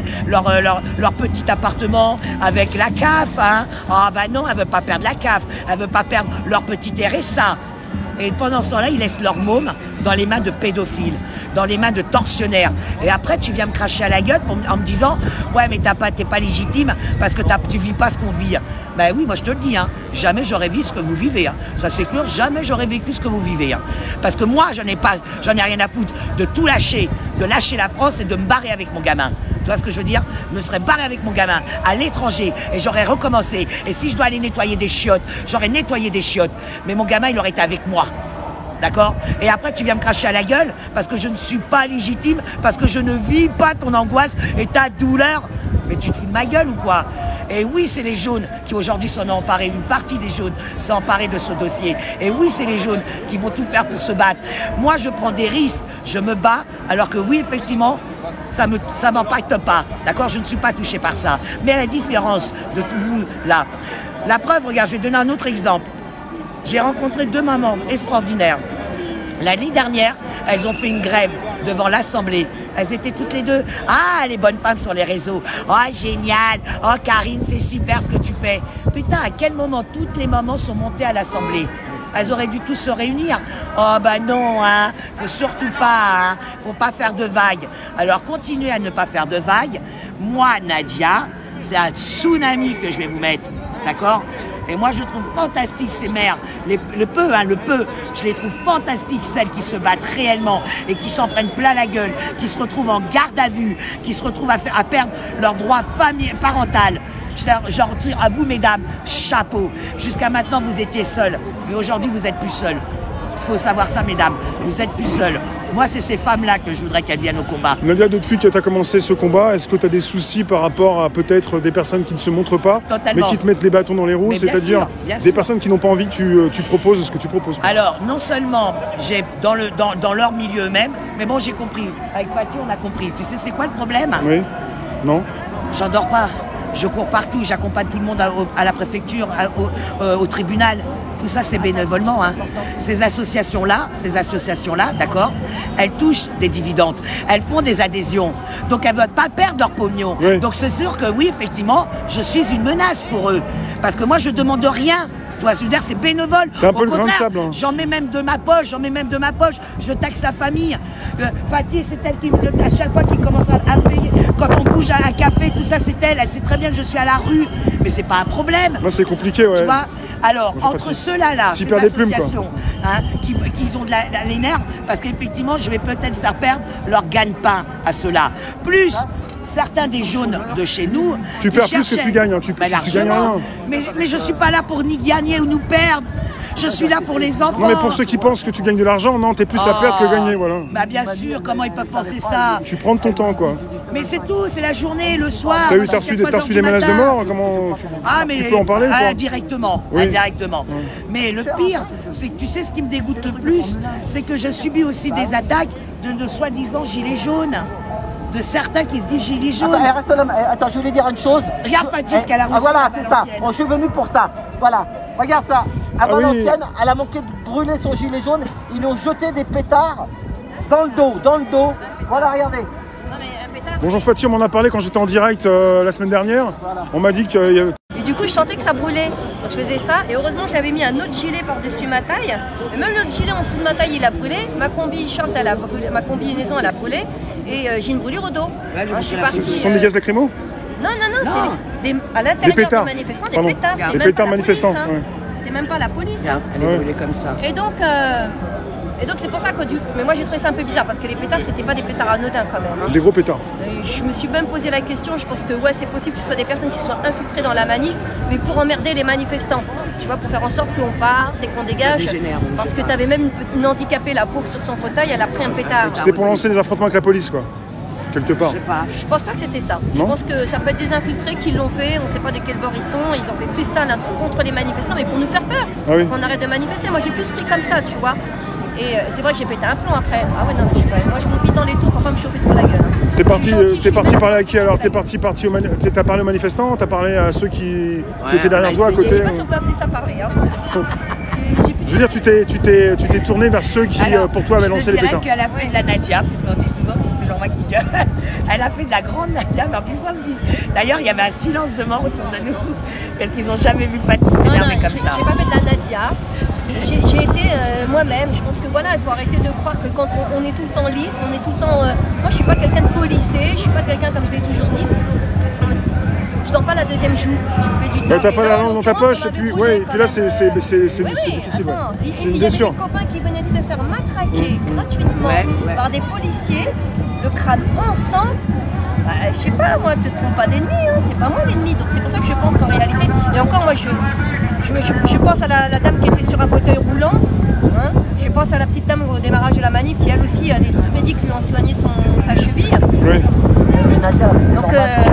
leur petit appartement avec la CAF. Hein. Ah bah non, elles ne veulent pas perdre la CAF, elles ne veulent pas perdre leur petit RSA. Et pendant ce temps-là, ils laissent leur môme dans les mains de pédophiles, dans les mains de tortionnaires. Et après, tu viens me cracher à la gueule en me disant « Ouais, mais t'es pas légitime parce que tu vis pas ce qu'on vit. » Ben oui, moi je te le dis, hein, jamais j'aurais vécu ce que vous vivez. Hein. Ça c'est clair, jamais j'aurais vécu ce que vous vivez. Hein. Parce que moi, j'en ai rien à foutre de tout lâcher, de lâcher la France et de me barrer avec mon gamin. Tu vois ce que je veux dire? Je me serais barré avec mon gamin à l'étranger et j'aurais recommencé. Et si je dois aller nettoyer des chiottes, j'aurais nettoyé des chiottes. Mais mon gamin, il aurait été avec moi. D'accord? Et après, tu viens me cracher à la gueule parce que je ne suis pas légitime, parce que je ne vis pas ton angoisse et ta douleur. Mais tu te fous de ma gueule ou quoi? Et oui, c'est les jaunes qui aujourd'hui s'en ont emparés. Une partie des jaunes s'est emparée de ce dossier. Et oui, c'est les jaunes qui vont tout faire pour se battre. Moi, je prends des risques, je me bats, alors que oui, effectivement, ça m'impacte pas. D'accord? Je ne suis pas touché par ça. Mais à la différence de tout vous, là, la preuve, regarde, je vais donner un autre exemple. J'ai rencontré 2 mamans extraordinaires. L'année dernière, elles ont fait une grève devant l'Assemblée. Elles étaient toutes les deux. Ah, les bonnes femmes sur les réseaux. Oh, génial. Oh, Karine, c'est super ce que tu fais. Putain, à quel moment toutes les mamans sont montées à l'Assemblée? Elles auraient dû tous se réunir. Oh, bah non, hein. Faut surtout pas, hein. Faut pas faire de vagues. Alors, continuez à ne pas faire de vagues. Moi, Nadia, c'est un tsunami que je vais vous mettre. D'accord? Et moi, je trouve fantastique ces mères, le peu, je les trouve fantastiques, celles qui se battent réellement et qui s'en prennent plein la gueule, qui se retrouvent en garde à vue, qui se retrouvent à perdre leur droit parental. J'en tire à vous, mesdames, chapeau. Jusqu'à maintenant, vous étiez seules, mais aujourd'hui, vous n'êtes plus seules. Il faut savoir ça, mesdames, vous n'êtes plus seules. Moi, c'est ces femmes-là que je voudrais qu'elles viennent au combat. Nadia, depuis que tu as commencé ce combat, est-ce que tu as des soucis par rapport à peut-être des personnes qui ne se montrent pas, Totalement. mais qui te mettent les bâtons dans les roues, c'est-à-dire des personnes qui n'ont pas envie que tu proposes ce que tu proposes? Alors, non seulement j'ai dans leur milieu eux-mêmes, mais bon, j'ai compris. Avec Fatih, on a compris. Tu sais, c'est quoi le problème? Oui. Non. J'en dors pas. Je cours partout, j'accompagne tout le monde à la préfecture, au tribunal. Tout ça, c'est bénévolement. Hein. Ces associations-là, d'accord, elles touchent des dividendes. Elles font des adhésions. Donc, elles ne veulent pas perdre leur pognon. Oui. Donc, c'est sûr que oui, effectivement, je suis une menace pour eux. Parce que moi, je ne demande rien. Tu vois, c'est bénévole. C'est un peu le grain de sable. Hein. J'en mets même de ma poche, je taxe la famille. Fatih, c'est elle qui, à chaque fois qu'il commence à payer, quand on bouge à un café, tout ça, c'est elle. Elle sait très bien que je suis à la rue. Mais c'est pas un problème. Moi, c'est compliqué, ouais. Tu vois? Alors, entre ceux-là, ces associations qui ont les nerfs, parce qu'effectivement, je vais peut-être faire perdre leur gagne-pain à ceux-là. Plus certains des jaunes de chez nous. Tu perds plus que tu gagnes, hein. Tu gagnes rien. Mais je ne suis pas là pour ni gagner ou nous perdre. Je suis là pour les enfants. Non, mais pour ceux qui pensent que tu gagnes de l'argent, non, t'es plus à perdre que gagner, voilà. Bah bien sûr, comment ils peuvent penser ça? Tu prends de ton temps, quoi. Mais c'est tout, c'est la journée, le soir. T'as reçu des menaces de mort? Comment tu peux en parler? Indirectement, oui. Indirectement. Oui. Mais le pire, c'est que tu sais ce qui me dégoûte le plus, c'est que je subis aussi des attaques de soi-disant gilets jaunes. De certains qui se disent gilets jaunes. Attends, je voulais dire une chose. Regarde Fatih, ce qu'elle a reçu. Voilà, c'est ça. Bon, je suis venu pour ça. Voilà. Regarde ça. À Ah oui. Valenciennes, elle a manqué de brûler son gilet jaune. Ils lui ont jeté des pétards dans le dos. Voilà, regardez. Bonjour Fatih, on m'en a parlé quand j'étais en direct la semaine dernière. On m'a dit qu'il y avait... Et du coup, je sentais que ça brûlait. Donc je faisais ça. Et heureusement, j'avais mis un autre gilet par-dessus ma taille. Et même l'autre gilet en dessous de ma taille, il a brûlé. Ma combi-short, elle a brûlé. Ma combinaison, elle a brûlé. Et j'ai une brûlure au dos. Je suis partie. Ce sont des gaz lacrymaux? Non, c'est à l'intérieur des manifestants, des pétards. Des pétards manifestants. Police, hein. C'était même pas la police. Hein. Elle est brûlée comme ça. Et donc c'est pour ça que mais moi j'ai trouvé ça un peu bizarre parce que les pétards c'était pas des pétards anodins quand même. Hein. Des gros pétards. Je me suis même posé la question, je pense que ouais c'est possible que ce soit des personnes qui soient infiltrées dans la manif, mais pour emmerder les manifestants. Tu vois, pour faire en sorte qu'on parte et qu'on dégage. Parce que tu avais même une handicapée, la pauvre sur son fauteuil, elle a pris un pétard. C'était pour lancer les affrontements avec la police quoi. Quelque part. Je pense pas que c'était ça. Je pense que ça peut être des infiltrés qui l'ont fait, on sait pas de quel bord ils sont, ils ont fait tout ça là, contre les manifestants, mais pour nous faire peur. Qu'on arrête de manifester. Moi j'ai plus pris comme ça, tu vois. Et c'est vrai que j'ai pété un plomb après. Ah ouais non, je suis pas. Moi je me vide dans les tours, faut pas me chauffer trop la gueule. T'es parti parler à qui alors? T'as parlé aux manifestants? T'as parlé à ceux qui étaient derrière toi à côté? Je sais pas si on peut appeler ça parler. Hein. Je veux dire, tu t'es tourné vers ceux qui, pour toi, avaient lancé les pétards. Je dirais qu'elle a fait de la Nadia, parce qu'on dit souvent que c'est toujours moi qui gueule. Elle a fait de la grande Nadia, mais en plus on se dit. D'ailleurs, il y avait un silence de mort autour de nous, parce qu'ils n'ont jamais vu Fatih s'énerver comme ça. J'ai pas fait de la Nadia. J'ai été moi-même. Je pense que voilà, il faut arrêter de croire que quand on est tout le temps lisse, on est tout le temps. Moi, je suis pas quelqu'un de policé, je suis pas quelqu'un, comme je l'ai toujours dit. Je dors pas la deuxième joue si je fais du temps. T'as pas la langue dans ta poche, et puis là c'est difficile. C'est une blessure. Il y avait des copains qui venaient de se faire matraquer gratuitement par des policiers, le crâne en sang. Je sais pas, moi, te trompe pas d'ennemi, hein, c'est pas moi l'ennemi. Donc c'est pour ça que je pense qu'en réalité, et encore moi je pense à la dame qui était sur un fauteuil roulant, hein, je pense à la petite dame au démarrage de la manif qui elle aussi, les médics lui ont soigné sa cheville. Donc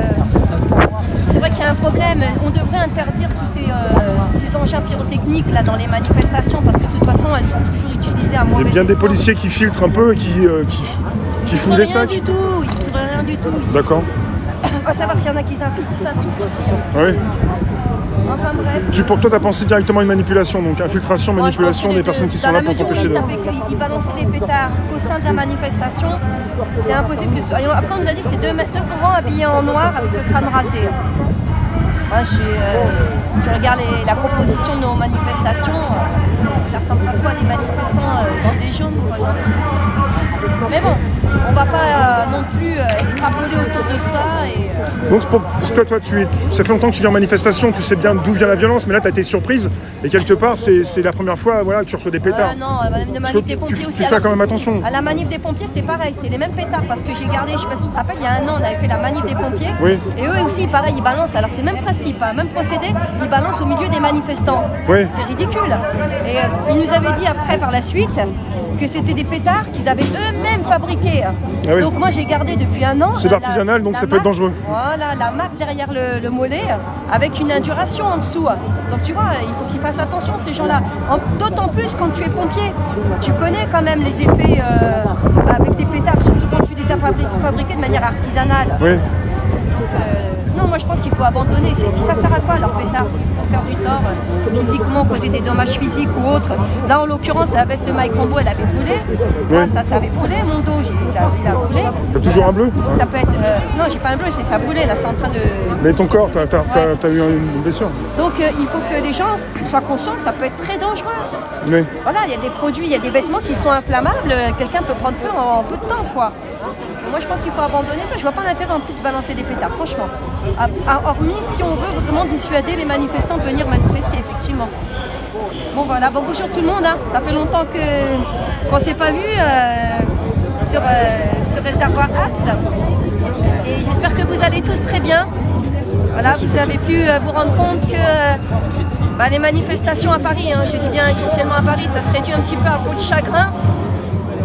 c'est vrai qu'il y a un problème, on devrait interdire tous ces engins pyrotechniques là dans les manifestations parce que de toute façon elles sont toujours utilisées à mauvais. Il y a bien des policiers qui filtrent un peu et qui fouillent les sacs. Ils filtrent rien du tout. D'accord. On va savoir s'il y en a qui s'infiltrent aussi. Hein. Oui. Enfin bref. Pour toi, tu as pensé directement à une manipulation, donc infiltration, manipulation des personnes qui sont là pour t'empêcher de... Ils balançaient les pétards au sein de la manifestation, c'est impossible que ce soit... Après on nous a dit que c'était deux grands habillés en noir avec le crâne rasé. Moi, je regarde la composition de nos manifestations, ça ressemble pas trop à des manifestants gilets jaunes, quoi, j'ai envie de te dire. Mais bon, on va pas non plus extrapoler autour de ça. Et, Donc parce que toi ça fait longtemps que tu viens en manifestation, tu sais bien d'où vient la violence, mais là tu as été surprise et quelque part c'est la première fois que tu reçois des pétards. Non, à la manif des pompiers aussi. Tu fais quand même attention. À la manif des pompiers c'était pareil, c'était les mêmes pétards parce que j'ai gardé, je sais pas si tu te rappelles, il y a un an on avait fait la manif des pompiers et eux aussi pareil, ils balancent, alors c'est le même principe, hein, même procédé, ils balancent au milieu des manifestants. C'est ridicule. Et ils nous avaient dit après par la suite que c'était des pétards qu'ils avaient eux-mêmes fabriqués. Donc moi j'ai gardé depuis un an. C'est artisanal donc ça peut être dangereux. Voilà, la marque derrière le mollet avec une induration en dessous. Donc tu vois, il faut qu'ils fassent attention ces gens-là. D'autant plus quand tu es pompier, tu connais quand même les effets avec des pétards, surtout quand tu les as fabriqués de manière artisanale. Non, moi je pense qu'il faut abandonner. Puis ça sert à quoi leur pétard? Si c'est pour faire du tort physiquement, causer des dommages physiques ou autres. Là en l'occurrence, la veste de Mike Rambo elle avait brûlé. Moi, ça avait brûlé. Mon dos, il a brûlé. T'as toujours un bleu? Ça peut être. Non, j'ai pas un bleu, ça a brûlé. Là, c'est en train de. Mais ton corps, t'as eu une blessure. Donc il faut que les gens soient conscients que ça peut être très dangereux. Voilà, il y a des produits, il y a des vêtements qui sont inflammables. Quelqu'un peut prendre feu en peu de temps, quoi. Moi je pense qu'il faut abandonner ça, je vois pas l'intérêt en plus de balancer des pétards, franchement. Hormis si on veut vraiment dissuader les manifestants de venir manifester, effectivement. Bon voilà, bon bonjour tout le monde, hein. Ça fait longtemps qu'on ne s'est pas vu sur Réservoir Apps. Et j'espère que vous allez tous très bien. Voilà, vous avez pu vous rendre compte que les manifestations à Paris, hein, je dis bien essentiellement à Paris, ça se réduit un petit peu à peau de chagrin.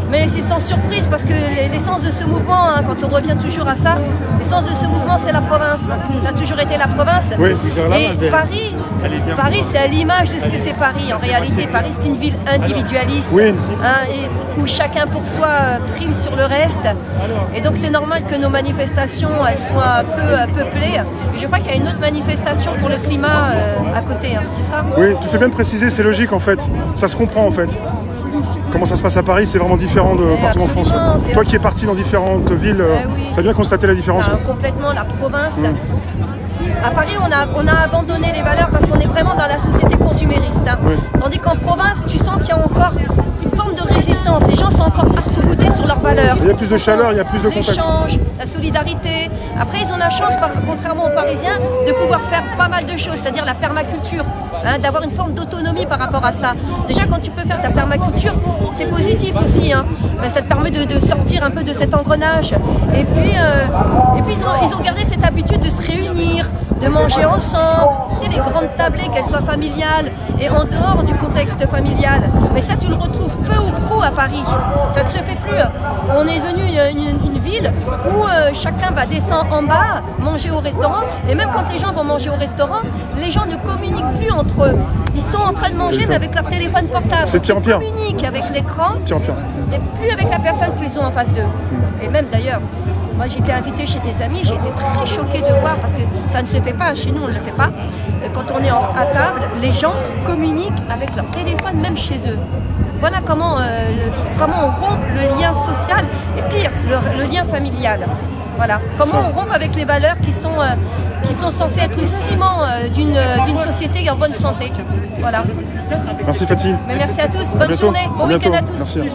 Mais c'est sans surprise parce que l'essence de ce mouvement, hein, quand on revient toujours à ça, l'essence de ce mouvement c'est la province. Ça a toujours été la province. Oui, et Paris c'est à l'image de ce que c'est Paris. En réalité, Paris c'est une ville individualiste, hein, et où chacun pour soi prime sur le reste. Et donc c'est normal que nos manifestations elles soient peu peuplées. Et je crois qu'il y a une autre manifestation pour le climat à côté, hein, c'est ça? Oui, tu fais bien de préciser, c'est logique en fait. Ça se comprend en fait. Comment ça se passe à Paris, c'est vraiment différent de partout en France. Toi qui es parti dans différentes villes, tu as bien constaté la différence. Complètement, la province. À Paris, on a abandonné les valeurs parce qu'on est vraiment dans la société consumériste. Hein. Tandis qu'en province, tu sens qu'il y a encore une forme de résistance. Les gens sont encore arc-boutés sur leurs valeurs. Il y a plus de chaleur, il y a plus de contact. L'échange, la solidarité. Après, ils ont la chance, contrairement aux Parisiens, de pouvoir faire pas mal de choses, c'est-à-dire la permaculture. Hein, d'avoir une forme d'autonomie par rapport à ça. Déjà, quand tu peux faire ta permaculture, c'est positif aussi. Hein. Ça te permet de sortir un peu de cet engrenage. Et puis ils ont gardé cette habitude de se réunir, de manger ensemble. Tu sais, les grandes tablées, qu'elles soient familiales et en dehors du contexte familial. Mais ça, tu le retrouves peu ou prou à Paris. Ça ne se fait plus. On est devenu une ville où chacun va descendre en bas, manger au restaurant. Et même quand les gens vont manger au restaurant, les gens ne communiquent plus entre eux. Ils sont en train de manger mais avec leur téléphone portable. C'est pire en pire. Ils communiquent avec l'écran. Pire en pire. Et plus avec la personne qu'ils ont en face d'eux. Et même d'ailleurs, moi j'ai été invitée chez des amis, j'ai été très choquée de voir, parce que ça ne se fait pas, chez nous on ne le fait pas. Quand on est à table, les gens communiquent avec leur téléphone, même chez eux. Voilà comment on rompt le lien social et pire, le lien familial. Voilà. Comment on rompt avec les valeurs qui sont censées être le ciment d'une société en bonne santé. Voilà. Merci Fatih. Mais merci à tous, bonne journée, bon week-end à tous. Merci.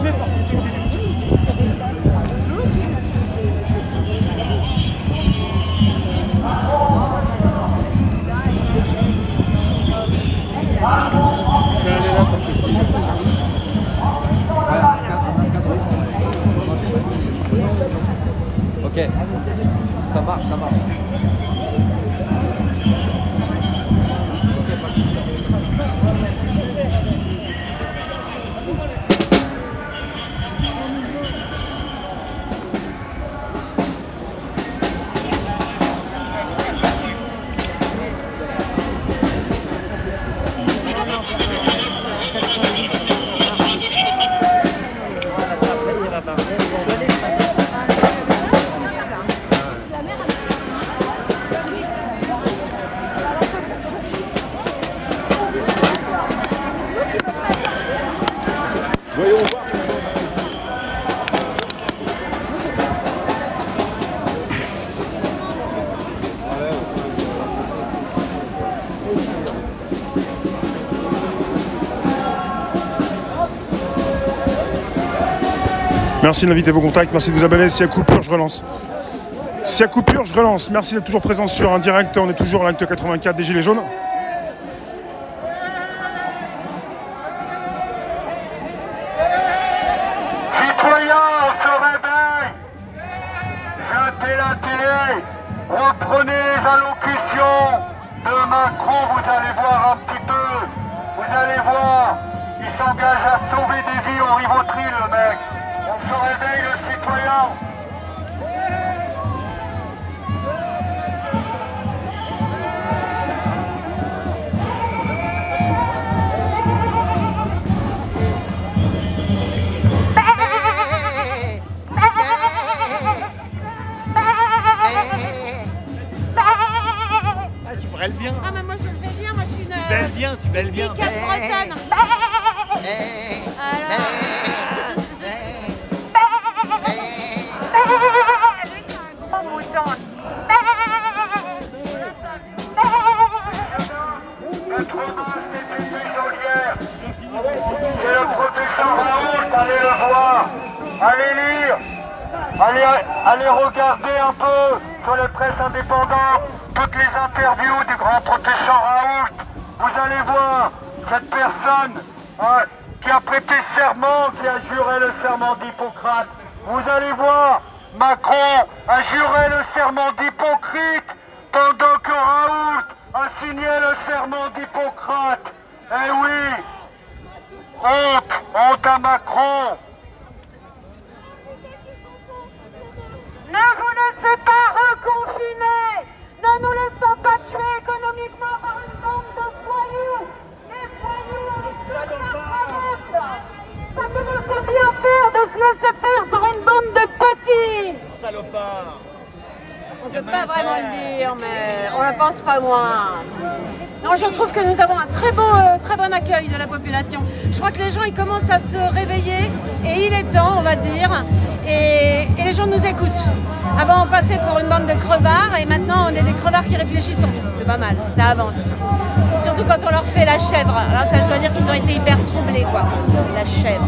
Ok, ça marche, ça marche. Merci d'inviter vos contacts, merci de vous abonner. S'il y a coupure, je relance. S'il y a coupure, je relance. Merci d'être toujours présent sur un direct. On est toujours à l'acte 84 des Gilets jaunes. Citoyens, on se réveille. Jetez la télé. Reprenez les allocutions de Macron. Vous allez voir un petit peu. Vous allez voir. Il s'engage à sauver des vies au Rivotril, le mec. On se réveille, le citoyen. Tu brûles bien. Ah mais moi je le fais bien, moi je suis une... Tu belles bien, tu belles bien. Piquette bretonne. Alors... Lui c'est un gros mouton. C'est le professeur Raoult, allez le voir, allez lire, allez regarder un peu sur les presses indépendantes toutes les interviews du grand professeur Raoult. Vous allez voir cette personne qui a prêté serment, qui a juré le serment d'Hippocrate. Vous allez voir, Macron a juré le serment d'Hippocrate pendant que Raoult a signé le serment d'Hippocrate. Eh oui, honte à Macron. laissez pas reconfiner. Ne nous laissons pas tuer économiquement par une bande de voyous. Des voyous ça commence à bien faire de se laisser faire par une bande de petits. Salopard. On ne peut pas vraiment le dire, mais on ne pense pas moins. Non, je trouve que nous avons un très bon accueil de la population. Je crois que les gens ils commencent à se réveiller et il est temps, on va dire, et les gens nous écoutent. Avant on passait pour une bande de crevards et maintenant on est des crevards qui réfléchissent. C'est pas mal, ça avance. Surtout quand on leur fait la chèvre. Alors ça je dois dire qu'ils ont été hyper troublés quoi. La chèvre.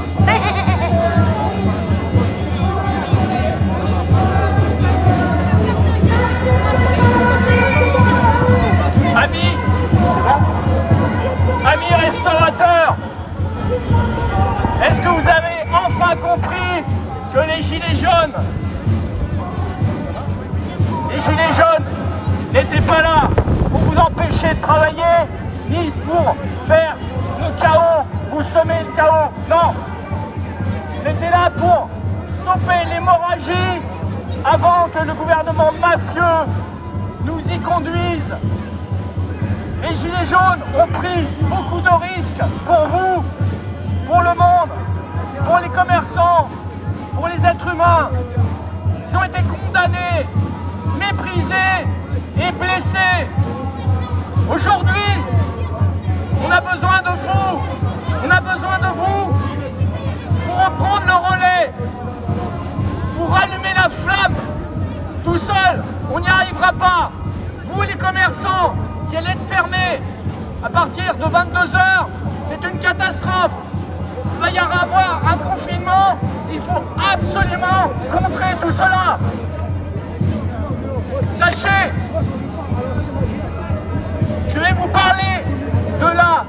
Amis restaurateurs, est-ce que vous avez enfin compris que les gilets jaunes n'étaient pas là pour vous empêcher de travailler, ni pour faire le chaos, vous semer le chaos, non. Ils étaient là pour stopper l'hémorragie avant que le gouvernement mafieux nous y conduise. Les gilets jaunes ont pris beaucoup de risques pour vous, pour le monde, pour les commerçants, pour les êtres humains. Ils ont été condamnés, méprisés et blessés. Aujourd'hui, on a besoin de vous. On a besoin de vous pour reprendre le relais, pour rallumer la flamme. Tout seul, on n'y arrivera pas. Vous les commerçants, qui allait être fermé à partir de 22 h, c'est une catastrophe. Il va y avoir un confinement, il faut absolument contrer tout cela. Sachez, je vais vous parler de la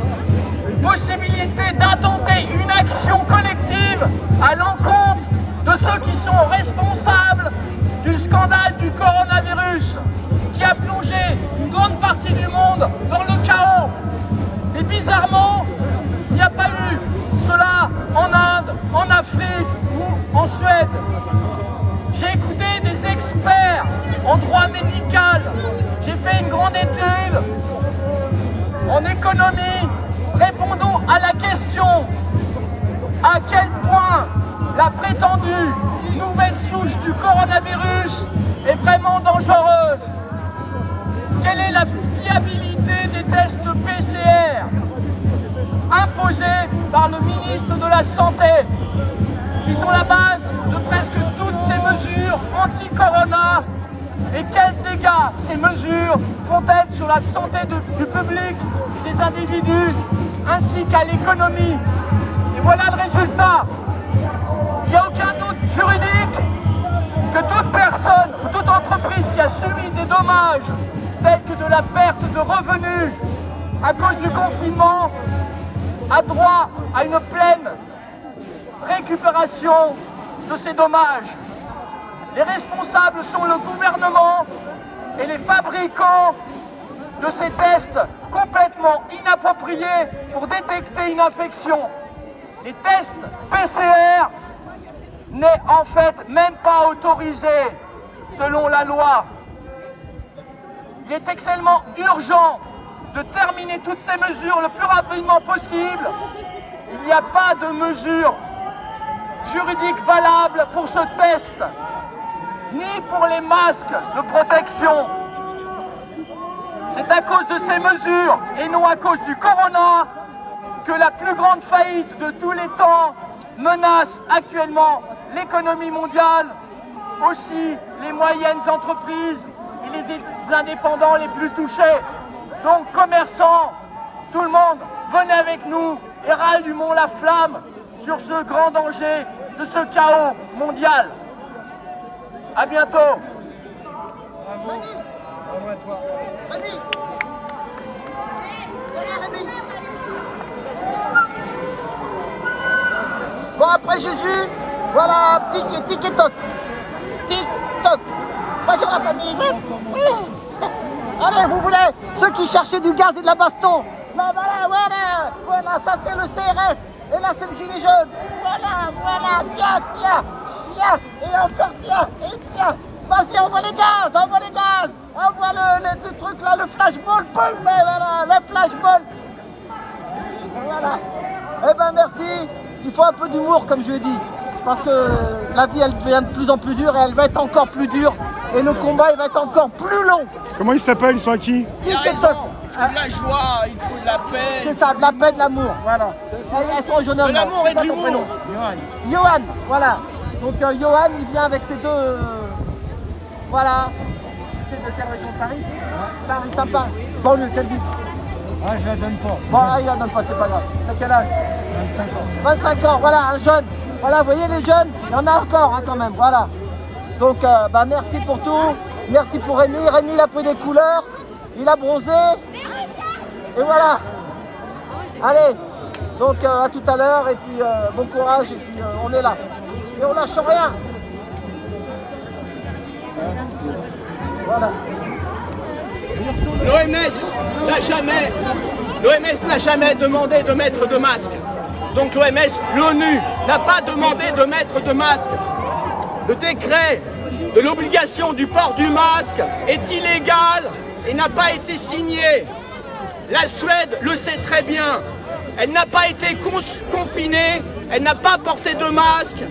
possibilité d'intenter une action collective à l'encontre de ceux qui sont responsables du scandale du coronavirus, qui a plongé une grande partie du monde dans le chaos. Et bizarrement, il n'y a pas eu cela en Inde, en Afrique ou en Suède. J'ai écouté des experts en droit médical. J'ai fait une grande étude en économie. Répondons à la question: à quel point la prétendue nouvelle souche du coronavirus est vraiment dangereuse? Quelle est la fiabilité des tests PCR imposés par le ministre de la Santé, qui sont la base de presque toutes ces mesures anti-corona? Et quels dégâts ces mesures font-elles sur la santé du public, des individus, ainsi qu'à l'économie? Et voilà le résultat. Il n'y a aucun doute juridique que toute personne ou toute entreprise qui a subi des dommages tels que de la perte de revenus à cause du confinement a droit à une pleine récupération de ces dommages. Les responsables sont le gouvernement et les fabricants de ces tests complètement inappropriés pour détecter une infection. Les tests PCR n'est en fait même pas autorisé selon la loi. Il est extrêmement urgent de terminer toutes ces mesures le plus rapidement possible. Il n'y a pas de mesure juridique valable pour ce test, ni pour les masques de protection. C'est à cause de ces mesures, et non à cause du corona, que la plus grande faillite de tous les temps menace actuellement l'économie mondiale, aussi les moyennes entreprises et les indépendants les plus touchés. Donc commerçants, tout le monde, venez avec nous et rallumons la flamme sur ce grand danger de ce chaos mondial. À bientôt. Bon, après Jésus, voilà, tic et toc. Tic, toc. Bonjour la famille. Allez, vous voulez, ceux qui cherchaient du gaz et de la baston. Là, voilà, ça c'est le CRS. Et là, c'est le gilet jaune. Voilà, tiens, et encore tiens, et tiens. Vas-y, envoie les gaz, envoie les gaz. Envoie le truc là, le flashball, mais voilà, le flashball. Voilà. Eh ben merci. Il faut un peu d'humour, comme je l'ai dit. Parce que la vie, elle devient de plus en plus dure et elle va être encore plus dure. Et le combat, il va être encore plus long. Comment ils s'appellent? Ils sont à qui? Il faut de la joie, il faut de la paix. C'est ça, de la paix, de l'amour, voilà. Elles sont au jeune homme. De l'amour et de l'humour. Johan, voilà. Donc Johan, il vient avec ses deux... voilà. C'est de quelle région? Paris? Paris, sympa. Banlieue, quelle ville? Ah, je la donne pas. Bon, il la donne pas, c'est pas grave. C'est quel âge? 25 ans. 25 ans, voilà, un jeune. Voilà, vous voyez les jeunes, il y en a encore hein, quand même, voilà. Donc, bah, merci pour tout. Merci pour Rémi. Rémi, il a pris des couleurs. Il a bronzé. Et voilà. Allez, donc à tout à l'heure. Et puis, bon courage. Et puis, on est là. Et on lâche rien. Voilà. L'OMS n'a jamais demandé de mettre de masque. Donc l'ONU n'a pas demandé de mettre de masque. Le décret de l'obligation du port du masque est illégal et n'a pas été signé. La Suède le sait très bien. Elle n'a pas été confinée, elle n'a pas porté de masque.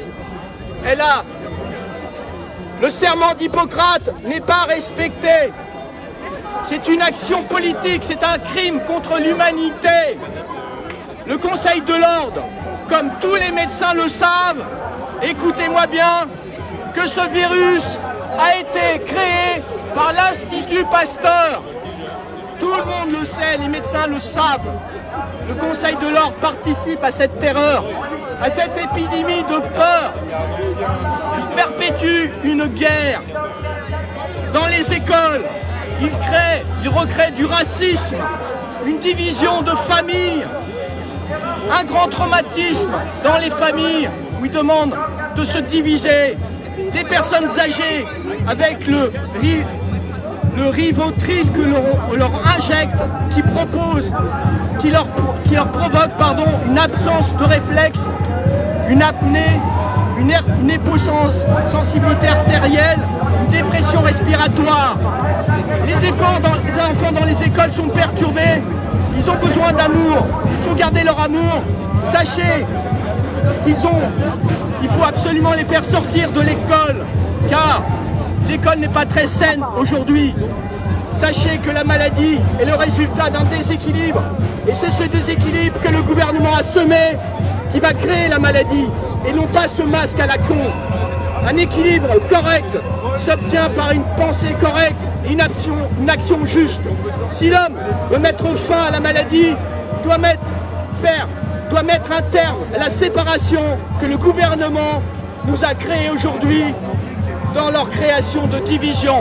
Le serment d'Hippocrate n'est pas respecté. C'est une action politique, c'est un crime contre l'humanité. Le Conseil de l'Ordre, comme tous les médecins le savent, écoutez-moi bien, que ce virus a été créé par l'Institut Pasteur. Tout le monde le sait, les médecins le savent. Le Conseil de l'Ordre participe à cette terreur, à cette épidémie de peur. Il perpétue une guerre dans les écoles. Il recrée du racisme, une division de familles, un grand traumatisme dans les familles où ils demandent de se diviser. Des personnes âgées avec le Rivotril que l'on leur injecte, qui leur provoque une absence de réflexe, une apnée, une hyposensibilité artérielle, une dépression respiratoire. Les enfants dans les écoles sont perturbés, ils ont besoin d'amour, il faut garder leur amour. Sachez il faut absolument les faire sortir de l'école, car l'école n'est pas très saine aujourd'hui. Sachez que la maladie est le résultat d'un déséquilibre, et c'est ce déséquilibre que le gouvernement a semé qui va créer la maladie, et non pas ce masque à la con. Un équilibre correct s'obtient par une pensée correcte et une action juste. Si l'homme veut mettre fin à la maladie, doit mettre un terme à la séparation que le gouvernement nous a créée aujourd'hui dans leur création de division.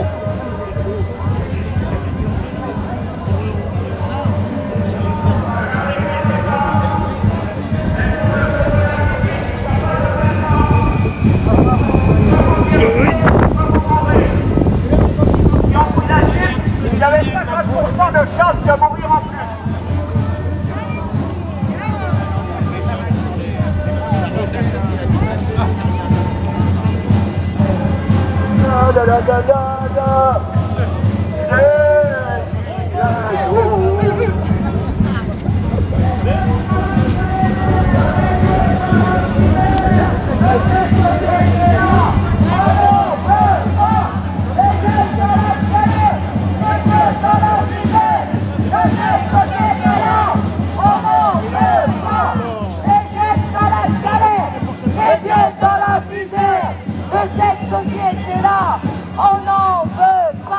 Il y avait 50% de chances de mourir en plus. Da, da, da, da, da. Société-là, on n'en veut pas.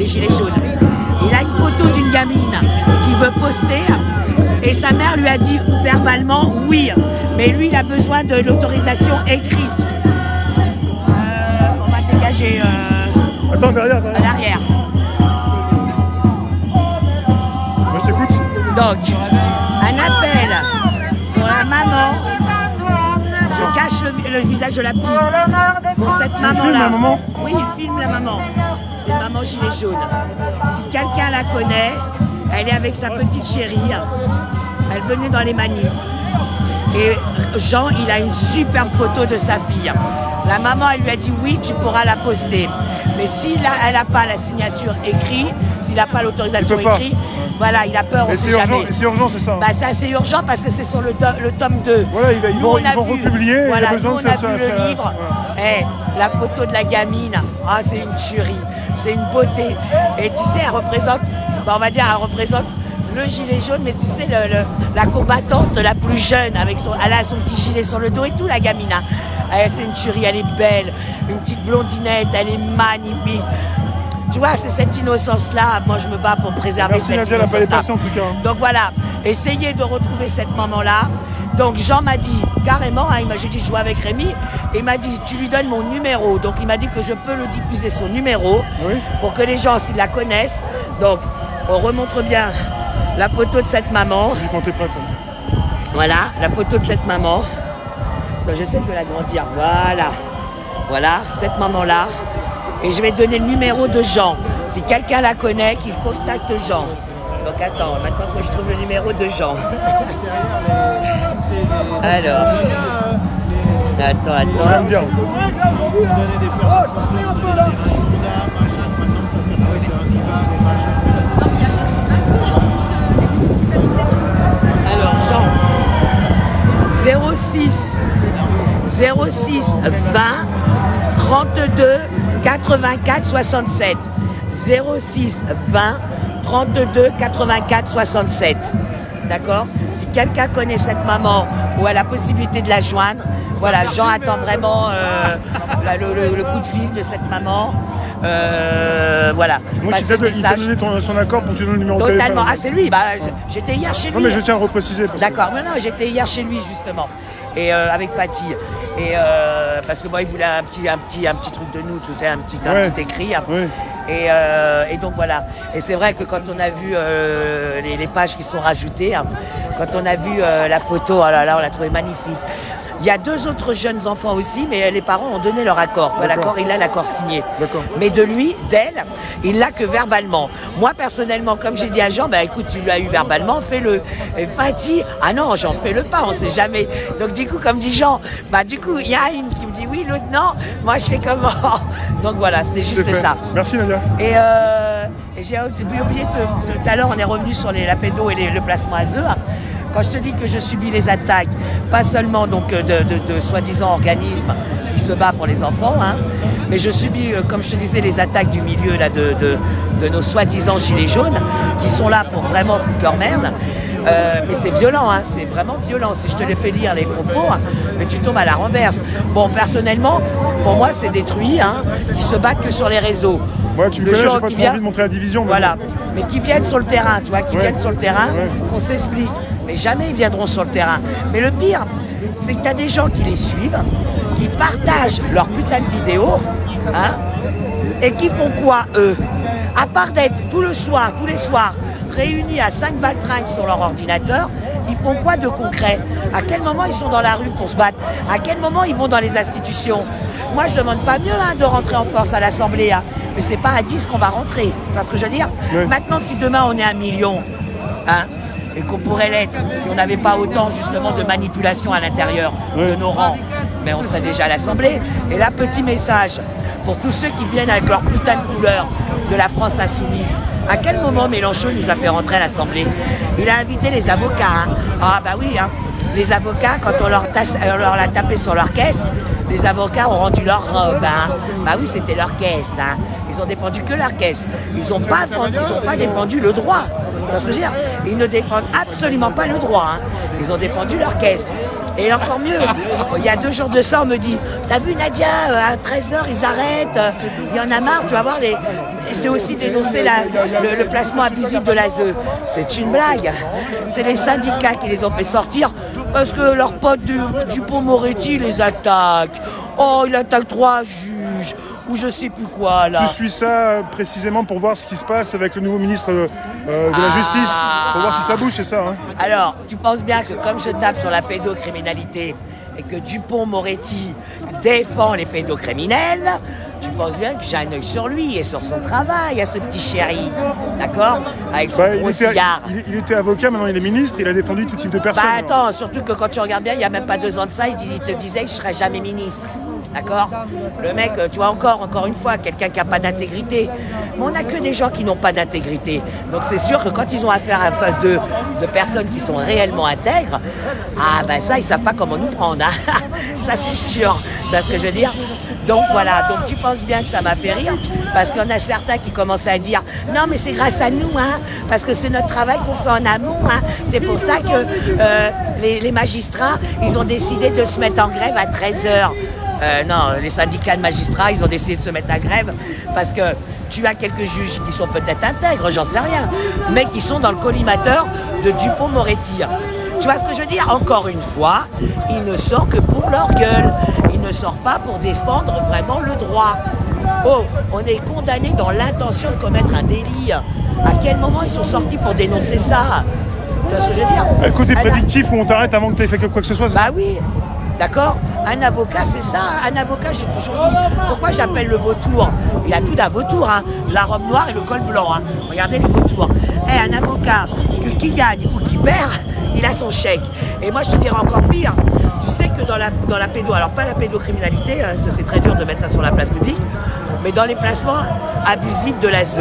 des Gilets jaunes. Il a une photo d'une gamine qui veut poster et sa mère lui a dit verbalement oui, mais lui il a besoin de l'autorisation écrite. On va dégager attends, derrière. à l'arrière. Moi je t'écoute. Donc, un appel pour la maman. Je cache le visage de la petite. Pour cette maman-là. Oui, il filme la maman. C'est une maman gilet jaune. Si quelqu'un la connaît, elle est avec sa petite chérie. Elle venait dans les manifs. Et Jean, il a une superbe photo de sa fille. La maman, elle lui a dit oui, tu pourras la poster. Mais si elle n'a pas la signature écrite, s'il n'a pas l'autorisation écrite, voilà, il a peur, on ne sait jamais. C'est urgent, c'est ça? Bah, c'est assez urgent parce que c'est sur le tome 2. Voilà, ils vont republier, voilà, il a besoin nous, de on a vu le livre. La photo de la gamine, c'est une tuerie, c'est une beauté. Et tu sais, elle représente, on va dire, elle représente le gilet jaune, mais tu sais, la combattante la plus jeune, elle a son petit gilet sur le dos et tout, la gamine. C'est une tuerie, elle est belle, une petite blondinette, elle est magnifique. Tu vois, c'est cette innocence-là, moi je me bats pour préserver cette innocence-là. Merci Nadia, elle n'a pas dépassé en tout cas. Donc voilà, essayez de retrouver cette maman-là. Donc Jean m'a dit, carrément, j'ai dit je joue avec Rémi, et il m'a dit tu lui donnes mon numéro. Donc il m'a dit que je peux le diffuser son numéro, pour que les gens, s'ils la connaissent, donc on remontre bien la photo de cette maman. Quand t'es prête. Voilà, la photo de cette maman. Donc j'essaie de l'agrandir, voilà. Voilà, cette maman-là. Et je vais donner le numéro de Jean. Si quelqu'un la connaît, qu'il contacte Jean. Donc attends, maintenant il faut que je trouve le numéro de Jean. Alors. Attends. J'aime bien. Alors Jean. 06 20 32 84 67. 06 20 32 84 67. D'accord? Si quelqu'un connaît cette maman ou a la possibilité de la joindre, voilà, Jean attend vraiment le coup de fil de cette maman. Voilà. Moi, il t'a donné son accord pour que tu donnes le numéro de téléphone. Totalement. Ah, c'est lui. J'étais hier chez lui. Non, mais je tiens à le repréciser. D'accord. Non, j'étais hier chez lui, justement. Et avec Fatih. Et parce que moi, il voulait un petit truc de nous, tout ça, un petit écrit. Et donc voilà. Et c'est vrai que quand on a vu les pages qui sont rajoutées, quand on a vu la photo, oh là là, on l'a trouvé magnifique. Il y a 2 autres jeunes enfants aussi, mais les parents ont donné leur accord. L'accord, il a l'accord signé. Mais de lui, d'elle, il l'a que verbalement. Moi, personnellement, comme j'ai dit à Jean, écoute, tu l'as eu verbalement, fais-le. Et Fatih, ah non, j'en fais-le pas, on ne sait jamais. Donc du coup, comme dit Jean, du coup, il y a une qui me dit oui, l'autre non. Moi, je fais comment? Donc voilà, c'était juste ça. Merci Nadia. Et j'ai oublié tout à l'heure, on est revenu sur la pédo et le placement à œufs. Quand je te dis que je subis les attaques, pas seulement donc de soi-disant organismes qui se battent pour les enfants, mais je subis, comme je te disais, les attaques du milieu là, de nos soi-disant gilets jaunes, qui sont là pour vraiment foutre leur merde. Mais c'est violent, c'est vraiment violent. Si je te les fais lire les propos, mais tu tombes à la renverse. Bon, personnellement, pour moi, c'est détruit, qui se battent que sur les réseaux. Ouais, tu me connais, j'ai pas trop envie de montrer la division. Voilà, mais qui viennent sur le terrain, tu vois, viennent sur le terrain, qu'on s'explique. Mais jamais ils viendront sur le terrain. Mais le pire, c'est que tu as des gens qui les suivent, qui partagent leurs putain de vidéos, et qui font quoi, eux? À part d'être tous les soirs, réunis à 5 baltringues sur leur ordinateur, ils font quoi de concret? À quel moment ils sont dans la rue pour se battre? À quel moment ils vont dans les institutions? Moi, je ne demande pas mieux de rentrer en force à l'Assemblée, mais c'est pas à 10 qu'on va rentrer. Tu vois ce que je veux dire? Maintenant, si demain on est 1 million, et qu'on pourrait l'être si on n'avait pas autant justement de manipulation à l'intérieur de nos rangs, mais on serait déjà à l'Assemblée. Et là, petit message pour tous ceux qui viennent avec leur putain de couleur de la France insoumise. À quel moment Mélenchon nous a fait rentrer à l'Assemblée? Il a invité les avocats. Ah bah oui, les avocats, quand on leur a tapé sur leur caisse, les avocats ont rendu leur robe. Bah oui, c'était leur caisse. Ils ont défendu que leur caisse. Ils n'ont pas défendu le droit. C'est ce que je veux dire. Ils ne défendent absolument pas le droit. Ils ont défendu leur caisse. Et encore mieux, il y a 2 jours de ça, on me dit, t'as vu Nadia, à 13h, ils arrêtent, il y en a marre, tu vas voir, c'est aussi dénoncer le placement abusif de l'ASE. C'est une blague. C'est les syndicats qui les ont fait sortir parce que leur pote Dupond-Moretti les attaque. Oh, il attaque 3 juges ou je sais plus quoi là. Tu suis ça précisément pour voir ce qui se passe avec le nouveau ministre de la Justice, pour voir si ça bouge, c'est ça hein? Alors, tu penses bien que comme je tape sur la pédocriminalité et que Dupond-Moretti défend les pédocriminels, tu penses bien que j'ai un œil sur lui et sur son travail, à ce petit chéri, d'accord? Avec son gros cigare. Il était avocat, maintenant il est ministre, il a défendu tout type de personnes. Bah attends, surtout que quand tu regardes bien, il n'y a même pas 2 ans de ça, il te disait que je ne serais jamais ministre. D'accord? Le mec, tu vois, encore une fois, quelqu'un qui n'a pas d'intégrité. Mais on n'a que des gens qui n'ont pas d'intégrité. Donc c'est sûr que quand ils ont affaire à face de personnes qui sont réellement intègres, ah ben ça, ils ne savent pas comment nous prendre. Hein. Ça c'est sûr. Tu vois ce que je veux dire? Donc voilà, donc tu penses bien que ça m'a fait rire, parce qu'il y en a certains qui commencent à dire « Non mais c'est grâce à nous, hein, parce que c'est notre travail qu'on fait en amont, hein. C'est pour ça que les magistrats, ils ont décidé de se mettre en grève à 13h. Non, les syndicats de magistrats, ils ont décidé de se mettre en grève parce que tu as quelques juges qui sont peut-être intègres, j'en sais rien, mais qui sont dans le collimateur de Dupond-Moretti. Tu vois ce que je veux dire? Encore une fois, il ne sort que pour leur gueule. Il ne sort pas pour défendre vraiment le droit. Oh, on est condamné dans l'intention de commettre un délit. À quel moment ils sont sortis pour dénoncer ça? Tu vois ce que je veux dire? Le côté prédictif où on t'arrête avant que tu aies fait quoi que ce soit. Bah oui, d'accord. Un avocat, c'est ça. Un avocat, j'ai toujours dit. Pourquoi j'appelle le vautour? Il a tout d'un vautour, hein. La robe noire et le col blanc. Hein. Regardez les vautours. Un avocat qui gagne ou qui perd, il a son chèque. Et moi, je te dirais encore pire. Tu sais que dans la pédo, alors pas la pédocriminalité, hein, c'est très dur de mettre ça sur la place publique, mais dans les placements abusifs de l'ASE,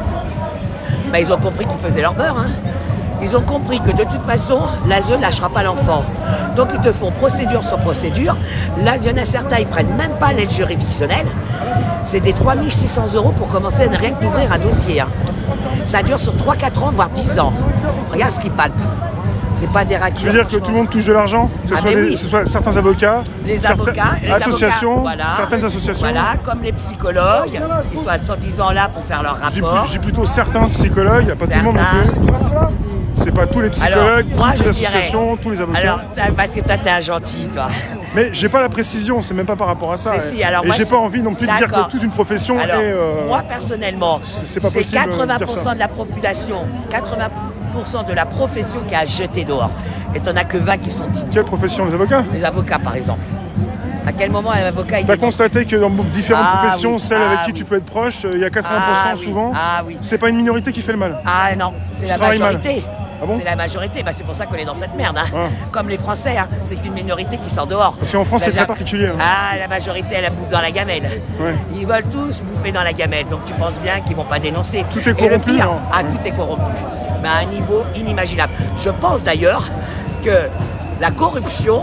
bah, ils ont compris qu'ils faisaient leur beurre. Hein. Ils ont compris que de toute façon, l'ASE ne lâchera pas l'enfant. Donc ils te font procédure sur procédure. Là, il y en a certains, ils ne prennent même pas l'aide juridictionnelle. C'est des 3 600 € pour commencer à rien qu'ouvrir un dossier. Hein. Ça dure sur 3-4 ans, voire 10 ans. Regarde ce qu'ils palpent. C'est pas des raclures. Tu veux dire que tout le monde touche de l'argent? Que ce soit certains avocats, associations, voilà, certaines associations. Voilà, comme les psychologues, qui sont à 110 ans là pour faire leur rapport. J'ai plutôt certains psychologues, pas tout le monde non plus. C'est pas tous les psychologues, toutes les associations, tous les avocats. Alors, parce que toi, t'es un gentil, toi. Mais j'ai pas la précision, c'est même pas par rapport à ça. Et j'ai pas envie non plus de dire que toute une profession est... Moi, personnellement, c'est pas possible 80% de la population, 80% de la profession qui a jeté dehors. Et t'en as que 20 qui sont dignes. Quelle profession? Les avocats? Les avocats, par exemple. À quel moment un avocat... Tu as constaté que dans différentes professions, celles avec qui tu peux être proche, il y a 80% souvent. C'est pas une minorité qui fait le mal. Ah non, c'est la majorité. Ah bon? C'est la majorité, bah, c'est pour ça qu'on est dans cette merde. Hein. Comme les Français, hein. C'est qu'une minorité qui sort dehors. Parce qu'en France, c'est très particulier. Hein. Ah, la majorité, elle bouffe dans la gamelle. Ouais. Ils veulent tous bouffer dans la gamelle, donc tu penses bien qu'ils vont pas dénoncer. Tout est corrompu. Et le pire, tout est corrompu. Mais à un niveau inimaginable. Je pense d'ailleurs que la corruption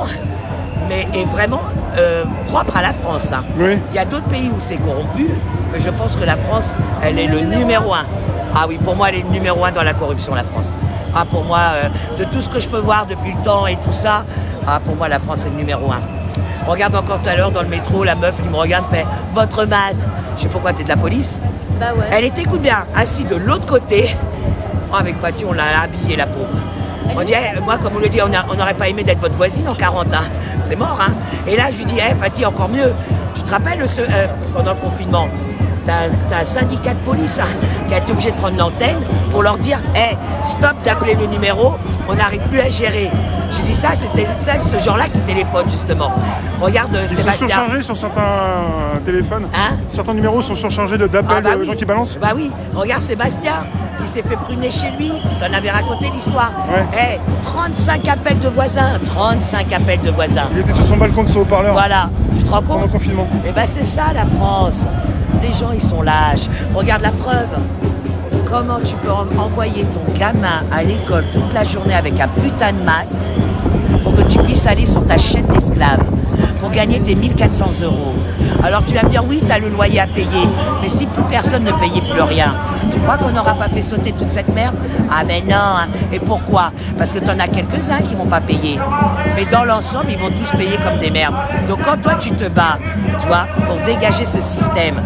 est vraiment propre à la France. Hein. Oui. Il y a d'autres pays où c'est corrompu, mais je pense que la France, elle est le numéro 1. Ah oui, pour moi, elle est le numéro 1 dans la corruption, la France. Ah, pour moi, de tout ce que je peux voir depuis le temps et tout ça, pour moi, la France est le numéro 1. Regarde encore tout à l'heure dans le métro, la meuf, il me regarde, fait « Votre masque ». Je sais pourquoi, t'es de la police? Bah ouais. Elle était, écoute bien, assise de l'autre côté. Oh, avec Fatih, on l'a habillée, la pauvre. On dit, moi, comme on le dit, on n'aurait pas aimé d'être votre voisine en 40 ans. C'est mort, hein. Et là, je lui dis, Fatih, encore mieux. Tu te rappelles, pendant le confinement, t'as un syndicat de police qui a été obligé de prendre l'antenne pour leur dire stop d'appeler le numéro, on n'arrive plus à gérer. J'ai dit ça, c'était ce genre-là qui téléphone justement. Regarde Ils sont surchargés sur certains téléphones. Hein? Certains numéros sont surchargés d'appels de gens qui balancent. Bah oui, regarde Sébastien, il s'est fait pruner chez lui, t'en avais raconté l'histoire. Ouais. 35 appels de voisins, 35 appels de voisins. Il était sur son balcon de son haut-parleur. Voilà, tu te rends compte? Pendant le confinement. Et bah c'est ça la France. Les gens, ils sont lâches. Regarde la preuve. Comment tu peux envoyer ton gamin à l'école toute la journée avec un putain de masque pour que tu puisses aller sur ta chaîne d'esclaves pour gagner tes 1400 €. Alors tu vas me dire, oui, tu as le loyer à payer, mais si plus personne ne payait plus rien, tu crois qu'on n'aura pas fait sauter toute cette merde? Ah mais non, hein. Et pourquoi? Parce que tu en as quelques-uns qui ne vont pas payer. Mais dans l'ensemble, ils vont tous payer comme des merdes. Donc quand toi, tu te bats, tu vois, pour dégager ce système,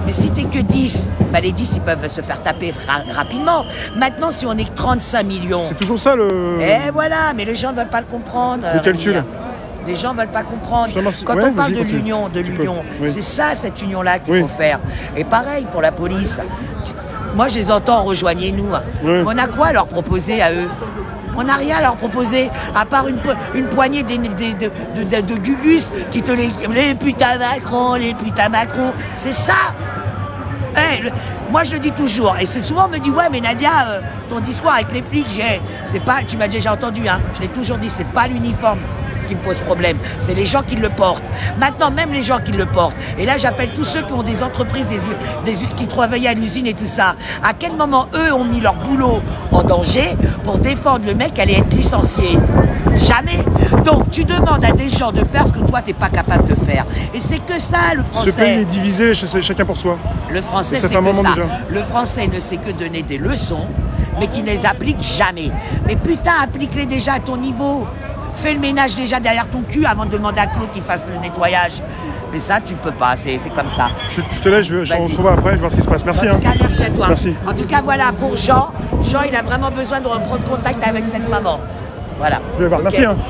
Mais si t'es que 10, bah les 10 ils peuvent se faire taper rapidement. Maintenant, si on est que 35 millions... C'est toujours ça le... Et voilà, mais les gens ne veulent pas le comprendre. Le calcul. Les gens ne veulent pas comprendre. Quand ouais, on parle de continue. l'union, Oui. c'est ça, cette union-là qu'il faut faire. Et pareil pour la police. Moi, je les entends, rejoignez-nous. Oui. On a quoi à leur proposer à eux? On n'a rien à leur proposer, à part une poignée de gugus qui te les putains Macron, c'est ça. Moi je le dis toujours, et c'est souvent on me dit ouais mais Nadia, ton discours avec les flics, c'est pas, tu m'as déjà entendu, hein, je l'ai toujours dit, c'est pas l'uniforme qui me pose problème, c'est les gens qui le portent. Maintenant, même les gens qui le portent, et là j'appelle tous ceux qui ont des entreprises, qui travaillent à l'usine et tout ça, à quel moment eux ont mis leur boulot en danger pour défendre le mec qui allait être licencié? Jamais. Donc tu demandes à des gens de faire ce que toi t'es pas capable de faire. Et c'est que ça le français. Ce pays est divisé, chacun pour soi. Le français c'est que ça. Déjà. Le français ne sait que donner des leçons, mais qui ne les applique jamais. Mais putain, applique-les déjà à ton niveau. Fais le ménage déjà derrière ton cul avant de demander à Claude qu'il fasse le nettoyage. Mais ça, tu peux pas, c'est comme ça. Je te laisse, je se retrouve après, je vais voir ce qui se passe. Merci. En tout cas, merci à toi. Merci. En tout cas, voilà, pour Jean, il a vraiment besoin de reprendre contact avec cette maman. Voilà. Je vais voir, merci. Hein.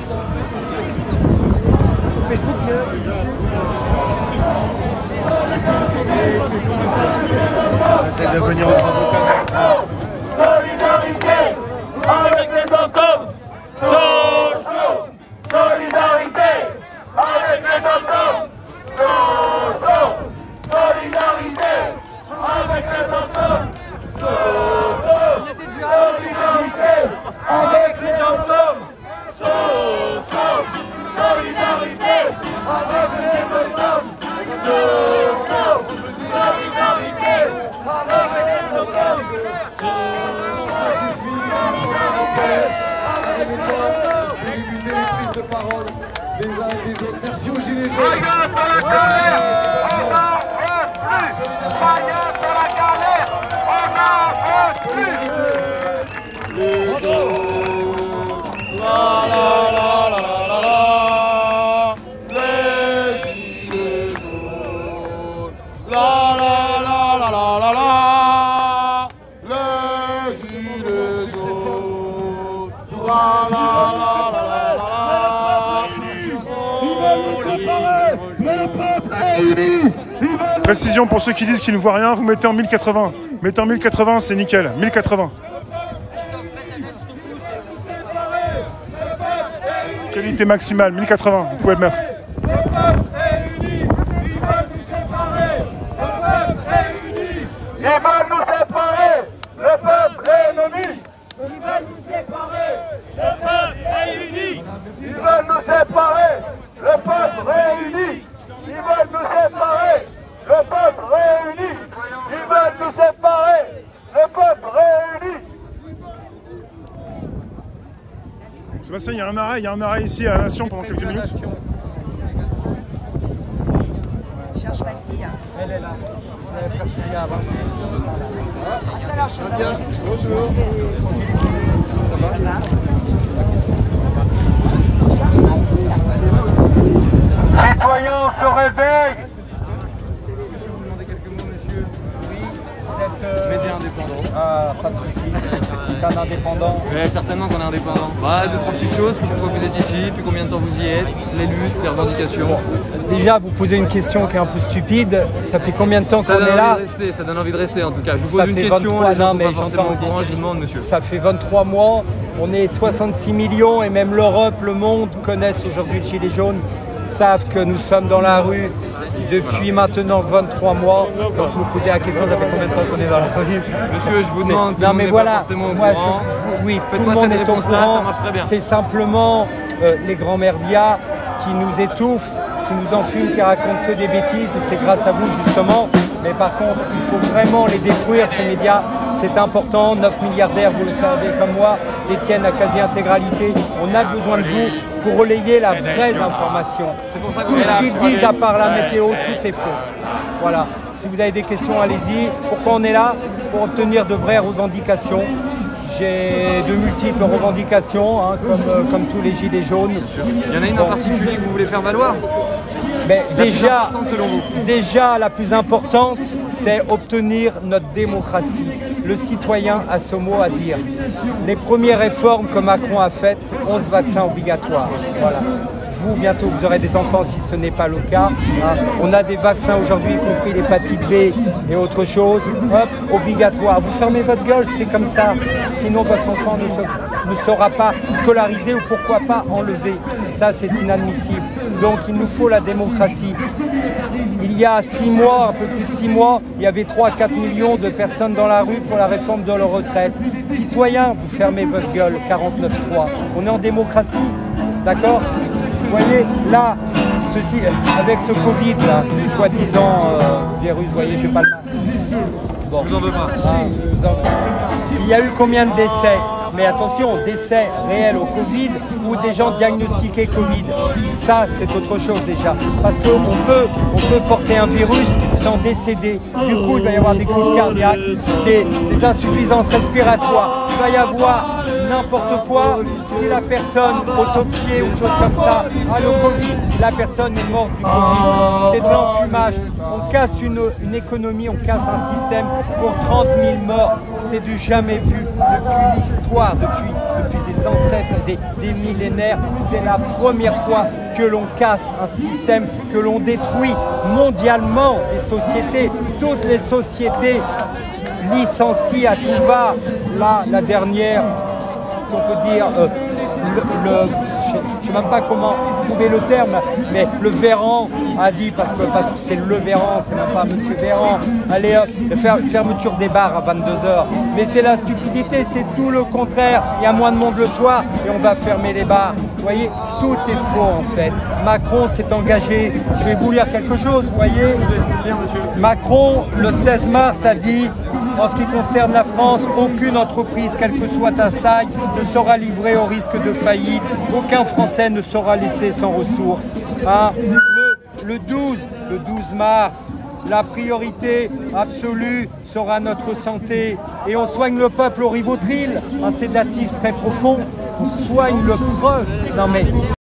Essayez de venir au grand Solidarité avec les hommes. Solidarité avec les hommes. Solidarité avec les hommes. Solidarité avec les hommes. Solidarité avec les hommes. Solidarité avec les hommes. Éviter les prises de parole des uns et des autres. Merci aux Gilets jaunes. Regarde à la galère, on n'en veut plus. Regarde à la galère, on n'en veut plus. Les jaunes, la la la la la la. Les Gilets jaunes, la la la la la la la. Les Gilets jaunes, la la la la la la la. Précision pour ceux qui disent qu'ils ne voient rien, vous mettez en 1080. Mettez en 1080, c'est nickel. 1080. Qualité maximale, 1080, vous pouvez le mettre. Ils veulent nous séparer, le peuple est ennemi. Ils veulent nous séparer, le peuple est uni. Ils veulent nous séparer, le peuple réuni. Ils veulent nous séparer, le peuple réuni. Ils veulent nous séparer, le peuple réuni. Sébastien, il y a un arrêt ici à la Nation pendant quelques minutes. Cherche Fatih. Elle est là. Elle est persuadée à avancer. Tout à l'heure, Chantal. Bonjour. Ça va? Citoyens, on se réveille. Je vous demander quelques mots, monsieur. Oui, vous êtes média indépendant. Ah, pas de souci. C'est un indépendant. Oui, certainement qu'on est indépendant. Bah, deux, trois petites choses. Pourquoi vous êtes ici, depuis combien de temps vous y êtes, les luttes, les revendications. Déjà, vous posez une question qui est un peu stupide. Ça fait combien de temps qu'on est là? Ça donne envie de rester, en tout cas. Je vous pose une question, les gens sont pas forcément au courant, je vous demande, monsieur. Ça fait 23 mois. On est 66 millions et même l'Europe, le monde connaissent aujourd'hui le Gilet jaune, savent que nous sommes dans la rue depuis maintenant 23 mois. Donc vous posez la question, ça fait combien de temps qu'on est dans la rue? Monsieur, je vous demande, non mais voilà, moi, oui, tout le monde est au courant. C'est simplement les grands merdias qui nous étouffent, qui nous enfument, qui racontent que des bêtises, et c'est grâce à vous justement. Mais par contre, il faut vraiment les détruire, ces médias. C'est important, 9 milliardaires, vous le savez comme moi, détiennent la quasi-intégralité. On a besoin de vous pour relayer la vraie information. Tout ce qu'ils disent à part la météo, tout est faux. Voilà. Si vous avez des questions, allez-y. Pourquoi on est là? Pour obtenir de vraies revendications. J'ai de multiples revendications, hein, comme tous les gilets jaunes. Il y en a une en particulier que vous voulez faire valoir? Mais déjà, la plus importante, c'est obtenir notre démocratie. Le citoyen a ce mot à dire. Les premières réformes que Macron a faites, 11 vaccins obligatoires. Voilà. Vous, bientôt, vous aurez des enfants si ce n'est pas le cas. On a des vaccins aujourd'hui, y compris l'hépatite B et autre chose. Hop, obligatoire. Vous fermez votre gueule, c'est comme ça. Sinon, votre enfant ne sera pas scolarisé ou pourquoi pas enlevé. Ça, c'est inadmissible. Donc, il nous faut la démocratie. Il y a 6 mois, un peu plus de 6 mois, il y avait 3 à 4 millions de personnes dans la rue pour la réforme de leur retraite. Citoyens, vous fermez votre gueule, 49.3. On est en démocratie, d'accord? Vous voyez, là, avec ce Covid, là, soi-disant virus, vous voyez, je n'ai pas le masque. Bon. Vous en veux pas. Il y a eu combien de décès? Mais attention, décès réels au Covid ou des gens diagnostiqués Covid. Ça, c'est autre chose déjà. Parce qu'on peut porter un virus sans décéder. Du coup, il va y avoir des crises cardiaques, des insuffisances respiratoires. Il va y avoir n'importe quoi. Si la personne autopsiée ou chose comme ça a le Covid, la personne est morte du Covid. C'est de l'enfumage. On casse une économie, on casse un système pour 30 000 morts. C'est du jamais vu depuis l'histoire, depuis des ancêtres, des millénaires. C'est la première fois que l'on casse un système, que l'on détruit mondialement les sociétés. Toutes les sociétés licencient à tout va. Là, la dernière, on peut dire, je ne sais même pas comment trouver le terme, mais le Véran a dit, parce que c'est le Véran, c'est même pas Monsieur Véran, allez hop, fermeture des bars à 22h. Mais c'est la stupidité, c'est tout le contraire. Il y a moins de monde le soir et on va fermer les bars. Vous voyez, tout est faux en fait. Macron s'est engagé, je vais vous lire quelque chose, vous voyez. Macron, le 16 mars, a dit, en ce qui concerne la France, aucune entreprise, quelle que soit ta taille, ne sera livrée au risque de faillite. Aucun Français ne sera laissé sans ressources. Hein. Le 12 mars, la priorité absolue sera notre santé. Et on soigne le peuple au Rivotril, un sédatif très profond. On soigne le preuve. Non mais...